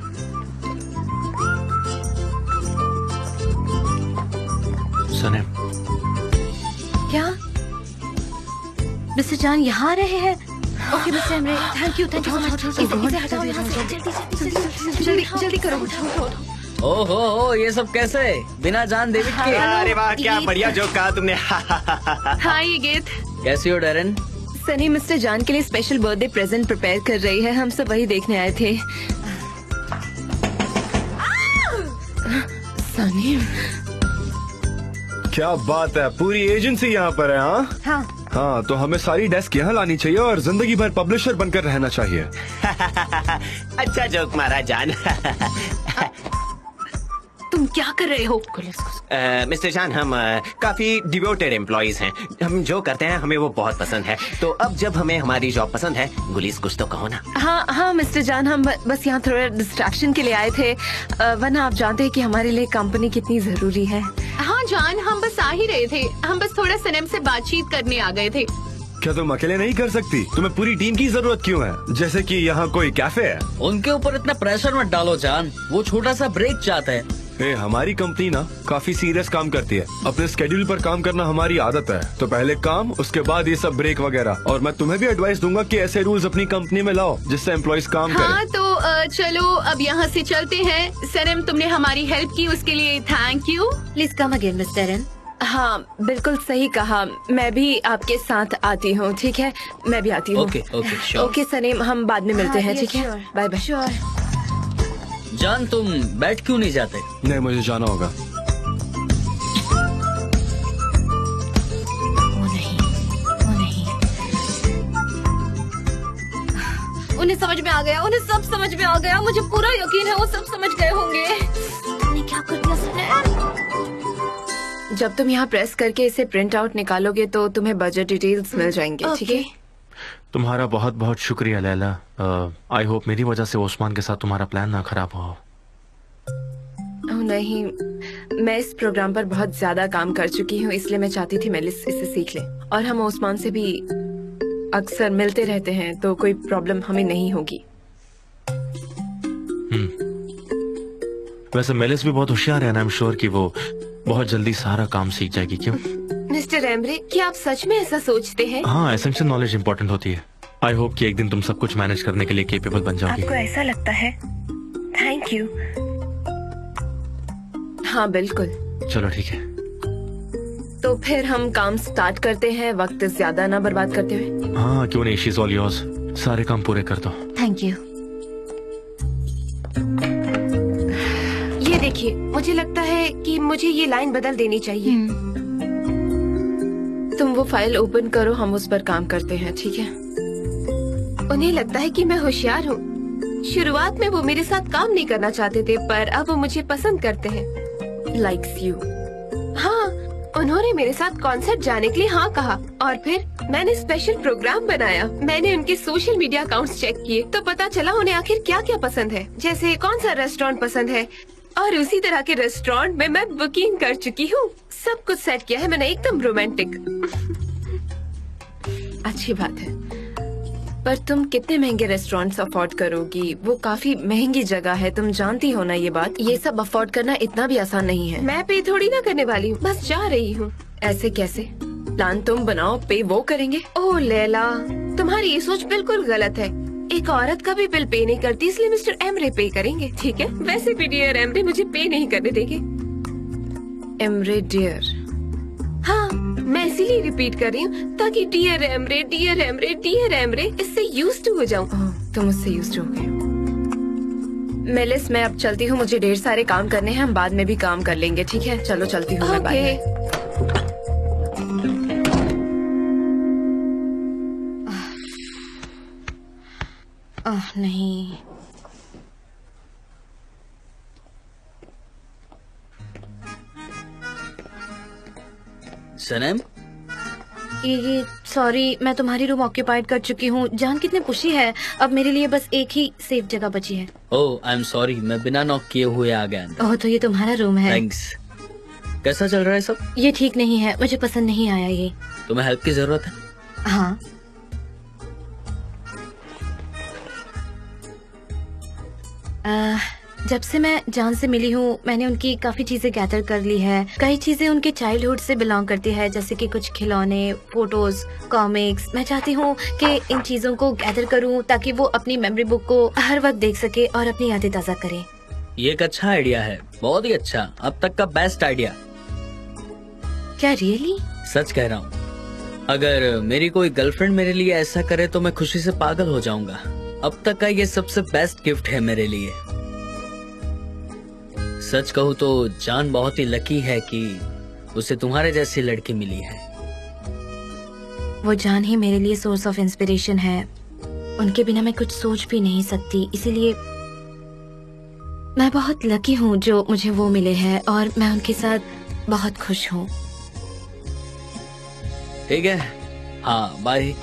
सनम, क्या मिस्टर जान यहाँ आ रहे हैं? Okay mister Emre, thank you thank you so much. इसे इसे हटाओ यहाँ से, जल्दी जल्दी जल्दी जल्दी करो। ओहो हो, ये सब कैसे बिना जान डेविड के? अरे वाह, क्या बढ़िया जोक कहा तुमने। हाय ये गीत। कैसी हो डेरन? सनी मिस्टर जान के लिए स्पेशल बर्थडे प्रेजेंट प्रिपेयर कर रही है। हम सब वही देखने आए थे। सनी, क्या बात है, पूरी एजेंसी यहाँ पर है। हाँ हाँ हाँ, तो हमें सारी डेस्क यहाँ लानी चाहिए और जिंदगी भर पब्लिशर बनकर रहना चाहिए। अच्छा जोक मारा जान। तुम क्या कर रहे हो? मिस्टर जान, हम आ, काफी डिवोटेड एम्प्लॉइज हैं। हम जो करते हैं हमें वो बहुत पसंद है। तो अब जब हमें हमारी जॉब पसंद है, गुलिस कुछ तो कहो ना। हाँ हाँ मिस्टर जान, हम ब- बस यहाँ थोड़ा डिस्ट्रैक्शन के लिए आए थे। अ, वरना आप जानते हैं कि हमारे लिए कंपनी कितनी जरूरी है। हाँ जान, हम बस आ ही रहे थे। हम बस थोड़ा सनम से बातचीत करने आ गए थे। क्या तुम अकेले नहीं कर सकती? तुम्हें पूरी टीम की जरूरत क्यों है? जैसे कि यहाँ कोई कैफे है। उनके ऊपर इतना प्रेशर मत डालो जान, वो छोटा सा ब्रेक चाहते हैं। ए, हमारी कंपनी ना काफी सीरियस काम करती है। अपने स्केड्यूल पर काम करना हमारी आदत है, तो पहले काम, उसके बाद ये सब ब्रेक वगैरह। और मैं तुम्हें भी एडवाइस दूंगा कि ऐसे रूल्स अपनी कंपनी में लाओ जिससे एम्प्लॉइज काम हाँ करें। तो अ, चलो अब यहाँ से चलते हैं। सनम, तुमने हमारी हेल्प की, उसके लिए thank you. Please come again mister एन। हाँ बिल्कुल सही कहा। मैं भी आपके साथ आती हूँ। ठीक है, मैं भी आती हूँ। Okay okay sure. Okay Sanem, हम बाद में मिलते हैं। ठीक है, बाय बाय। श्योर। जान तुम बैठ क्यों नहीं जाते? नहीं, मुझे जाना होगा। वो नहीं, वो नहीं। उन्हें समझ में आ गया, उन्हें सब समझ में आ गया। मुझे पूरा यकीन है वो सब समझ गए होंगे। तुमने क्या कर दिया सनम? जब तुम यहाँ प्रेस करके इसे प्रिंट आउट निकालोगे तो तुम्हें बजट डिटेल्स मिल जाएंगे। ठीक है, तुम्हारा बहुत बहुत शुक्रिया लैला। आई होप मेरी वजह से ओस्मान के साथ तुम्हारा प्लान ना खराब हो। ओह नहीं, मैं इस प्रोग्राम पर बहुत ज्यादा काम कर चुकी हूँ, इसलिए मैं चाहती थी मेलिस इसे सीख ले। और हम ओस्मान से भी अक्सर मिलते रहते हैं, तो कोई प्रॉब्लम हमें नहीं होगी। वैसे मेलिस भी बहुत होशियार है ना। आई एम श्योर कि वो बहुत जल्दी सारा काम सीख जाएगी। क्यों? मिस्टर एमरे, क्या आप सच में ऐसा सोचते हैं? हाँ, एसेंशियल नॉलेज इम्पोर्टेंट होती है। आई होप कि एक दिन तुम सब कुछ मैनेज करने के लिए केपेबल बन जाओगी। आपको ऐसा लगता है? Thank you. हाँ बिल्कुल। चलो ठीक है। तो फिर हम काम स्टार्ट करते हैं, वक्त ज्यादा ना बर्बाद करते हुए। हाँ क्यों नहीं, शी इज ऑल योर्स। सारे काम पूरे कर दो। Thank you. ये देखिए, मुझे लगता है कि मुझे ये लाइन बदल देनी चाहिए। तुम वो फाइल ओपन करो, हम उस पर काम करते हैं, ठीक है? उन्हें लगता है कि मैं होशियार हूँ। शुरुआत में वो मेरे साथ काम नहीं करना चाहते थे, पर अब वो मुझे पसंद करते हैं। Likes you. हाँ, उन्होंने मेरे साथ कॉन्सर्ट जाने के लिए हाँ कहा और फिर मैंने स्पेशल प्रोग्राम बनाया। मैंने उनके सोशल मीडिया अकाउंट्स चेक किए तो पता चला उन्हें आखिर क्या क्या पसंद है, जैसे कौन सा रेस्टोरेंट पसंद है, और उसी तरह के रेस्टोरेंट में मैं बुकिंग कर चुकी हूँ। सब कुछ सेट किया है मैंने, एकदम रोमांटिक। अच्छी बात है, पर तुम कितने महंगे रेस्टोरेंट्स अफोर्ड करोगी? वो काफी महंगी जगह है, तुम जानती हो ना ये बात। ये सब अफोर्ड करना इतना भी आसान नहीं है। मैं पे थोड़ी ना करने वाली हूँ, बस जा रही हूँ। ऐसे कैसे? प्लान तुम बनाओ, पे वो करेंगे। ओह लैला, तुम्हारी ये सोच बिल्कुल गलत है। एक औरत कभी बिल पे नहीं करती, इसलिए मिस्टर एमरे पे करेंगे, ठीक है? वैसे भी डियर एमरे मुझे पे नहीं करने देंगे। Emre dear? हाँ, मैं इसीलिए रिपीट कर रही हूँ ताकि dear Emre, dear Emre, dear Emre इससे यूज्ड टू हो जाऊँ। तुम उससे यूज्ड हो गए। मेलिस, मैं अब चलती हूँ, मुझे ढेर सारे काम करने हैं, हम बाद में भी काम कर लेंगे, ठीक है? चलो चलती हूँ मैं। बाय। आह नहीं, सनम, ये ये सॉरी, मैं तुम्हारी रूम ऑक्यूपाइड कर चुकी हूँ। जान कितने खुशी है, अब मेरे लिए बस एक ही सेफ जगह बची है। ओह आई एम सॉरी, मैं बिना नॉक किए हुए आ गया। ओह तो ये तुम्हारा रूम है। थैंक्स। कैसा चल रहा है सब? ये ठीक नहीं है, मुझे पसंद नहीं आया ये। तुम्हें हेल्प की जरूरत है? हाँ। आ, जब से मैं जान से मिली हूँ मैंने उनकी काफी चीजें गैदर कर ली है। कई चीजें उनके चाइल्डहुड से बिलोंग करती है, जैसे कि कुछ खिलौने, फोटोज, कॉमिक्स। मैं चाहती हूँ कि इन चीजों को गैदर करूँ ताकि वो अपनी मेमोरी बुक को हर वक्त देख सके और अपनी यादें ताजा करे। ये एक अच्छा आइडिया है, बहुत ही अच्छा, अब तक का बेस्ट आइडिया। क्या रियली? सच कह रहा हूँ, अगर मेरी कोई गर्लफ्रेंड मेरे लिए ऐसा करे तो मैं खुशी से पागल हो जाऊंगा। अब तक का ये सबसे बेस्ट गिफ्ट है मेरे लिए। सच कहूँ तो जान बहुत ही लकी है कि उसे तुम्हारे जैसी लड़की मिली है। वो जान ही मेरे लिए सोर्स ऑफ इंस्पिरेशन है। उनके बिना मैं कुछ सोच भी नहीं सकती, इसीलिए मैं बहुत लकी हूँ जो मुझे वो मिले हैं और मैं उनके साथ बहुत खुश हूँ। ठीक है, हाँ बाय।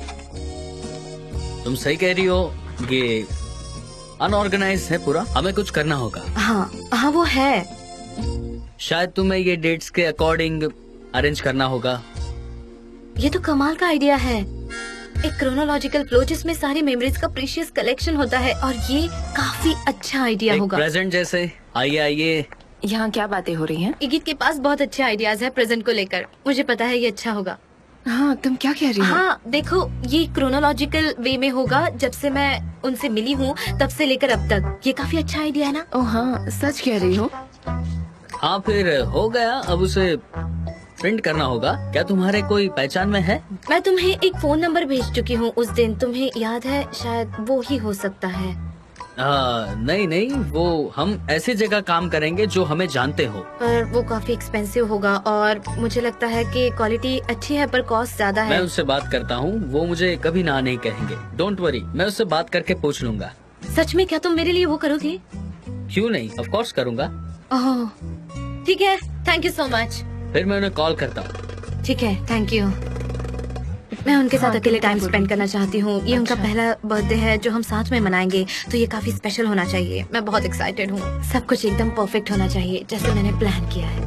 तुम सही कह रही हो, ये अनऑर्गेनाइज है पूरा, हमें कुछ करना होगा। हाँ हाँ वो है। शायद तुम्हें ये डेट्स के अकॉर्डिंग अरेंज करना होगा। ये तो कमाल का आइडिया है, एक क्रोनोलॉजिकल फ्लो जिसमें सारी मेमोरीज का प्रीशियस कलेक्शन होता है, और ये काफी अच्छा आइडिया होगा। प्रेजेंट जैसे। आइए आइए। यहाँ क्या बातें हो रही हैं? इगित के पास बहुत अच्छे आइडियाज है प्रेजेंट को लेकर, मुझे पता है ये अच्छा होगा। हाँ तुम क्या कह रही हो? हाँ देखो, ये क्रोनोलॉजिकल वे में होगा, जब से मैं उनसे मिली हूँ तब से लेकर अब तक। ये काफी अच्छा आइडिया है ना? ओह हाँ, सच कह रही हो। हाँ फिर हो गया, अब उसे प्रिंट करना होगा। क्या तुम्हारे कोई पहचान में है? मैं तुम्हें एक फोन नंबर भेज चुकी हूँ उस दिन, तुम्हें याद है? शायद वो ही हो सकता है। आ, नहीं नहीं, वो हम ऐसी जगह काम करेंगे जो हमें जानते हो। पर वो काफी एक्सपेंसिव होगा और मुझे लगता है कि क्वालिटी अच्छी है पर कॉस्ट ज्यादा है। मैं उससे बात करता हूँ, वो मुझे कभी ना नहीं कहेंगे। डोंट वरी, मैं उससे बात करके पूछ लूंगा। सच में? क्या तुम मेरे लिए वो करोगे? क्यों नहीं, ऑफ कोर्स करूँगा। ओह ठीक है, थैंक यू सो मच। फिर मैं उन्हें कॉल करता हूँ। ठीक है, थैंक यू। मैं उनके साथ हाँ, अकेले टाइम स्पेंड करना चाहती हूँ। ये उनका अच्छा। पहला बर्थडे है जो हम साथ में मनाएंगे, तो ये काफी स्पेशल होना चाहिए। मैं बहुत एक्साइटेड हूँ। सब कुछ एकदम परफेक्ट होना चाहिए जैसे मैंने प्लान किया है।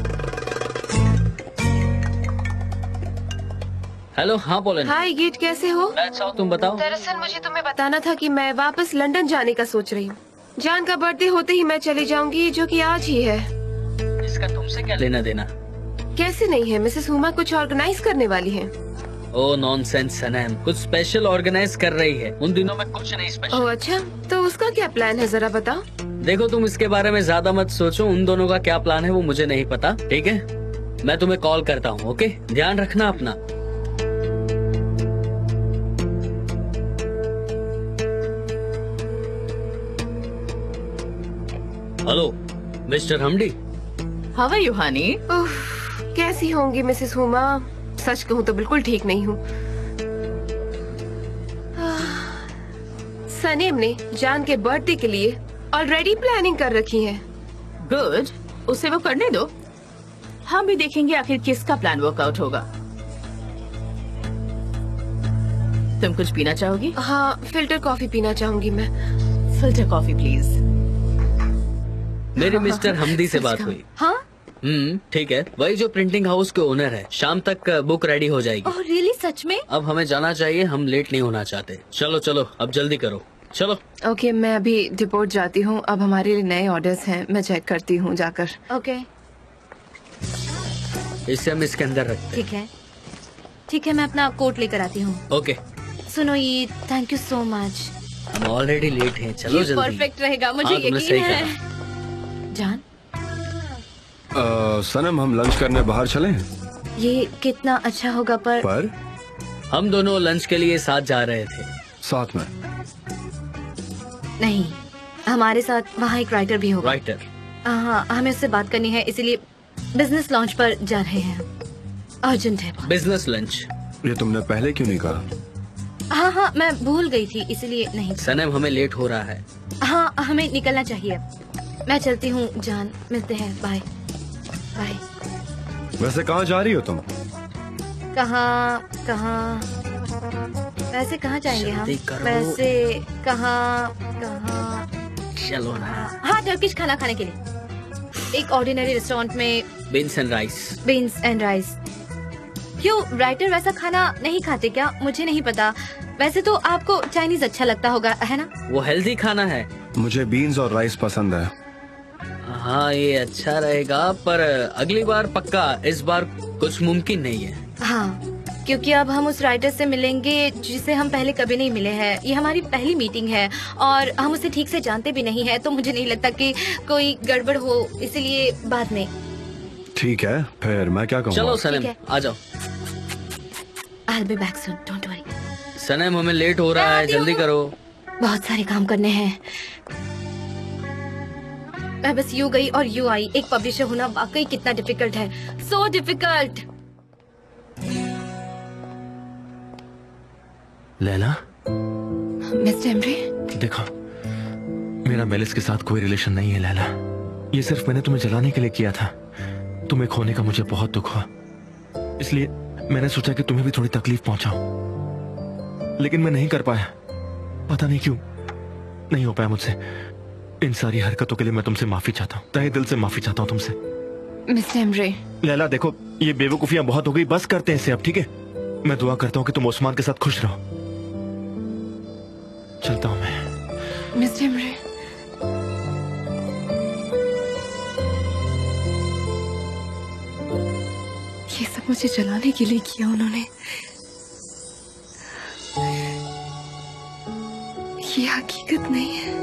हेलो, हाँ बोलें। हाय गीत, कैसे हो? मैं अच्छा हूँ, तुम बताओ। दरअसल मुझे तुम्हें बताना था कि मैं वापस लंदन जाने का सोच रही हूँ। जान का बर्थडे होते ही मैं चली जाऊंगी, जो कि आज ही है। इसका इसका तुमसे क्या लेना देना? कैसे नहीं है, मिसेस हुमा कुछ ऑर्गेनाइज करने वाली है। ओ नॉनसेंस सनम, कुछ स्पेशल ऑर्गेनाइज कर रही है। उन दिनों में कुछ नहीं स्पेशल। ओह अच्छा, तो उसका क्या प्लान है जरा बताओ। देखो तुम इसके बारे में ज्यादा मत सोचो, उन दोनों का क्या प्लान है वो मुझे नहीं पता, ठीक है? मैं तुम्हें कॉल करता हूँ, ओके? ध्यान रखना अपना। Hello mister Hamdi. How are you honey? कैसी होंगी मिसेस हुमा? सच कहूँ तो बिल्कुल ठीक नहीं हूँ। सनीम ने जान के बर्थडे के लिए ऑलरेडी प्लानिंग कर रखी है। गुड, उसे वो करने दो, हम भी देखेंगे आखिर किसका प्लान वर्कआउट होगा। तुम कुछ पीना चाहोगी? हाँ, फिल्टर कॉफी पीना चाहूंगी मैं। Filter coffee please. मेरे मिस्टर हमदी से बात हुई। हाँ? हम्म ठीक है, वही जो प्रिंटिंग हाउस के ओनर है। शाम तक बुक रेडी हो जाएगी। ओह रियली, सच में? अब हमें जाना चाहिए, हम लेट नहीं होना चाहते। चलो चलो अब जल्दी करो, चलो। ओके okay, मैं अभी डिपोर्ट जाती हूँ। अब हमारे लिए नए ऑर्डर्स हैं, मैं चेक करती हूँ जाकर। ओके इसे हम इसके अंदर रखते हैं। ठीक है ठीक है, मैं अपना कोट लेकर आती हूँ। ओके सुनो ये, थैंक यू सो मच। हम ऑलरेडी लेट हैं, चलो ये जल्दी। परफेक्ट रहेगा, मुझे हाँ, तुमने यकीन सही है। कहा। जान, आ, सनम हम लंच करने बाहर चलें? ये कितना अच्छा होगा, पर पर हम दोनों लंच के लिए साथ जा रहे थे। साथ में? नहीं, हमारे साथ वहाँ एक राइटर भी होगा। राइटर? हाँ, हमें उससे बात करनी है, इसीलिए बिजनेस लॉन्च पर जा रहे हैं। अर्जेंट है। Business lunch? ये तुमने पहले क्यों नहीं कहा? हाँ हाँ, मैं भूल गई थी, इसलिए नहीं। सनम हमें लेट हो रहा है। हाँ, हमें निकलना चाहिए। मैं चलती हूँ जान, मिलते हैं, बाय बाय। वैसे कहाँ जा रही हो तुम? कहाँ कहाँ वैसे कहाँ जाएंगे हम? वैसे कहाँ कहाँ चलो ना। हाँ, टर्किश खाना खाने के लिए एक ऑर्डिनरी रेस्टोरेंट में। Beans and rice. Beans and rice. क्यों, राइटर वैसा खाना नहीं खाते क्या? मुझे नहीं पता। वैसे तो आपको चाइनीज अच्छा लगता होगा, है ना? वो हेल्दी खाना है। मुझे बीन्स और राइस पसंद है। हाँ ये अच्छा रहेगा, पर अगली बार पक्का, इस बार कुछ मुमकिन नहीं है। हाँ, क्योंकि अब हम उस राइटर से मिलेंगे जिसे हम पहले कभी नहीं मिले हैं। ये हमारी पहली मीटिंग है और हम उसे ठीक से जानते भी नहीं है, तो मुझे नहीं लगता कि कोई गड़बड़ हो, इसलिए बाद में। ठीक है, फिर मैं क्या कहूँ? चलो सनम आ जाओ। I'll be back soon, don't worry। सनम हमें लेट हो रहा है, जल्दी करो। बहुत सारे काम करने हैं। मैं बस यू गई और यू आई। एक पब्लिशर होना वाकई कितना डिफिकल्ट है, so difficult. Leyla, mister Emre, देखो मेरा मेलिस के साथ कोई रिलेशन नहीं है लैला। ये सिर्फ मैंने तुम्हें जलाने के लिए किया था। तुम्हें खोने का मुझे बहुत दुख हुआ, इसलिए मैंने सोचा कि तुम्हें भी थोड़ी तकलीफ पहुंचाऊं, लेकिन मैं नहीं कर पाया। पता नहीं क्यों नहीं हो पाया मुझसे। इन सारी हरकतों के लिए मैं तुमसे माफी चाहता हूँ, तहे दिल से माफी चाहता हूँ तुमसे। मिस्टर एमरे, लैला देखो, ये बेवकूफियां बहुत हो गई, बस करते हैं इसे अब, ठीक है? मैं दुआ करता हूँ कि तुम उस्मान के साथ खुश रहो। चलता हूँ मैं। मिस्टर एमरे, ये सब मुझे जलाने के लिए किया उन्होंने। ये हकीकत नहीं है।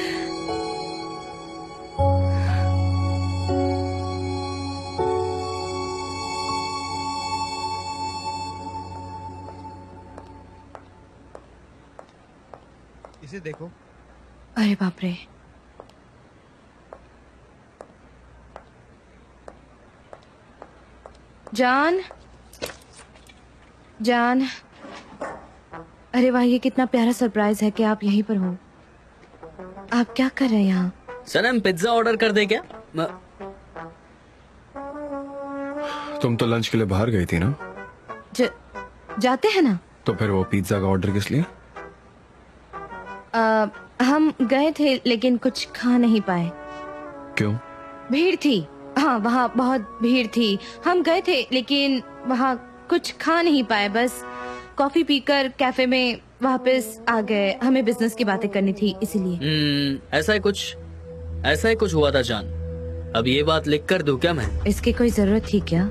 इसे देखो। अरे बाप रे, जान जान, अरे वाह, ये कितना प्यारा सरप्राइज है कि आप यहीं पर हो। आप क्या कर रहे हैं यहाँ? सनम पिज्जा ऑर्डर कर दे क्या? म... तुम तो लंच के लिए बाहर गई थी ना? ज, जाते हैं ना। तो फिर वो पिज्जा का ऑर्डर किस लिए? आ, हम गए थे लेकिन कुछ खा नहीं पाए। क्यों? भीड़ थी। हाँ, वहाँ बहुत भीड़ थी। हम गए थे लेकिन वहाँ कुछ खा नहीं पाए, बस कॉफी पीकर कैफे में वापस आ गए। हमें बिजनेस की बातें करनी थी, इसीलिए। हम्म, ऐसा ही कुछ ऐसा ही कुछ हुआ था जान। अब ये बात लिख कर दूं क्या मैं? इसकी कोई जरूरत थी क्या?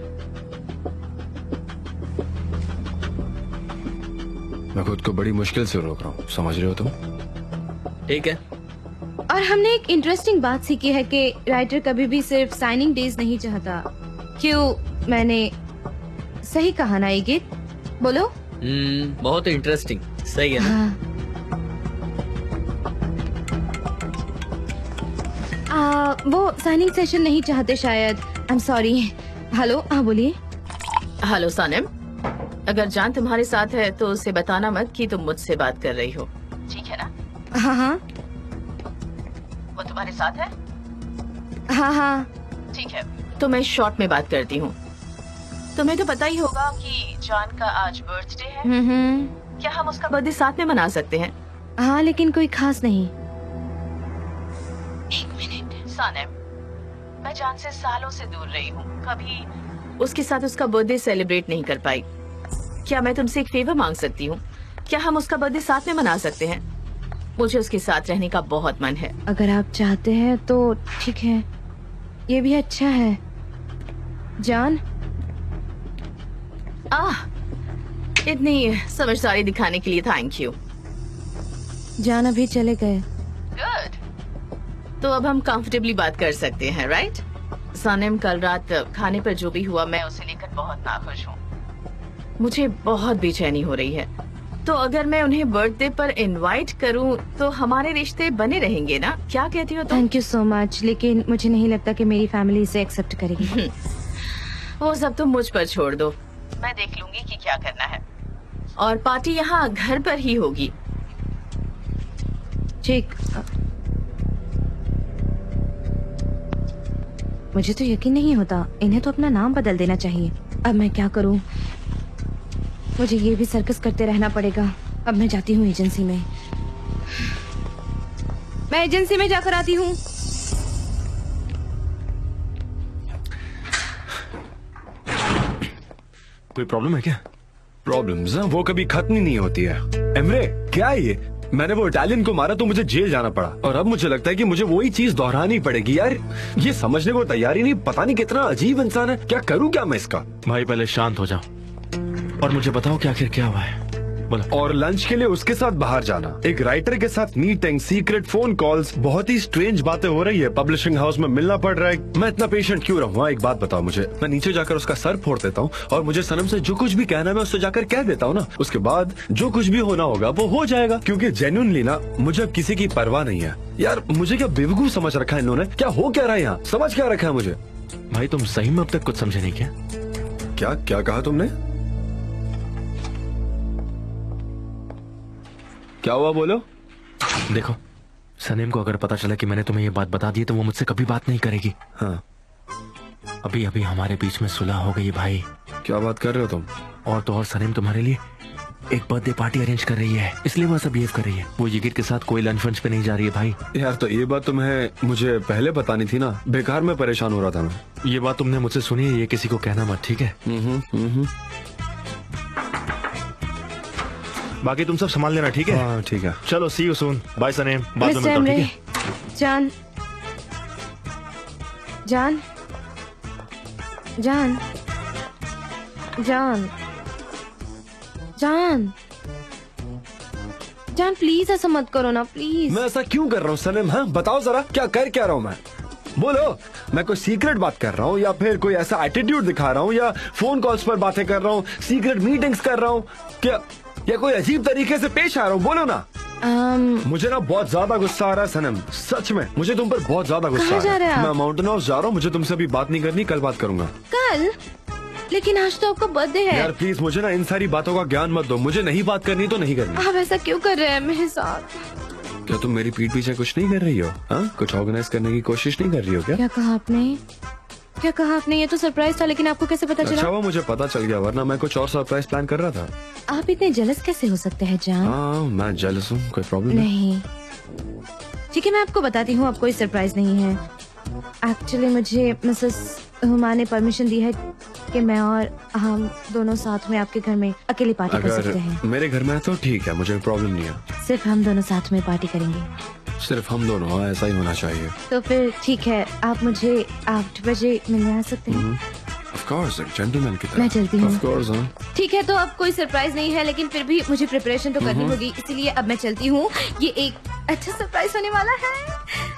मैं खुद को बड़ी मुश्किल से रोक रहा हूँ, समझ रहे हो तुम? ठीक है। और हमने एक इंटरेस्टिंग बात सीखी है कि राइटर कभी भी सिर्फ साइनिंग डेज नहीं चाहता। क्यों, मैंने सही कहा ना ये गीत? बोलो। हम्म, बहुत इंटरेस्टिंग। सही है ना? हाँ। आ, वो साइनिंग सेशन नहीं चाहते शायद। आई एम सॉरी। हेलो, हाँ बोलिए। हेलो सनम, अगर जान तुम्हारे साथ है तो उसे बताना मत कि तुम मुझसे बात कर रही हो, ठीक है ना? हाँ हाँ वो तुम्हारे साथ है? हाँ हाँ ठीक है, तो मैं शॉर्ट में बात करती हूँ। तुम्हें तो पता ही होगा कि जान का आज बर्थडे है। हम्म। क्या हम उसका बर्थडे साथ में मना सकते हैं? हाँ, लेकिन कोई खास नहीं। एक मिनट सनम, मैं जान से सालों से दूर रही हूँ, कभी उसके साथ उसका बर्थडे सेलिब्रेट नहीं कर पाई। क्या मैं तुमसे एक फेवर मांग सकती हूँ? क्या हम उसका बर्थडे साथ में मना सकते हैं? मुझे उसके साथ रहने का बहुत मन है। अगर आप चाहते हैं तो ठीक है, ये भी अच्छा है। जान, आह, इतनी समझदारी दिखाने के लिए थैंक यू। जान अभी चले गए। गुड, तो अब हम कंफर्टेबली बात कर सकते हैं, राइट? सनम, कल रात खाने पर जो भी हुआ, मैं उसे लेकर बहुत नाखुश हूँ। मुझे बहुत बेचैनी हो रही है। तो अगर मैं उन्हें बर्थडे पर इनवाइट करूं तो हमारे रिश्ते बने रहेंगे ना? क्या कहती हो तुम? थैंक यू सो मच, लेकिन मुझे नहीं लगता कि मेरी फैमिली इसे एक्सेप्ट करेगी। वो सब तुम मुझ पर छोड़ दो, मैं देख लूंगी कि क्या करना है। और पार्टी यहाँ घर पर ही होगी। ठीक। मुझे तो यकीन नहीं होता, इन्हें तो अपना नाम बदल देना चाहिए। अब मैं क्या करूं? मुझे ये भी सर्कस करते रहना पड़ेगा। अब मैं जाती हूँ एजेंसी में। मैं एजेंसी में जाकर आती हूँ। कोई प्रॉब्लम है क्या? प्रॉब्लम्स वो कभी खत्म ही नहीं होती है। एमरे, क्या है ये? मैंने वो इटालियन को मारा तो मुझे जेल जाना पड़ा, और अब मुझे लगता है कि मुझे वही चीज दोहरानी पड़ेगी। यार, ये समझने को तैयार ही नहीं। पता नहीं कितना अजीब इंसान है। क्या करूँ क्या मैं इसका? भाई पहले शांत हो जाओ और मुझे बताओ कि आखिर क्या हुआ है। बोलो। और लंच के लिए उसके साथ बाहर जाना, एक राइटर के साथ मीटिंग, सीक्रेट फोन कॉल्स, बहुत ही स्ट्रेंज बातें हो रही है। पब्लिशिंग हाउस में मिलना पड़ रहा है। मैं इतना पेशेंट क्यों रहूँ? एक बात बताओ मुझे। मैं नीचे जाकर उसका सर फोड़ देता हूँ और मुझे सनम से जो कुछ भी कहना है मैं उससे जाकर कह देता हूँ ना। उसके बाद जो कुछ भी होना होगा वो हो जाएगा, क्योंकि जेन्युइनली ना मुझे अब किसी की परवाह नहीं है। यार, मुझे क्या बेवकूफ समझ रखा है इन्होंने? क्या हो क्या रहा है यहाँ? समझ क्या रखा है मुझे? भाई तुम सही में अब तक कुछ समझे नहीं क्या? क्या क्या कहा तुमने? क्या हुआ, बोलो। देखो, सनीम को अगर पता चला कि मैंने तुम्हें ये बात बता दी तो वो मुझसे कभी बात नहीं करेगी। हाँ, अभी अभी हमारे बीच में सुलह हो गई भाई। क्या बात कर रहे हो तुम? और तो और सनीम तुम्हारे लिए एक बर्थडे पार्टी अरेंज कर रही है, इसलिए वो ऐसा बिहेव कर रही है। वो जिगिर के साथ कोई लंच वंच पे नहीं जा रही है भाई। यार, तो ये बात तुम्हें मुझे पहले बतानी थी ना। बेकार में परेशान हो रहा था मैं। ये बात तुमने मुझसे सुनी है, ये किसी को कहना मत, ठीक है? हम्म हम्म। बाकी तुम सब संभाल लेना, ठीक है? हाँ ठीक है। चलो, सी यू सून। बाय सनीम, बाद में मिलता हूं, ठीक है? जान, जान, जान, जान, जान, जान, प्लीज ऐसा मत करो ना, प्लीज। मैं ऐसा क्यों कर रहा हूँ सनम? हाँ बताओ जरा, क्या कर क्या रहा हूँ मैं? बोलो। मैं कोई सीक्रेट बात कर रहा हूँ या फिर कोई ऐसा एटीट्यूड दिखा रहा हूँ या फोन कॉल्स पर बातें कर रहा हूँ, सीक्रेट मीटिंग्स कर रहा हूँ, क्या या कोई अजीब तरीके से पेश आ रहा हूँ? बोलो ना। um, मुझे ना बहुत ज्यादा गुस्सा आ रहा है सनम, सच में मुझे तुम पर बहुत ज्यादा गुस्सा आ रहा है। मैं माउंटेन हाउस जा रहा हूँ, मुझे तुमसे अभी बात नहीं करनी, कल बात करूंगा। कल? लेकिन आज तो आपका बर्थडे है। यार प्लीज मुझे ना इन सारी बातों का ज्ञान मत दो। मुझे नहीं बात करनी तो नहीं करनी। आप ऐसा क्यों कर रहे हैं मेरे साथ? क्या तुम मेरी पीठ पीछे कुछ नहीं कर रही हो? हाँ, कुछ ऑर्गेनाइज करने की कोशिश नहीं कर रही हो क्या? क्या कहा आपने? क्या कहा आपने? ये तो सरप्राइज था, लेकिन आपको कैसे पता चला? अच्छा, वो मुझे पता चल गया, वरना मैं कुछ और सरप्राइज प्लान कर रहा था। आप इतने जेलस कैसे हो सकते हैं जान? हाँ, मैं जेलस हूँ, कोई प्रॉब्लम नहीं। ठीक है, मैं आपको बताती हूँ, अब कोई सरप्राइज नहीं है। एक्चुअली मुझे मिसेस हुमा ने परमिशन दी है कि मैं और हम दोनों साथ में आपके घर में अकेली पार्टी कर सकते हैं। मेरे घर में है तो ठीक है, मुझे प्रॉब्लम नहीं है। सिर्फ हम दोनों साथ में पार्टी करेंगे। सिर्फ हम दोनों, हाँ, ऐसा ही होना चाहिए। तो फिर ठीक है, आप मुझे आठ बजे मिलने आ सकते हैं। Of course, एक जेंटलमैन की तरह। मैं चलती हूँ। Of course, हाँ। ठीक है, तो अब कोई सरप्राइज नहीं है, लेकिन फिर भी मुझे प्रिपरेशन तो करनी होगी, इसीलिए अब मैं चलती हूँ। ये एक अच्छा सरप्राइज होने वाला है।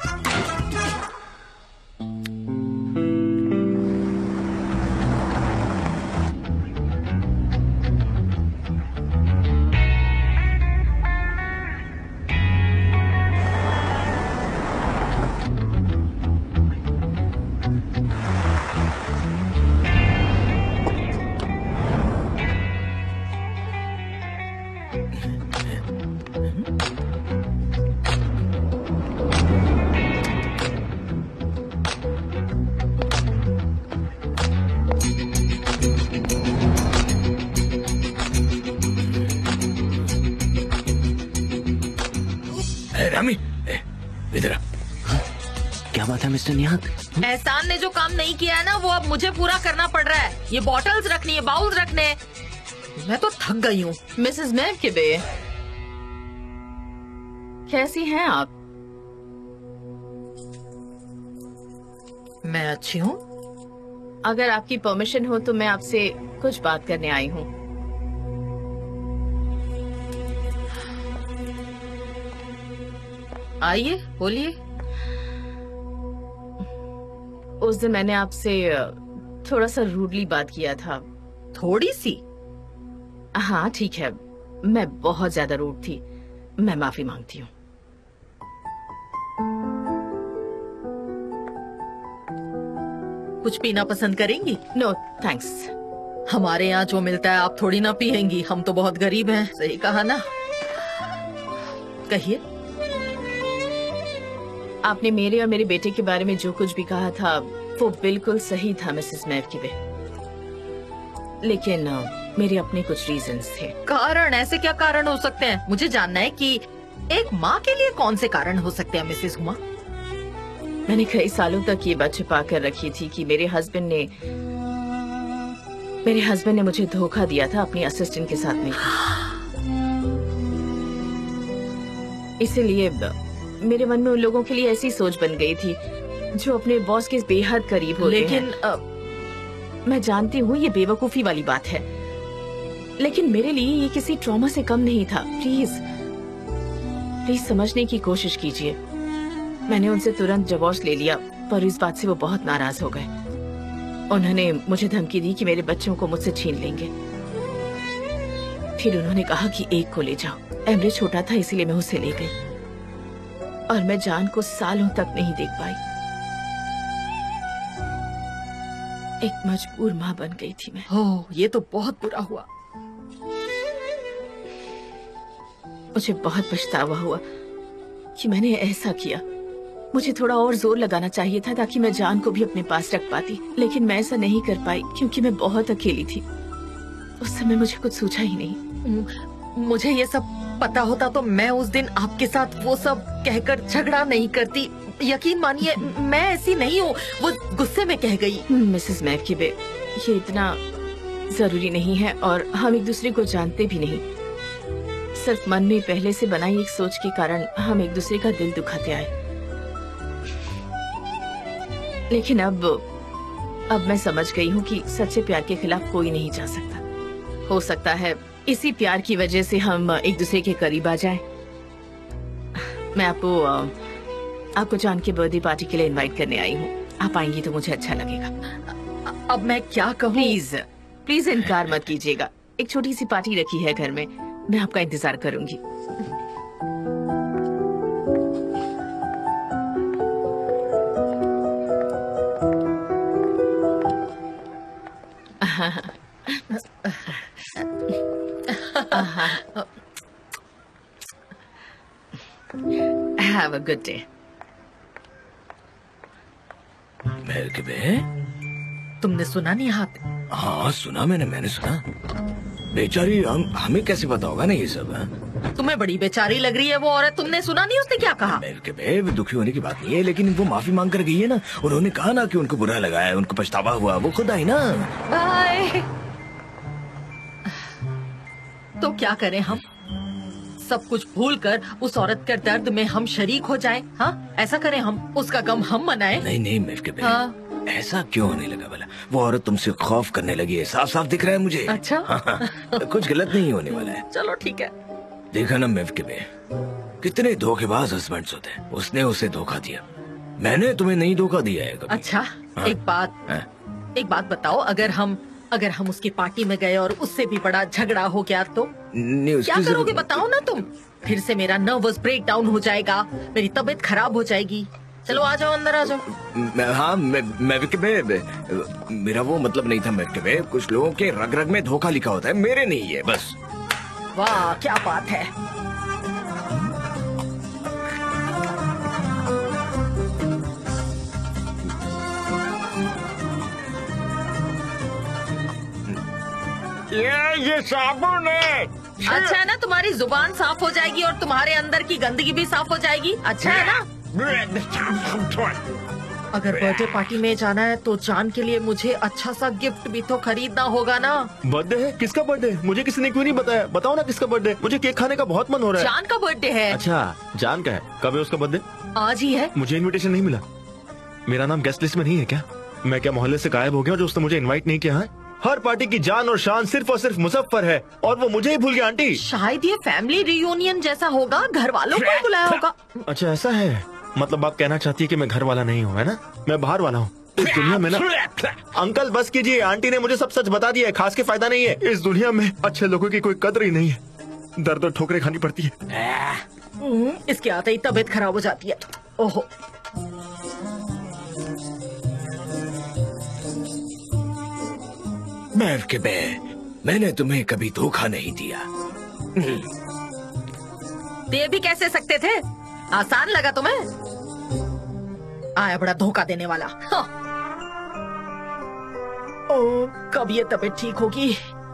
रामी, इधर आ। क्या बात है मिस्टर निहाल? एहसान ने जो काम नहीं किया है ना, वो अब मुझे पूरा करना पड़ रहा है। ये बॉटल्स रखनी है, बाउल्स रखने, मैं तो थक गई हूँ। मिसेस मैवकिबे, कैसी हैं आप? मैं अच्छी हूँ। अगर आपकी परमिशन हो तो मैं आपसे कुछ बात करने आई हूँ। आइए, बोलिए। उस दिन मैंने आपसे थोड़ा सा रूडली बात किया था। थोड़ी सी? हाँ ठीक है, मैं बहुत ज्यादा रूड थी, मैं माफी मांगती हूँ। कुछ पीना पसंद करेंगी? No thanks. हमारे यहाँ जो मिलता है आप थोड़ी ना पियेंगी, हम तो बहुत गरीब हैं। सही कहा ना? कहिए। आपने मेरे और मेरे बेटे के बारे में जो कुछ भी कहा था वो बिल्कुल सही था मिसेस मैवकिबे, लेकिन मेरे अपने कुछ रीजंस थे। कारण? ऐसे क्या कारण हो सकते हैं? मुझे जानना है कि एक माँ के लिए कौन से कारण हो सकते हैं मिसेस हुमा? मैंने कई सालों तक ये बात छुपा कर रखी थी कि मेरे हस्बैंड ने मेरे हस्बैंड ने मुझे धोखा दिया था अपनी असिस्टेंट के साथ में। इसीलिए मेरे मन में उन लोगों के लिए ऐसी सोच बन गई थी जो अपने बॉस के बेहद करीब होते लेकिन हैं। आ, मैं जानती हूँ ये बेवकूफी वाली बात है, लेकिन मेरे लिए ये किसी ट्रॉमा से कम नहीं था। प्लीज प्लीज समझने की कोशिश कीजिए। मैंने उनसे तुरंत डिवोर्स ले लिया, पर इस बात से वो बहुत नाराज हो गए। उन्होंने मुझे धमकी दी कि मेरे बच्चों को मुझसे छीन लेंगे। फिर उन्होंने कहा कि एक को ले जाओ। एमरे छोटा था इसीलिए मैं उसे ले गई, और मैं जान को सालों तक नहीं देख पाई। एक मजबूर माँ बन गई थी मैं। ओह, ये तो बहुत बुरा हुआ। मुझे बहुत पछतावा हुआ कि मैंने ऐसा किया। मुझे थोड़ा और जोर लगाना चाहिए था ताकि मैं जान को भी अपने पास रख पाती, लेकिन मैं ऐसा नहीं कर पाई क्योंकि मैं बहुत अकेली थी। उस समय मुझे कुछ सूझा ही नहीं। मुझे ये सब पता होता तो मैं उस दिन आपके साथ वो सब कहकर झगड़ा नहीं करती। यकीन मानिए मैं ऐसी नहीं हूँ, वो गुस्से में कह गई। मिसेस मैवकिबे, ये इतना जरूरी नहीं है और हम एक दूसरे को जानते भी नहीं। सिर्फ मन में पहले से बनाई एक सोच के कारण हम एक दूसरे का दिल दुखाते आए। लेकिन अब अब मैं समझ गई हूँ कि सच्चे प्यार के खिलाफ कोई नहीं जा सकता। हो सकता है इसी प्यार की वजह से हम एक दूसरे के करीब आ जाएं। मैं आपको आपको जान के बर्थडे पार्टी के लिए इनवाइट करने आई हूँ। आप आएंगी तो मुझे अच्छा लगेगा। अब मैं क्या कहूँ? प्लीज प्लीज इनकार मत कीजिएगा। एक छोटी सी पार्टी रखी है घर में, मैं आपका इंतजार करूंगी। Have a good day. मैवकिबे, तुमने सुना नहीं? हाथ हाँ सुना मैंने मैंने सुना। बेचारी, हम हमें कैसे पता होगा ना ये सब? है? तुम्हें बड़ी बेचारी लग रही है वो औरत। तुमने सुना नहीं उसने क्या कहा? मैवकिबे, दुखी होने की बात नहीं है, लेकिन वो माफी मांग कर गई है ना। उन्होंने कहा ना कि उनको बुरा लगा है, उनको पछतावा हुआ, वो खुद आई ना। बाय। तो क्या करें हम? सब कुछ भूल कर उस औरत के दर्द में हम शरीक हो जाएं, हाँ? ऐसा करें हम, उसका गम हम मनाएं। नहीं नहीं मिफ्के बे, हाँ? ऐसा क्यों होने लगा भला? वो औरत तुमसे खौफ करने लगी है, साफ साफ दिख रहा है मुझे। अच्छा? हाँ, हाँ, कुछ गलत नहीं होने वाला है। चलो ठीक है। देखा ना मिफ्के बे, कितने धोखेबाज हस्बैंड्स होते हैं। उसने उसे धोखा दिया, मैंने तुम्हें नहीं धोखा दिया है कभी। अच्छा, हाँ? एक बात हाँ? एक बात बताओ, अगर हम अगर हम उसकी पार्टी में गए और उससे भी बड़ा झगड़ा हो गया तो क्या करोगे? बताओ ना तुम। फिर से मेरा नर्वस ब्रेक डाउन हो जाएगा, मेरी तबीयत खराब हो जाएगी। चलो आ जाओ, अंदर आ जाओ। मैं, हाँ मैं, मैं बे, मेरा वो मतलब नहीं था मिफ्के बे। कुछ लोगों के रग रग में धोखा लिखा होता है, मेरे नहीं है बस। वाह क्या बात है। ये ये साबुन है। अच्छा है ना, तुम्हारी जुबान साफ हो जाएगी और तुम्हारे अंदर की गंदगी भी साफ हो जाएगी। अच्छा है ना? अगर बर्थडे पार्टी में जाना है तो जान के लिए मुझे अच्छा सा गिफ्ट भी तो खरीदना होगा ना। बर्थडे है? किसका बर्थडे? मुझे किसी ने क्यों नहीं बताया? बताओ ना किसका बर्थडे, मुझे केक खाने का बहुत मन हो रहा है। जान का बर्थडे है। अच्छा, जान का है? कब है उसका बर्थडे? आज ही है। मुझे इनविटेशन नहीं मिला। मेरा नाम गेस्ट लिस्ट में नहीं है क्या? मैं क्या मोहल्ले से गायब हो गया जो उसने मुझे इनवाइट नहीं किया है? हर पार्टी की जान और शान सिर्फ और सिर्फ मुजफ्फर है और वो मुझे ही भूल गया आंटी। शायद ये फैमिली रियूनियन जैसा होगा, घर वालों को बुलाया होगा। अच्छा ऐसा है, मतलब आप कहना चाहती है कि मैं घर वाला नहीं हूँ, है ना? मैं बाहर वाला हूँ इस दुनिया में ना। अंकल बस कीजिए, आंटी ने मुझे सब सच बता दिया है, खास के फायदा नहीं है। इस दुनिया में अच्छे लोगों की कोई कदर ही नहीं है, दर्द और ठोकरें खानी पड़ती है। इसके आते ही तबीयत खराब हो जाती है। ओहो, मिफ्के बे, मैंने तुम्हें कभी धोखा नहीं दिया। दे भी कैसे सकते थे? आसान लगा तुम्हें? आया बड़ा धोखा देने वाला। हाँ। ओ, कब ये तबीयत ठीक होगी?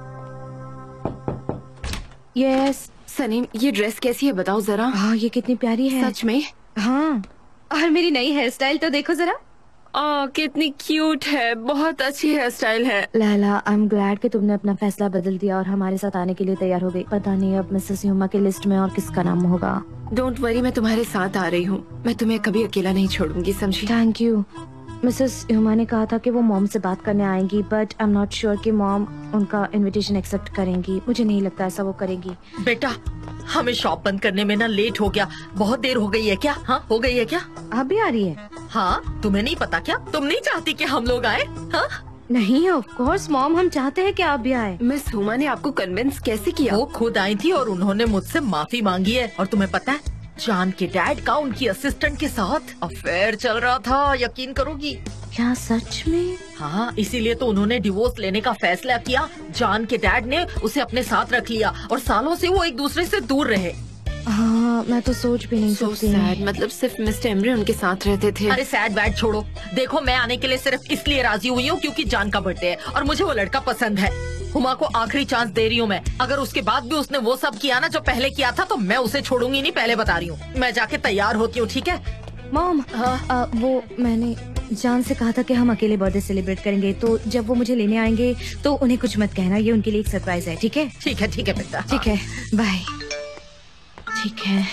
यस सनीम, ये ड्रेस कैसी है बताओ जरा। हाँ ये कितनी प्यारी है। सच में? हाँ, और मेरी नई हेयर स्टाइल तो देखो जरा। आ, कितनी क्यूट है, बहुत अच्छी हेयर स्टाइल है। लैला, आई एम ग्लैड कि तुमने अपना फैसला बदल दिया और हमारे साथ आने के लिए तैयार हो गई। पता नहीं अब मिसेस ह्यूमा की लिस्ट में और किसका नाम होगा। डोंट वरी, मैं तुम्हारे साथ आ रही हूँ। मैं तुम्हें कभी अकेला नहीं छोड़ूंगी, समझी? Thank you. मिसेस ह्यूमा ने कहा था कि वो मॉम से बात करने आएंगी, but I am not sure कि मॉम उनका इनविटेशन एक्सेप्ट करेंगी। मुझे नहीं लगता ऐसा वो करेगी। बेटा, हमें शॉप बंद करने में ना लेट हो गया। बहुत देर हो गई है क्या? हाँ हो गई है क्या? आप भी आ रही है? हाँ, तुम्हें नहीं पता क्या? तुम नहीं चाहती कि हम लोग आए? हाँ? नहीं, ऑफ कोर्स मॉम, हम चाहते हैं कि आप भी आए। मिस हुमा ने आपको कन्विंस कैसे किया? वो खुद आई थी और उन्होंने मुझसे माफी मांगी है। और तुम्हें पता है, जान के डैड का उनकी असिस्टेंट के साथ अफेयर चल रहा था। यकीन करोगी? क्या सच में? हाँ, इसीलिए तो उन्होंने डिवोर्स लेने का फैसला किया। जान के डैड ने उसे अपने साथ रख लिया और सालों से वो एक दूसरे से दूर रहे। हाँ, मैं तो सोच भी नहीं so सकती। sad, मतलब सिर्फ मिस्टर एमरे उनके साथ रहते थे। अरे सैड बैड छोड़ो, देखो मैं आने के लिए सिर्फ इसलिए राजी हुई हूँ क्योंकि जान का बर्थडे है और मुझे वो लड़का पसंद है। हुमा को आखिरी चांस दे रही हूँ मैं। अगर उसके बाद भी उसने वो सब किया ना जो पहले किया था, तो मैं उसे छोड़ूंगी नहीं, पहले बता रही हूँ। मैं जाके तैयार होती हूँ, ठीक है? मॉम, हाँ? वो मैंने जान से कहा था कि हम अकेले बर्थडे सेलिब्रेट करेंगे, तो जब वो मुझे लेने आएंगे तो उन्हें कुछ मत कहना, ये उनके लिए एक सरप्राइज है। ठीक है? ठीक है, ठीक है बेटा। ठीक है, बाय। ठीक है।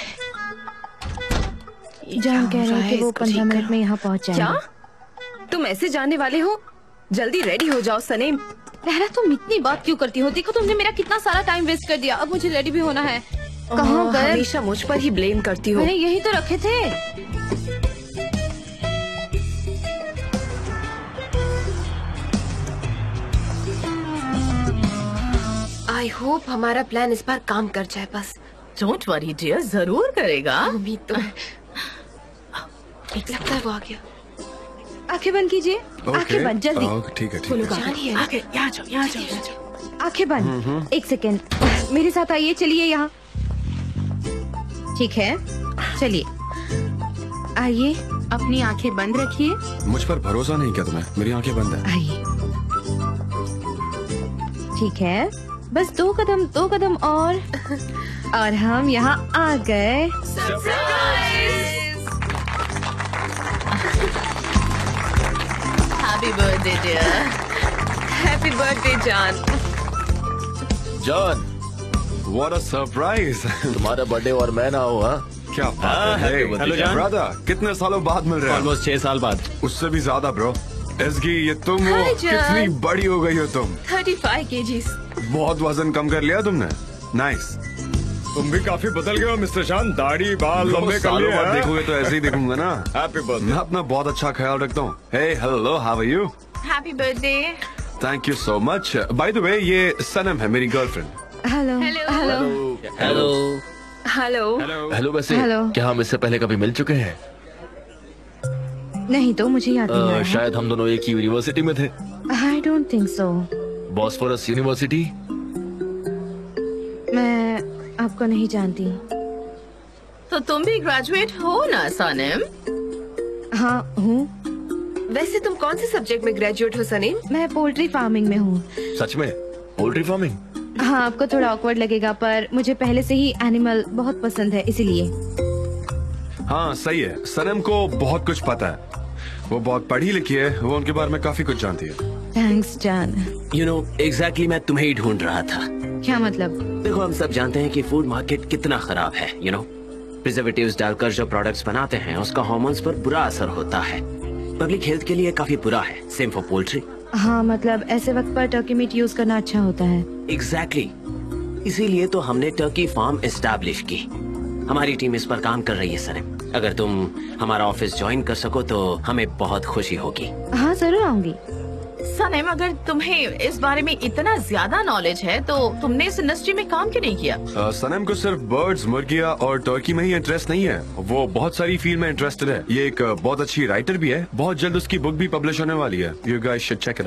जान कह रहा है कि वो पंद्रह मिनट में यहाँ पहुँच जाएंगे। क्या तुम ऐसे जाने वाले हो? जल्दी रेडी हो जाओ सनीम। लहरा, तुम इतनी बात क्यों करती हो? देखो तुमने मेरा कितना सारा टाइम वेस्ट कर दिया, अब मुझे रेडी भी होना है। कहाँ गए? हमेशा मुझ पर ही ब्लेम करती हो। मैंने यही तो रखे थे। आई होप हमारा प्लान इस बार काम कर जाए बस। डोंट वरी डियर, जरूर करेगा। उम्मीद तो है। लगता है वो आ गया। आंखें बंद कीजिए। आंखें बंद, जल्दी। ठीक है, ठीक है। जानिए, आगे यहाँ जाओ, यहाँ जाओ, यहाँ जाओ। आंखें बंद। एक सेकेंड, मेरे साथ आइए, चलिए यहाँ। ठीक है, चलिए आइए। अपनी आंखें बंद रखिए। मुझ पर भरोसा नहीं क्या तुम्हें? मेरी आंखें बंद है। आइए। ठीक है, बस दो कदम, दो कदम और और हम यहाँ आ गए। Happy birthday dear. Happy birthday जान। जान, What a surprise! तुम्हारा बर्थडे और मैं ना हो, हाँ? क्या बात है? हेलो जान। ब्रदर, कितने सालों बाद मिल रहे हैं? ऑलमोस्ट छह साल बाद। उससे भी ज्यादा ब्रो। एसगी, ये तुम हो? Hi, जान। कितनी बड़ी हो गई हो तुम? पैंतीस केजीज। बहुत वजन कम कर लिया तुमने। नाइस। तुम भी काफी बदल गए हो मिस्टर शान, दाढ़ी बाल लंबे कर सालों लिए बाद हैं। देखोगे तो ऐसे ही दिखूंगा ना। Happy birthday. मैं अपना बहुत अच्छा ख्याल रखता हूँ। Hey hello, how are you? Happy birthday. Thank you so much. By the way, ये सनम है, मेरी girlfriend. Hello hello hello hello hello. वैसे हेलो। क्या हम इससे पहले कभी मिल चुके हैं? नहीं तो मुझे याद नहीं अ, आ शायद हम दोनों एक ही यूनिवर्सिटी में थे। रहा। I don't think so. Bosphorus university. मैं आपको नहीं जानती। तो तुम भी ग्रेजुएट हो ना सनम? हाँ हूँ। वैसे तुम कौन से सब्जेक्ट में ग्रेजुएट हो सनीम? मैं पोल्ट्री फार्मिंग में हूँ। सच में? Poultry farming? हाँ, आपको थोड़ा ऑकवर्ड लगेगा पर मुझे पहले से ही एनिमल बहुत पसंद है, इसीलिए। हाँ सही है, सनम को बहुत कुछ पता है। वो बहुत पढ़ी लिखी है, वो उनके बारे में काफी कुछ जानती है। थैंक्स जान। यू नो एग्जैक्टली मैं तुम्हें ही ढूंढ रहा था। क्या मतलब? देखो, हम सब जानते हैं कि फूड मार्केट कितना खराब है। यू नो प्रिजर्वेटिव्स डालकर जो प्रोडक्ट्स बनाते हैं उसका हार्मोन्स पर बुरा असर होता है। पब्लिक हेल्थ के लिए काफी बुरा है। Same for poultry. हाँ, मतलब ऐसे वक्त पर टर्की मीट यूज करना अच्छा होता है। Exactly exactly. इसीलिए तो हमने टर्की फार्म एस्टैब्लिश की। हमारी टीम इस पर काम कर रही है सनम। अगर तुम हमारा ऑफिस ज्वाइन कर सको तो हमें बहुत खुशी होगी। हाँ जरूर आऊंगी। सनम, अगर तुम्हें इस बारे में इतना ज्यादा नॉलेज है तो तुमने इस इंडस्ट्री में काम क्यों नहीं किया? uh, सनम को सिर्फ बर्ड्स, मुर्गियाँ और टर्की में ही इंटरेस्ट नहीं है, वो बहुत सारी फील्ड में इंटरेस्टेड है। ये एक uh, बहुत अच्छी राइटर भी है। बहुत जल्द उसकी बुक भी पब्लिश होने वाली है। You guys should check it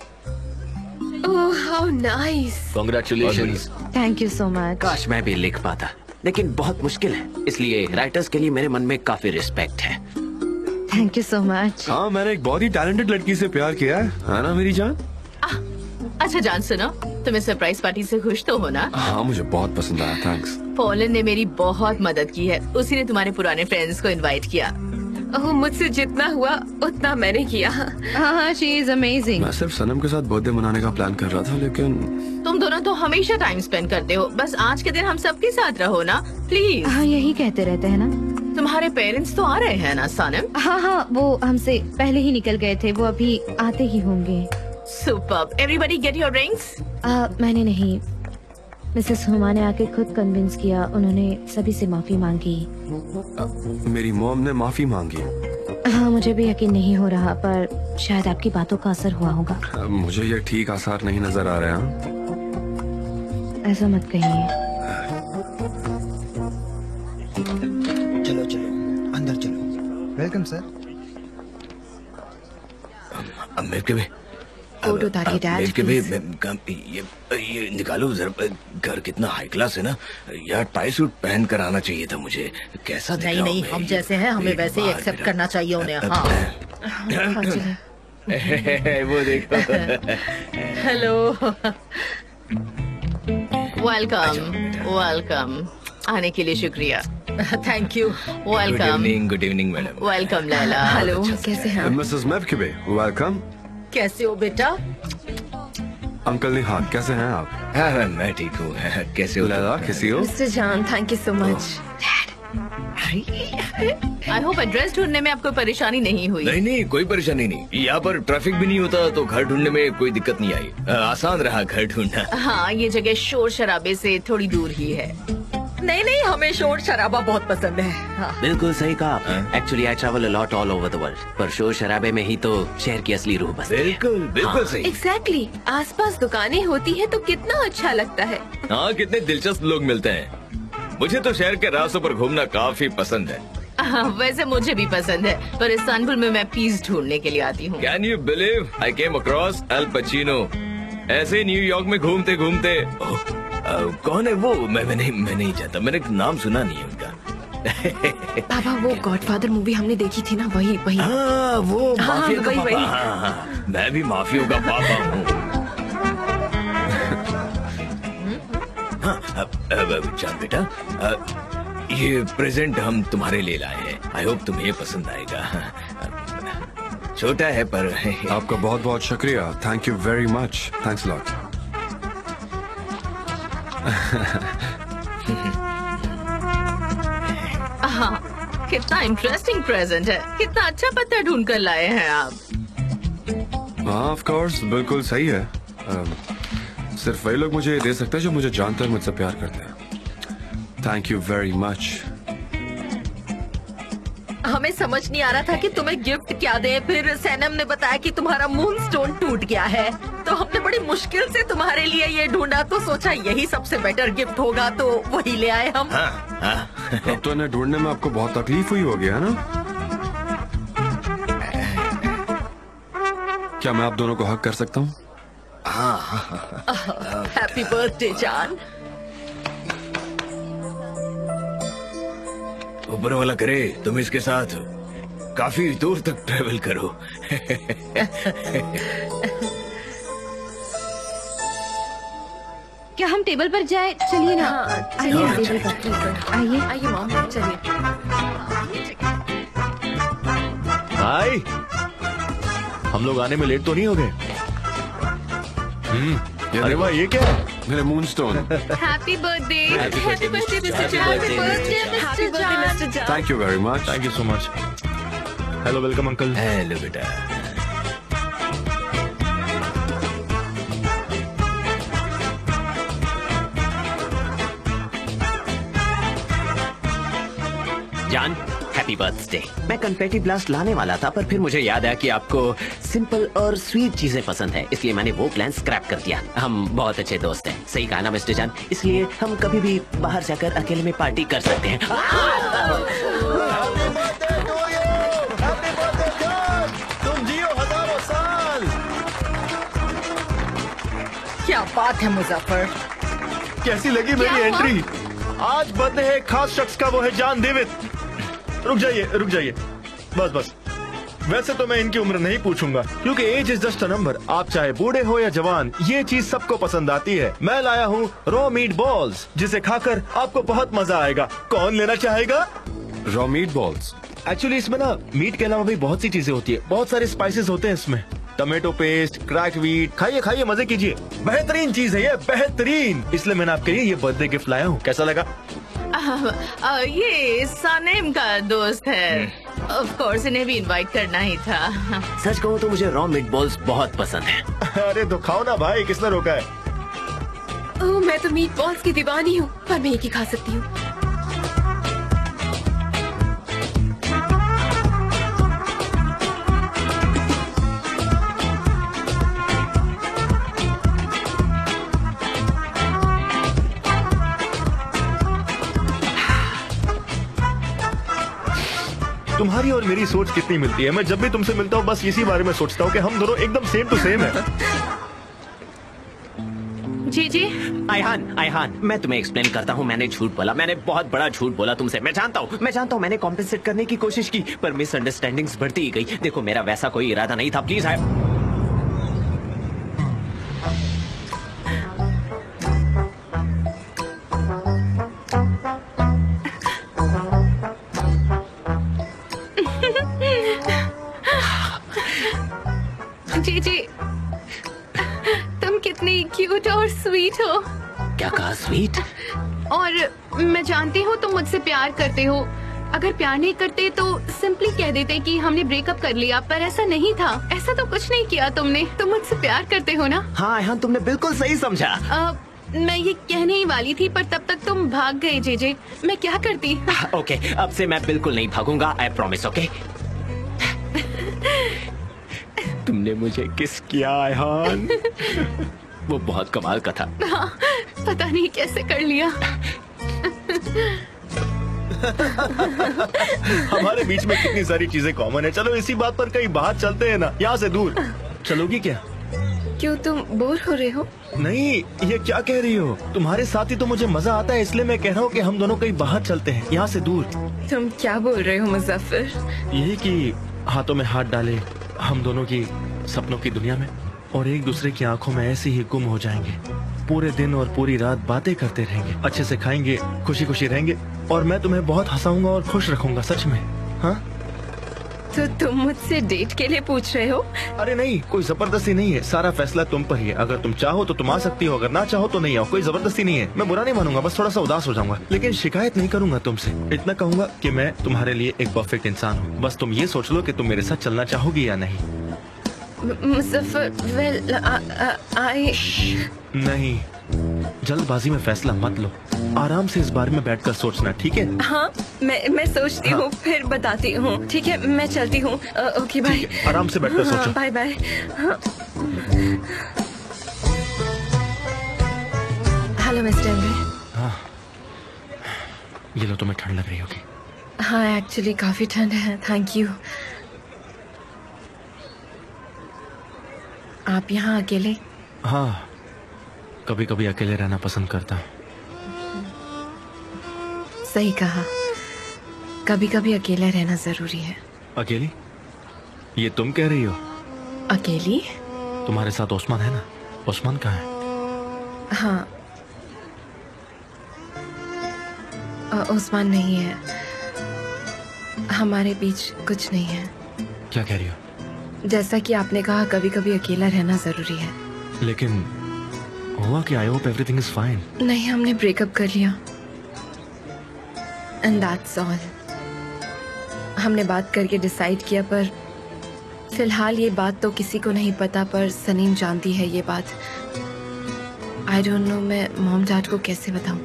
out. Oh how nice. Congratulations. Thank you so much. काश मैं भी लिख पाता, लेकिन बहुत मुश्किल है। इसलिए राइटर्स के लिए मेरे मन में काफी रिस्पेक्ट है। Thank you so much. हाँ, मैंने एक बहुत ही टैलेंटेड लड़की से प्यार किया है, है ना मेरी जान? अच्छा जान, सुनो, तुम्हें सरप्राइज पार्टी से खुश तो हो ना? हाँ, मुझे बहुत पसंद आया, थैंक्स। पोलन ने मेरी बहुत मदद की है। उसी ने तुम्हारे पुराने फ्रेंड्स को इनवाइट किया। ओह, मुझसे जितना हुआ उतना मैंने किया। हाँ हाँ, शी इज अमेजिंग। मैं सिर्फ सनम के साथ बर्थडे मनाने का प्लान कर रहा था, लेकिन तुम दोनों तो हमेशा टाइम स्पेंड करते हो। बस आज के दिन हम सबके साथ रहो ना प्लीज। हाँ, यही कहते रहते हैं ना। तुम्हारे पेरेंट्स तो आ रहे हैं ना सनम? हाँ हाँ, वो हमसे पहले ही निकल गए थे। वो अभी आते ही होंगे। Superb. Everybody get your rings? मैंने नहीं, मिसेस हुमा ने आके खुद कन्विंस किया। उन्होंने सभी से माफी मांगी। मेरी मॉम ने माफी मांगी? हाँ, मुझे भी यकीन नहीं हो रहा, पर शायद आपकी बातों का असर हुआ होगा। मुझे ये ठीक आसार नहीं नजर आ रहे हैं। ऐसा मत कहिए। चलो चलो अंदर चलो। Welcome sir. मेरे के भी कोट उतारिए डैड, के भी ये ये निकालो जरा। घर कितना हाई क्लास है ना यार। टाई सूट पहन कर आना चाहिए था मुझे। कैसा दिख नहीं रहा नहीं, हूं हम मैं? जैसे हैं हमें एक वैसे ही बार एक्सेप्ट मेरा- करना चाहिए उन्हें। हाँ वो देखो। हेलो। Welcome welcome. आने के लिए शुक्रिया। Thank you. Good welcome evening good evening madam. Welcome Laila. Hello, कैसे हैं आप? मिसेस मेवकिबे, वेलकम। कैसे हो बेटा? अंकल निहाल, कैसे हैं आप? हाँ हाँ, मैं ठीक हूँ। कैसे हो? लैला, कैसी हो? Mr Jaan, thank you so much. I hope address ढूंढने में आपको परेशानी नहीं हुई। नहीं नहीं, कोई परेशानी नहीं। यहाँ पर ट्रैफिक भी नहीं होता तो घर ढूंढने में कोई दिक्कत नहीं आई। आ, आसान रहा घर ढूंढना। हाँ, ये जगह शोर शराबे से थोड़ी दूर ही है। नहीं नहीं, हमें शोर शराबा बहुत पसंद है। हाँ। बिल्कुल सही कहा। Actually I travel a lot all over the world, पर शोर शराबे में ही तो शहर की असली रूह बसती है। बिल्कुल बिल्कुल सही। Exactly exactly. आसपास दुकानें होती हैं तो कितना अच्छा लगता है। हाँ, कितने दिलचस्प लोग मिलते हैं। मुझे तो शहर के रास्तों पर घूमना काफी पसंद है। हाँ, वैसे मुझे भी पसंद है, पर इस्तांबुल में मैं पीस ढूंढने के लिए आती हूँ। Can you believe I came across Al Pacino ऐसे न्यूयॉर्क में घूमते घूमते। कौन है वो? मैं मैं नहीं मैं नहीं जानता। मैंने नाम सुना नहीं है उनका। पापा, वो गॉडफादर मूवी हमने देखी थी ना, वही वही। हाँ, वो हाँ, माफिया का वही, पापा। वही। हाँ, हाँ, मैं भी माफियों का पापा हूँ। हाँ, अब, अब, अब, जान बेटा, अब, ये प्रेजेंट हम तुम्हारे लिए लाए हैं। आई होप तुम्हें ये पसंद आएगा। छोटा है पर आपका बहुत बहुत शुक्रिया। Thank you very much. Thanks lot. हाँ, कितना इंटरेस्टिंग प्रेजेंट है। कितना अच्छा पत्ता ढूंढ कर लाए हैं आप। हाँ ऑफ कोर्स, बिल्कुल सही है। um, सिर्फ वही लोग मुझे दे सकते हैं जो मुझे जानते हैं, मुझसे प्यार करते हैं। Thank you very much. हमें समझ नहीं आ रहा था कि तुम्हें गिफ्ट क्या दे। फिर सैनम ने बताया कि तुम्हारा मून स्टोन टूट गया है, तो हमने बड़ी मुश्किल से तुम्हारे लिए ये ढूंढा, तो सोचा यही सबसे बेटर गिफ्ट होगा, तो वही ले आए हम। हाँ, हाँ। अब तो इन्हें ढूंढने में आपको बहुत तकलीफ हुई होगी, है ना? क्या मैं आप दोनों को हक कर सकता हूँ? हैप्पी बर्थडे जान। ऊपर वाला करे तुम इसके साथ काफी दूर तक ट्रेवल करो। क्या हम टेबल पर जाए? चलिए ना। आइए टेबल पर। आइए आइए मॉम, चलिए। हाय, हम लोग आने में लेट तो नहीं हो गए? हम्म, अरे वाह, ये क्या है? मेरे moon stone. Happy birthday. Happy birthday Mr Jaan. Happy birthday Mr Jaan. Thank you very much. Thank you so much. Hello, welcome uncle. Hello बेटा। Jaan, happy birthday. मैं कन्फेटी ब्लास्ट लाने वाला था, पर फिर मुझे याद आया कि आपको सिंपल और स्वीट चीजें पसंद है, इसलिए मैंने वो प्लान स्क्रैप कर दिया। हम बहुत अच्छे दोस्त हैं, सही कहा ना मिस्टर जान? इसलिए हम कभी भी बाहर जाकर अकेले में पार्टी कर सकते हैं। तुम जियो हजारों साल। क्या बात है मुजफ्फर। कैसी लगी मेरी एंट्री? आज बर्थडे है खास शख्स का, वो है जान डेविड। रुक जाइए, रुक जाइए, बस बस। वैसे तो मैं इनकी उम्र नहीं पूछूंगा, क्योंकि age is just a number. आप चाहे बूढ़े हो या जवान, ये चीज सबको पसंद आती है। मैं लाया हूँ रॉ मीट बॉल्स, जिसे खाकर आपको बहुत मजा आएगा। कौन लेना चाहेगा? Raw meat balls. एक्चुअली इसमें ना मीट के अलावा भी बहुत सी चीजें होती है, बहुत सारे स्पाइसेस होते हैं इसमें। Tomato paste, crack wheat. खाइए खाइए, मजे कीजिए। बेहतरीन चीज है ये, बेहतरीन। इसलिए मैंने आपके लिए ये बर्थडे गिफ्ट लाया हूँ। कैसा लगा? आ, आ, ये सनेम का दोस्त है। ऑफ कोर्स इन्हें भी इनवाइट करना ही था। सच कहूँ तो मुझे रॉ मीट बॉल्स बहुत पसंद है। अरे तो खाओ ना भाई, किसने रोका है? ओह, मैं तो मीट बॉल्स की दीवानी हूँ, पर मैं एक ही खा सकती हूँ। तुम्हारी और मेरी सोच कितनी मिलती है। मैं जब भी तुमसे मिलता हूँ बस इसी बारे में सोचता हूँ कि हम दोनों एकदम सेम टू सेम है। जी जी। आयहान, आयहान, मैं तुम्हें एक्सप्लेन करता हूँ। मैंने झूठ बोला, मैंने बहुत बड़ा झूठ बोला तुमसे। मैं जानता हूँ, मैं जानता हूँ, मैंने कॉम्पेंसेट करने की कोशिश की, पर मिसअंडरस्टैंडिंग्स बढ़ती ही गई। देखो, मेरा वैसा कोई इरादा नहीं था। प्लीज आय जी जी, तुम कितनी क्यूट और स्वीट हो। क्या कहा? स्वीट? और मैं जानती हूँ तुम मुझसे प्यार करते हो। अगर प्यार नहीं करते तो सिंपली कह देते कि हमने ब्रेकअप कर लिया, पर ऐसा नहीं था। ऐसा तो कुछ नहीं किया तुमने। तुम मुझसे प्यार करते हो ना? हाँ आयहान, तुमने बिल्कुल सही समझा। आ, मैं ये कहने ही वाली थी, पर तब तक तुम भाग गए। जेजे, मैं क्या करती? ओके, अब से मैं बिल्कुल नहीं भागूंगा। I promise. ओके? तुमने मुझे किस किया आयहान? वो बहुत कमाल का था। हाँ, पता नहीं कैसे कर लिया। हमारे बीच में कितनी सारी चीजें कॉमन है। चलो इसी बात पर कहीं बाहर चलते हैं ना, यहाँ से दूर। चलोगी क्या? क्यों, तुम बोर हो रहे हो? नहीं, ये क्या कह रही हो? तुम्हारे साथ ही तो मुझे मजा आता है, इसलिए मैं कह रहा हूँ कि हम दोनों कहीं बाहर चलते हैं, यहाँ से दूर। तुम क्या बोल रहे हो मुजफ्फर? यही कि हाथों में हाथ डाले हम दोनों की सपनों की दुनिया में, और एक दूसरे की आंखों में ऐसे ही गुम हो जाएंगे। पूरे दिन और पूरी रात बातें करते रहेंगे, अच्छे से खाएंगे, खुशी खुशी रहेंगे, और मैं तुम्हें बहुत हंसाऊंगा और खुश रखूंगा। सच में? हाँ? तो तुम मुझसे डेट के लिए पूछ रहे हो? अरे नहीं, कोई जबरदस्ती नहीं है, सारा फैसला तुम पर ही है। अगर तुम चाहो तो तुम आ सकती हो, अगर ना चाहो तो नहीं आओ, कोई जबरदस्ती नहीं है। मैं बुरा नहीं मानूंगा, बस थोड़ा सा उदास हो जाऊंगा, लेकिन शिकायत नहीं करूंगा तुमसे। इतना कहूंगा कि मैं तुम्हारे लिए एक परफेक्ट इंसान हूँ। बस तुम ये सोच लो कि तुम मेरे साथ चलना चाहोगी या नहीं। मुजफ्फर, वेल आई नहीं, जल्दबाजी में फैसला मत लो, आराम से इस बारे में बैठकर सोचना, ठीक है? हाँ, मैं मैं सोचती हूँ, फिर बताती हूँ। ठीक है, मैं चलती हूँ। Okay bye. आराम से बैठकर सोचो। Bye bye. Hello Mr Emre. हाँ, ये लो, तुम्हें ठंड लग रही होगी। हाँ, एक्चुअली काफी ठंड है, थैंक यू। आप यहाँ अकेले? हाँ, कभी कभी अकेले रहना पसंद करता हूँ। सही कहा, कभी कभी अकेले रहना जरूरी है। अकेली? ये तुम कह रही हो? अकेली? तुम्हारे साथ ओस्मान है ना? ओस्मान कहाँ है? हाँ, ओस्मान नहीं है, हमारे बीच कुछ नहीं है। क्या कह रही हो? जैसा कि आपने कहा, कभी कभी अकेला रहना जरूरी है। लेकिन हुआ कि I hope everything is fine. नहीं, हमने ब्रेकअप कर लिया एंड दैट्स ऑल। हमने बात करके डिसाइड किया, पर फिलहाल ये बात तो किसी को नहीं पता, पर सनीम जानती है ये बात। आई डोंट नो मैं मॉम डैड को कैसे बताऊं।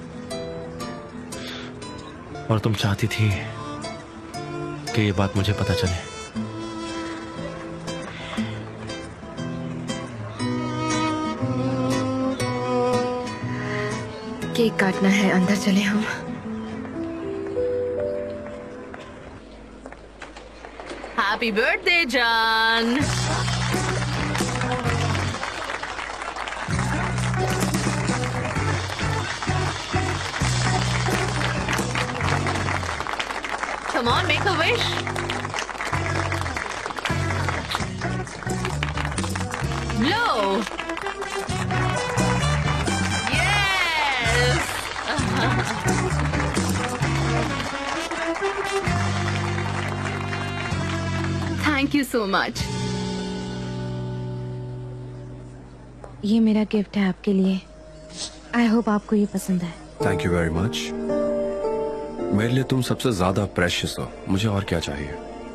और तुम चाहती थी कि ये बात मुझे पता चले। केक काटना है, अंदर चले हम। Happy birthday Jaan. Come on, make a wish. Blow. Yes. Thank you so much. ये मेरा गिफ्ट है आपके लिए। आई होप आपको ये पसंद है। Thank you very much. मेरे लिए तुम सबसे ज्यादा प्रेशियस हो, मुझे और क्या चाहिए।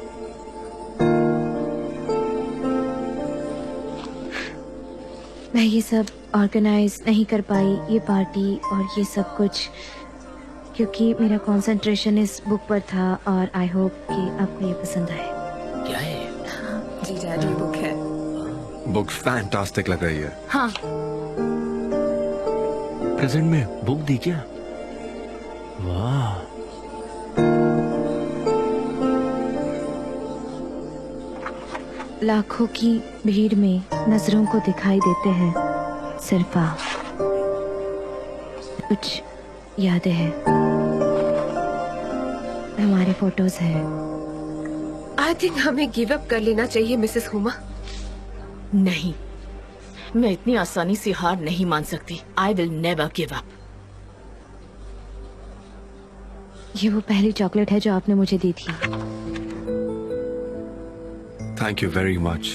मैं ये सब ऑर्गेनाइज नहीं कर पाई, ये पार्टी और ये सब कुछ, क्योंकि मेरा कंसंट्रेशन इस बुक पर था, और आई होप कि आपको ये पसंद आए। क्या है? जी डैडी, बुक है। बुक फैंटास्टिक लग रही है। हाँ। प्रेजेंट में बुक दी क्या? वाह। लाखों की भीड़ में नजरों को दिखाई देते हैं सिर्फ आप। कुछ यादें हैं, हमारे फोटोज हैं। आई थिंक हमें गिव अप कर लेना चाहिए मिसेस हुमा। नहीं, मैं इतनी आसानी से हार नहीं मान सकती। I will never give up. ये वो पहली चॉकलेट है जो आपने मुझे दी थी। Thank you very much.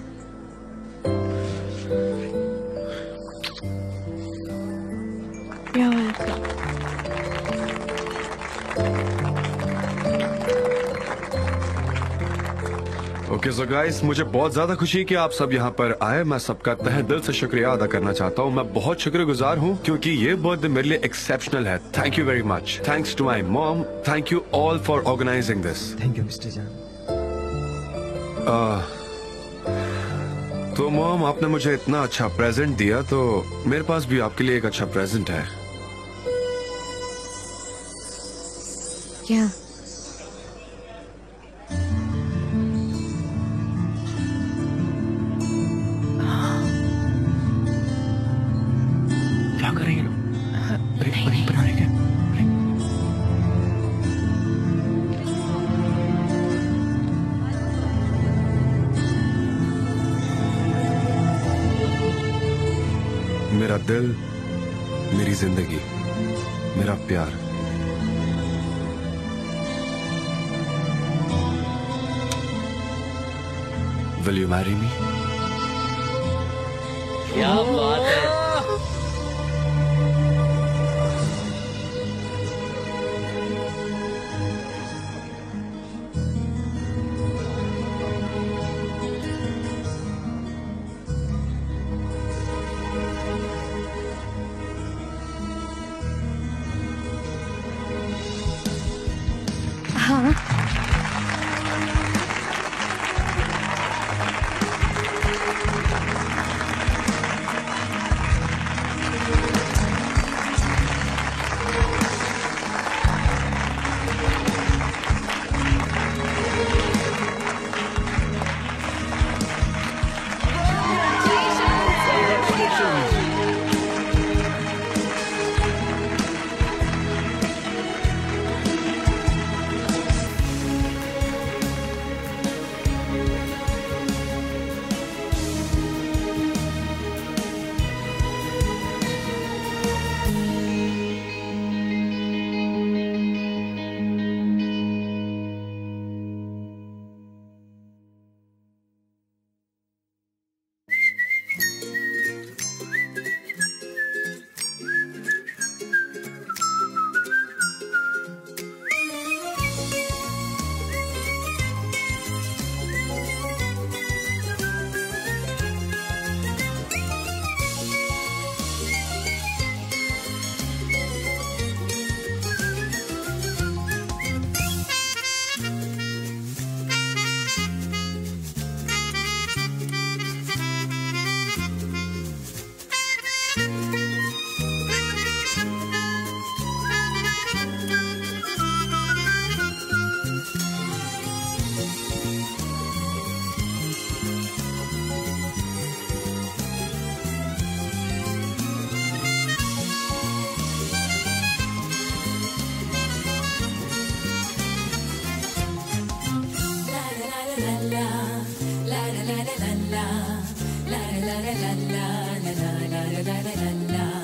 Okay so guys, मुझे बहुत ज्यादा खुशी है कि आप सब यहाँ पर आए। मैं सबका तहे दिल से शुक्रिया अदा करना चाहता हूँ। मैं बहुत शुक्रगुजार हूँ क्योंकि ये बर्थडे मेरे लिए एक्सेप्शनल है। Thank you very much. Thanks to my mom. Thank you all for organising this. Thank you Mr Jaan. तो मॉम, आपने मुझे इतना अच्छा प्रेजेंट दिया, तो मेरे पास भी आपके लिए एक अच्छा प्रेजेंट है। क्या? क्या कर रही है लोग? नहीं बना रहे क्या? मेरा दिल, मेरी जिंदगी, मेरा प्यार। Will you marry me? क्या बात है। हाँ la la la la la la la la la la la la la la la